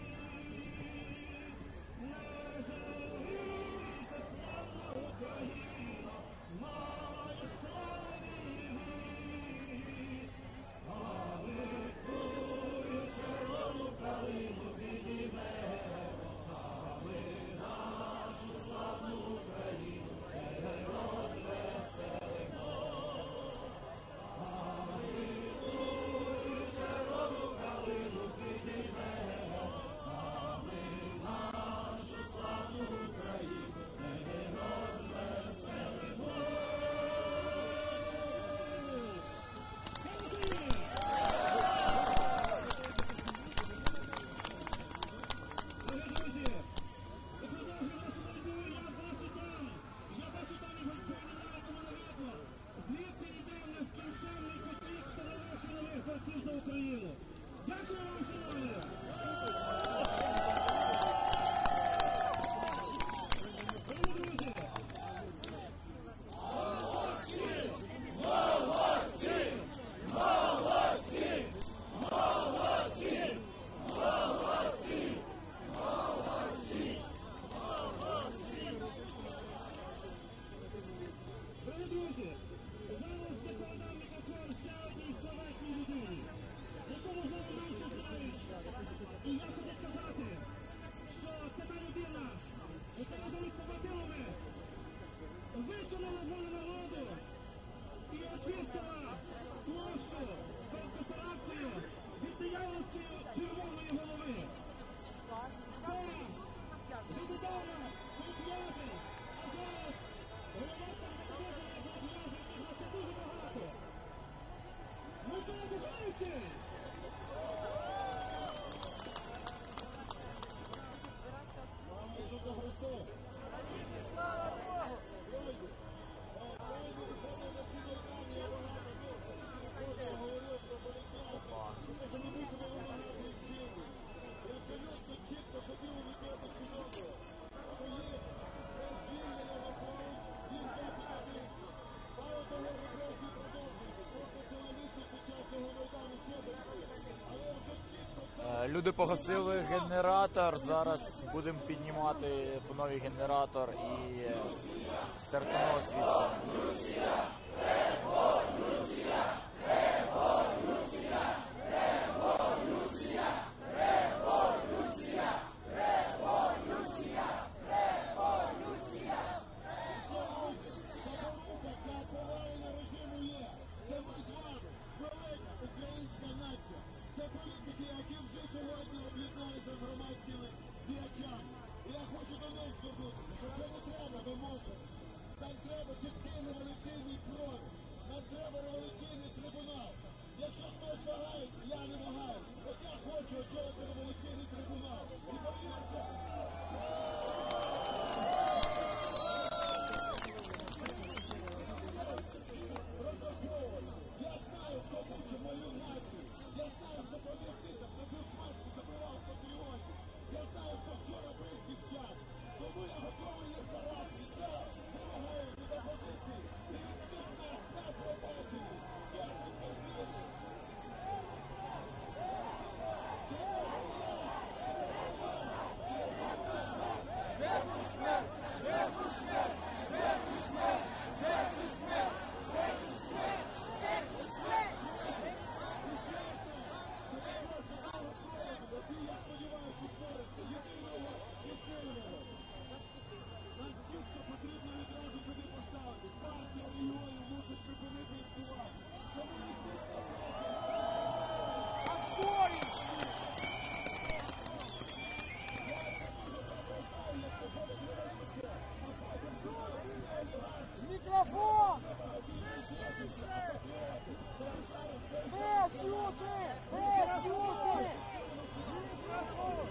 не зоріться славна Україна, має славний вік. А ми тую червону калину підіймемо, а ми нашу славну Україну розвеселимо. А ми тую червону калину підіймемо, а ми нашу славну Україну розвеселимо. Дорогі друзі, у продовження нашої боротьби я бачу там, я бачу там і Верховну Раду Моноліту. Звідки йде нескінченний потік силових і нових борців за Україну. Дякую вам, шановні! Дорогі друзі! Молодці! Молодці! Молодці! Молодці! Молодці! Молодці! Дорогі друзі, зараз я передам мікрофон ще одній славетній людині, яку можливо менше знають. І я хочу сказати, що це та людина, яка разом із побратимами виконала волю народу і очистила площу перед Бесарабкою від диявольської червоної голови. Зараз Жидодара Фольклори, а зараз голова там не дуже багато. Ну це обіжаючи! Люди погасили генератор, зараз будемо піднімати по новий генератор і стартового світла. Мікрофон! Не чути! Не чути! Мікрофон!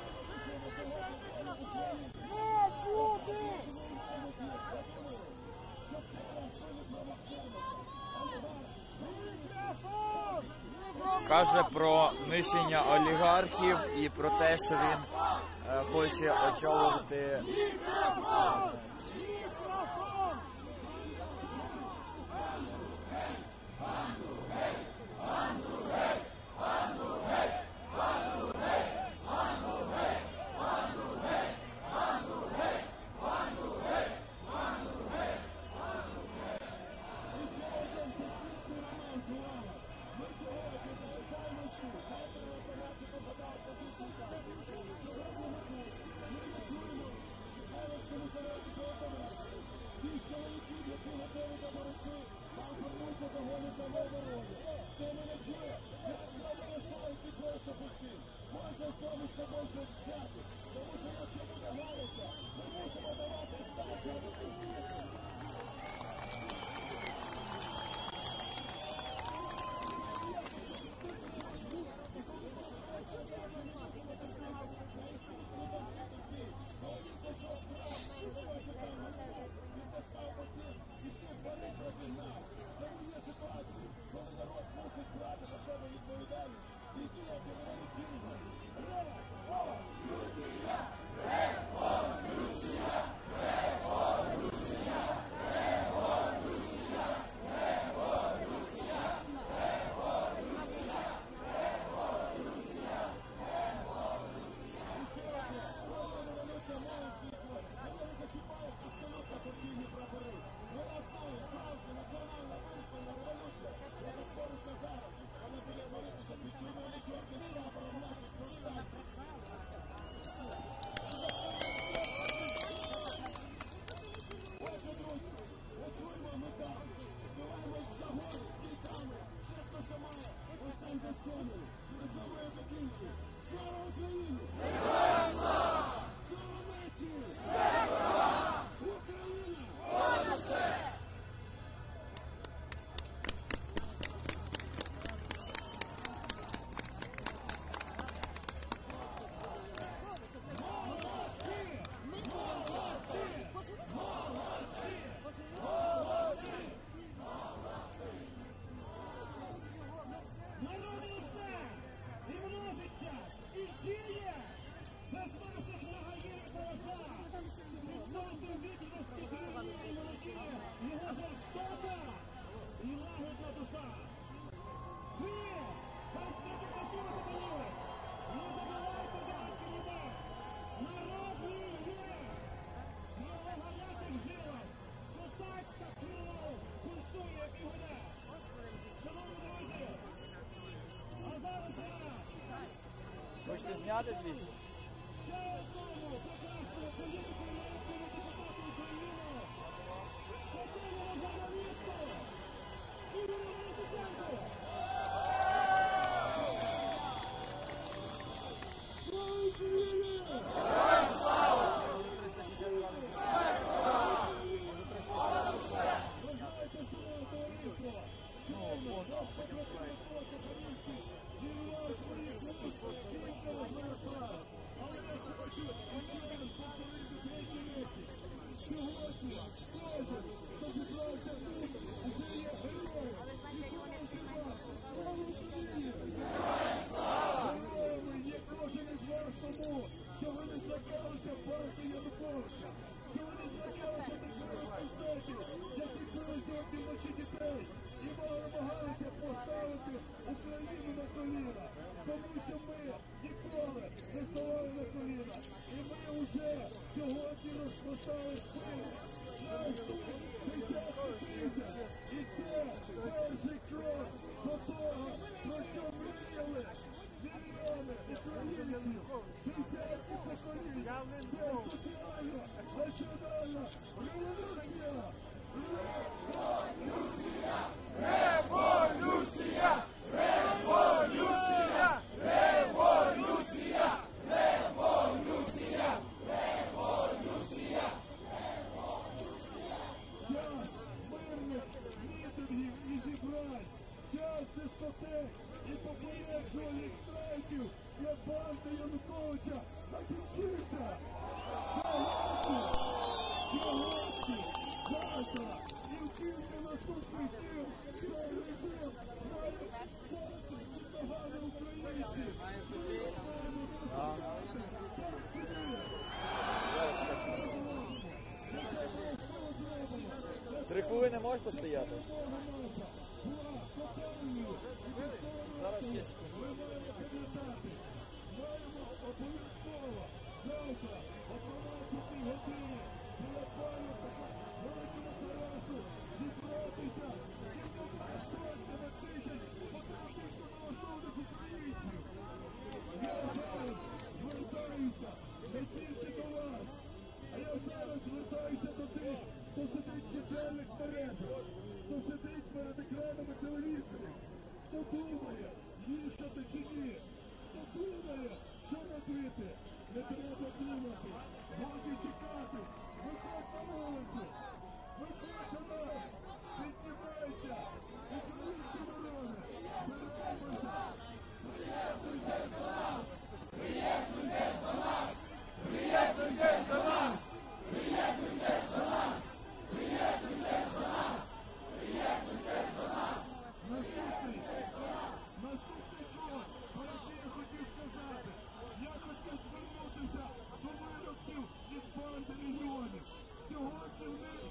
Не чути! Мікрофон! Каже про нищення олігархів і про те, що він е, хоче очолити зняти звідси? Три хвилини можеш постояти? Зараз є. Сьогодні в них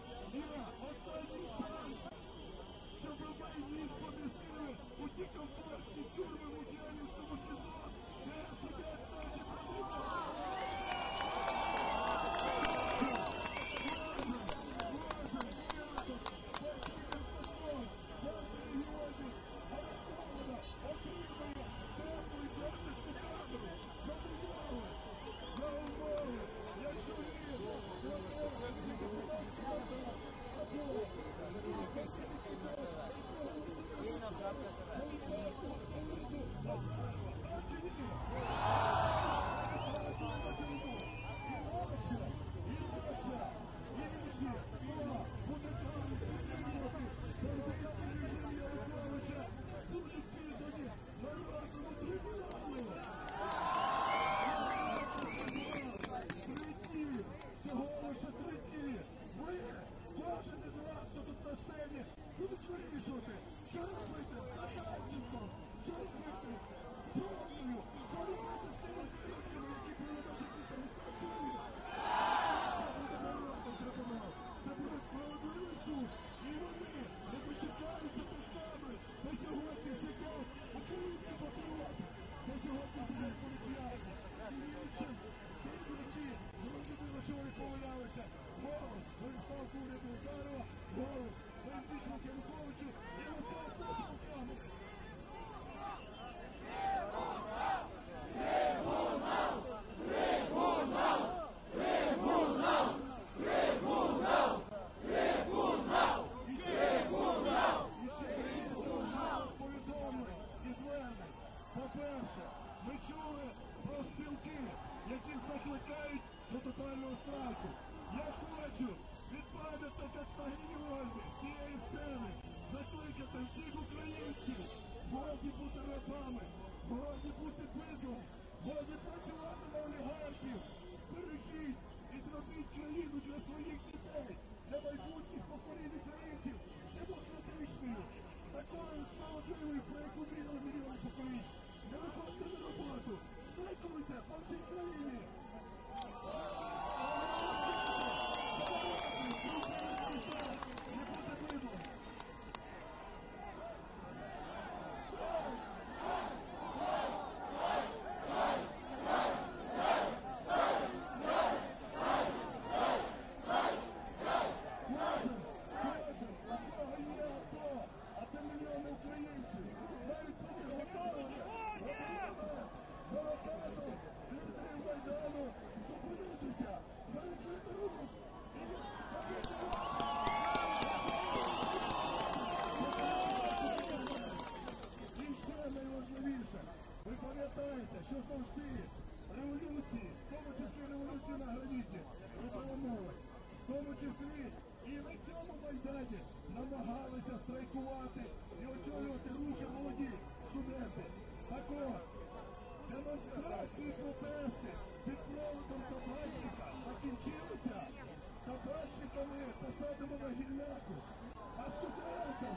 Майдані намагалися страйкувати і очолювати рухи молоді студенти. Так от, демонстрації, протести під проводом табачника закінчилися табачниками посадами на гілляку, а студентам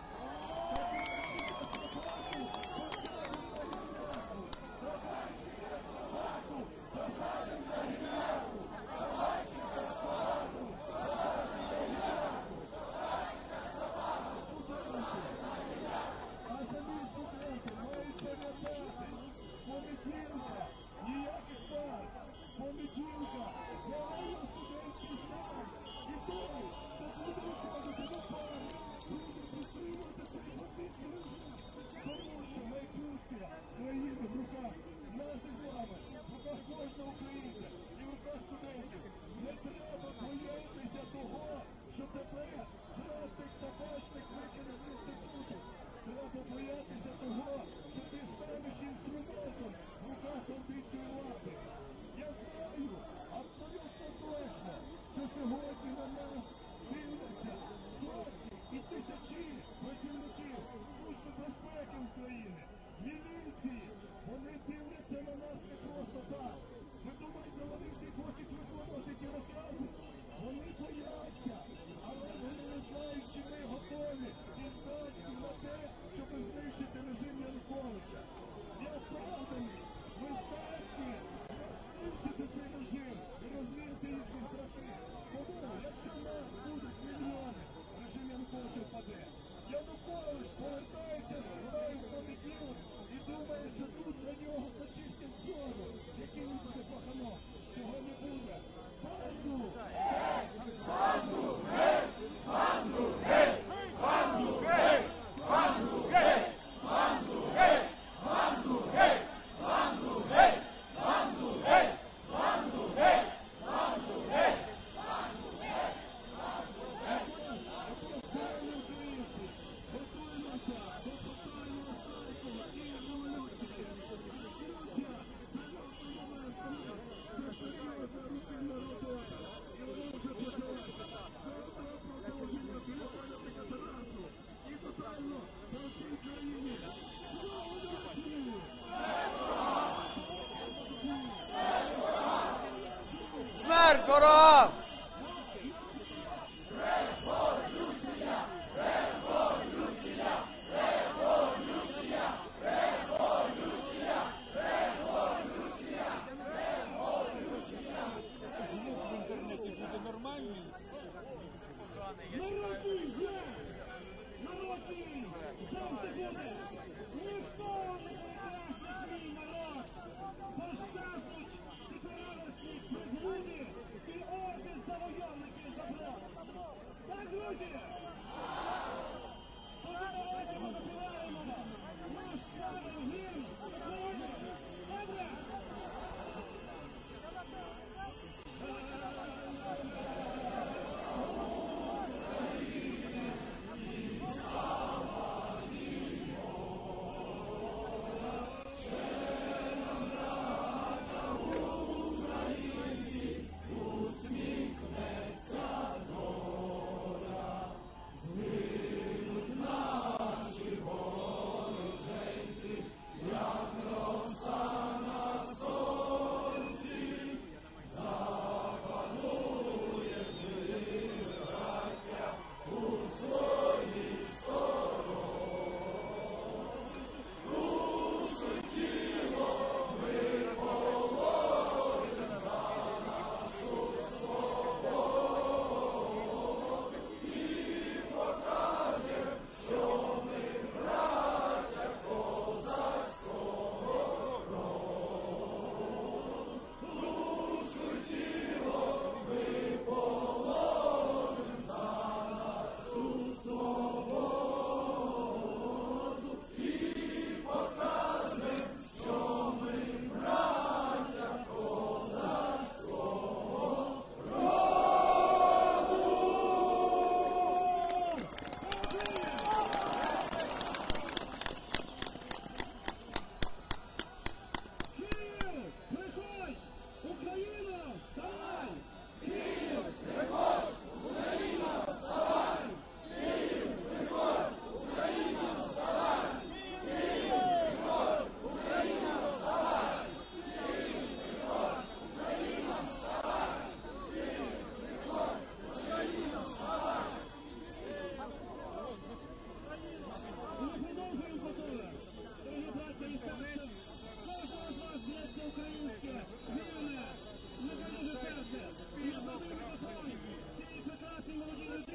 Смерть ворогам!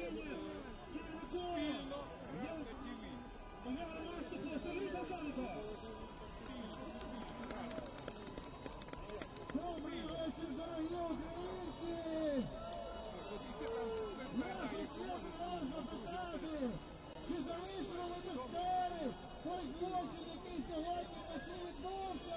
Добрий вечір, дорогі українці! Я хотів вас запитати, чи залишили ви до сфери той злочин, який сьогодні таки відбувся?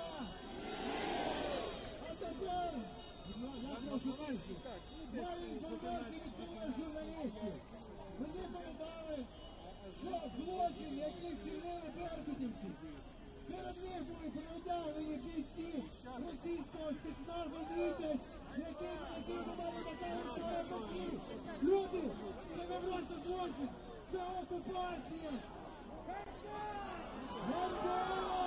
А тепер, я прошу Лесю, маю інформацію від колег журналістів. Мені передали, що злочин, який вчинили беркутівці, серед них були переодягнені бійці російського спецназу «Вітязь», які мали накали своє боки. Люди, це не просто злочин, це окупація. Ганьба!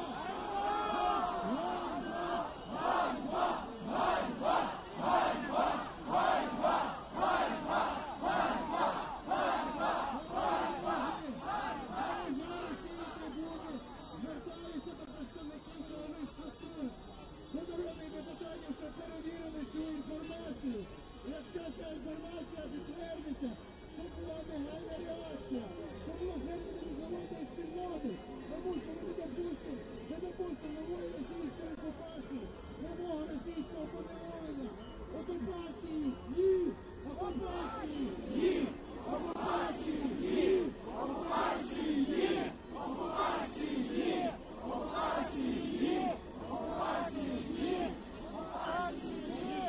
Ганьба! Ганьба! Ганьба! Ганьба! Ганьба! Ганьба! Ганьба! Ганьба! Ганьба! Зараз цієї трибуни звертаюся до представників силових структур, до народних депутатів, щоб перевірили цю інформацію. Якщо ця інформація підтвердиться, це була негайна реакція. Це було звернення міжнародної спільноти, тому що ми не допустимо, не допустимо нової російської окупації, нового російського поділення. Окупації ні! Окупації ні! Окупації ні! Окупації ні! Окупації ні! Окупації ні! Окупації ні! Окупації ні!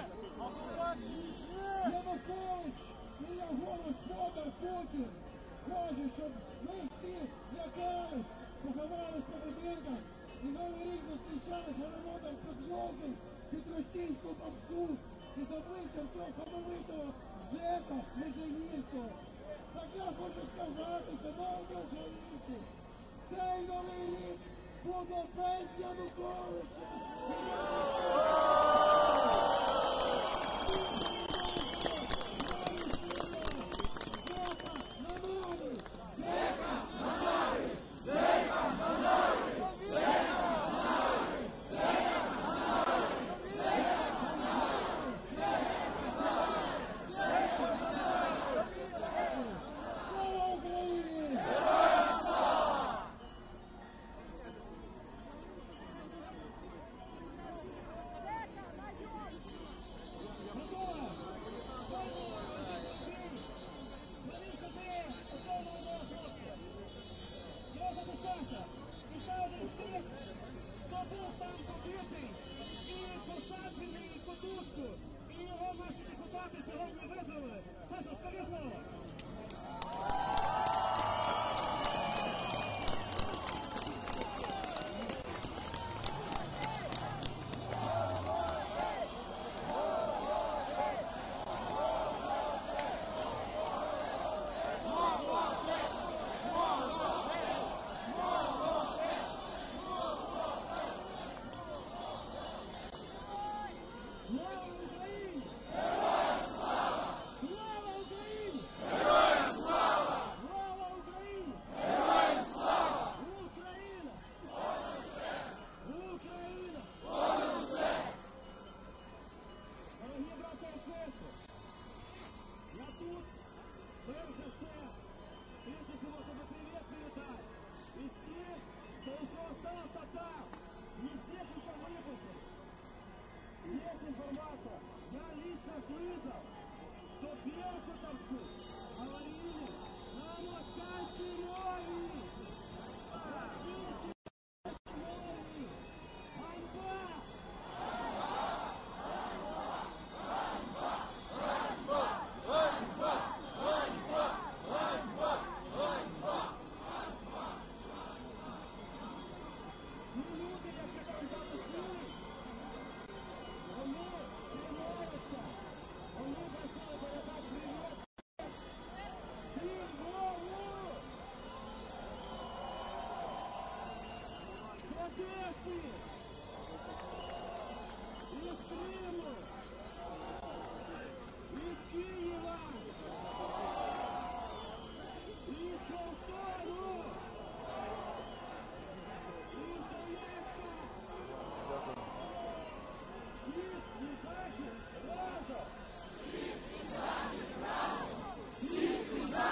Янукович і його господар Путін хочуть, щоб ми всі злякались, поховались по будинках і новий рік зустрічали городом підлоги під російську попсу і з обличчям цього хамовитого зека Межигірського. Так я хочу сказати, шановні українці, цей новий рік буде без Януковича. Світ і захід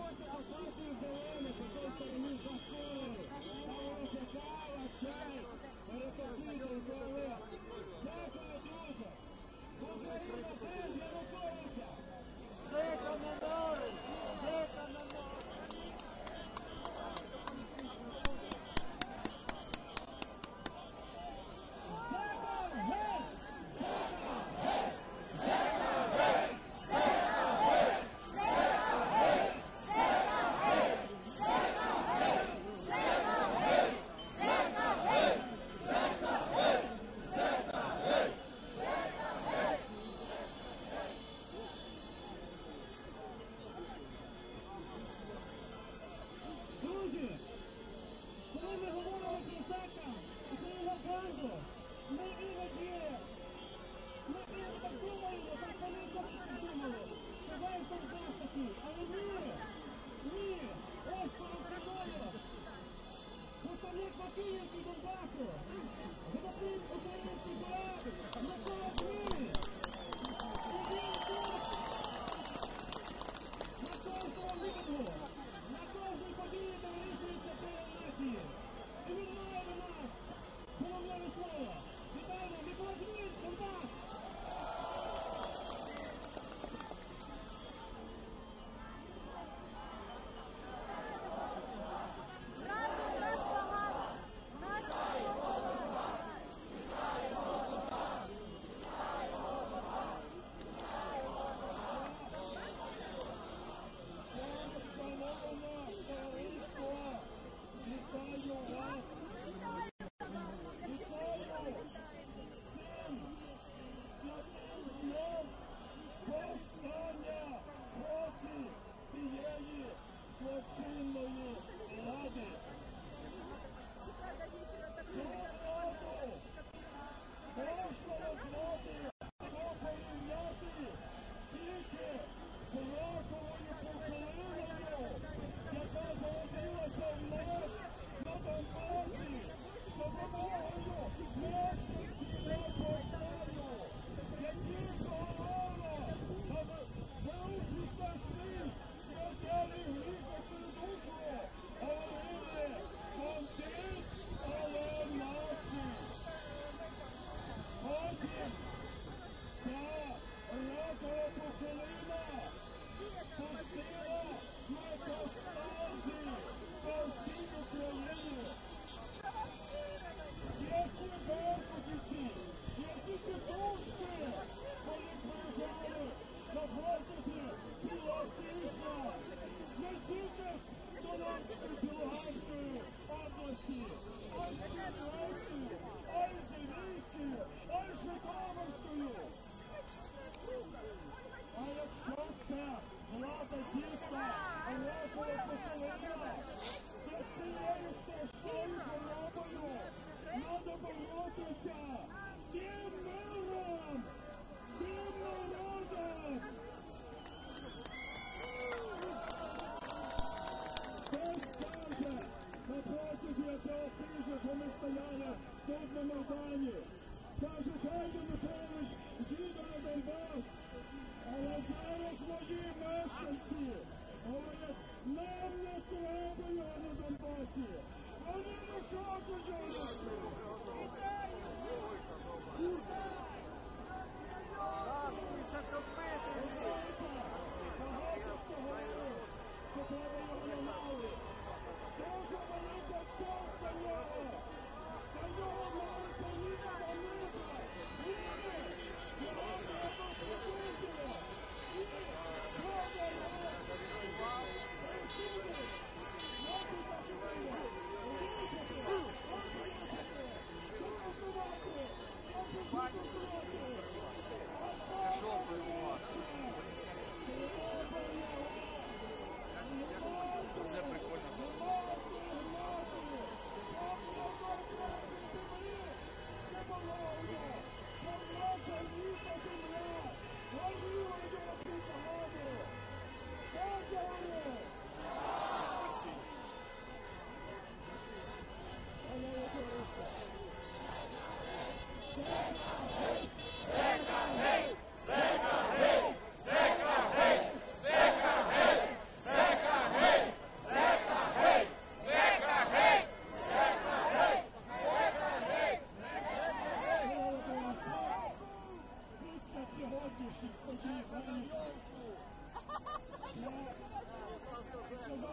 Дай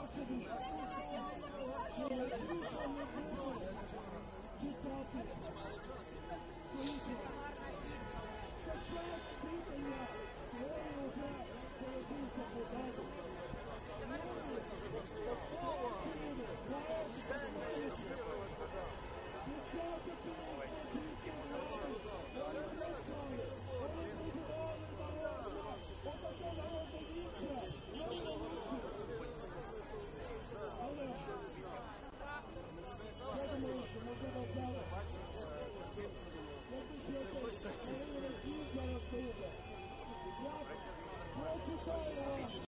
заходу. Рішення було читати. Це час рішення.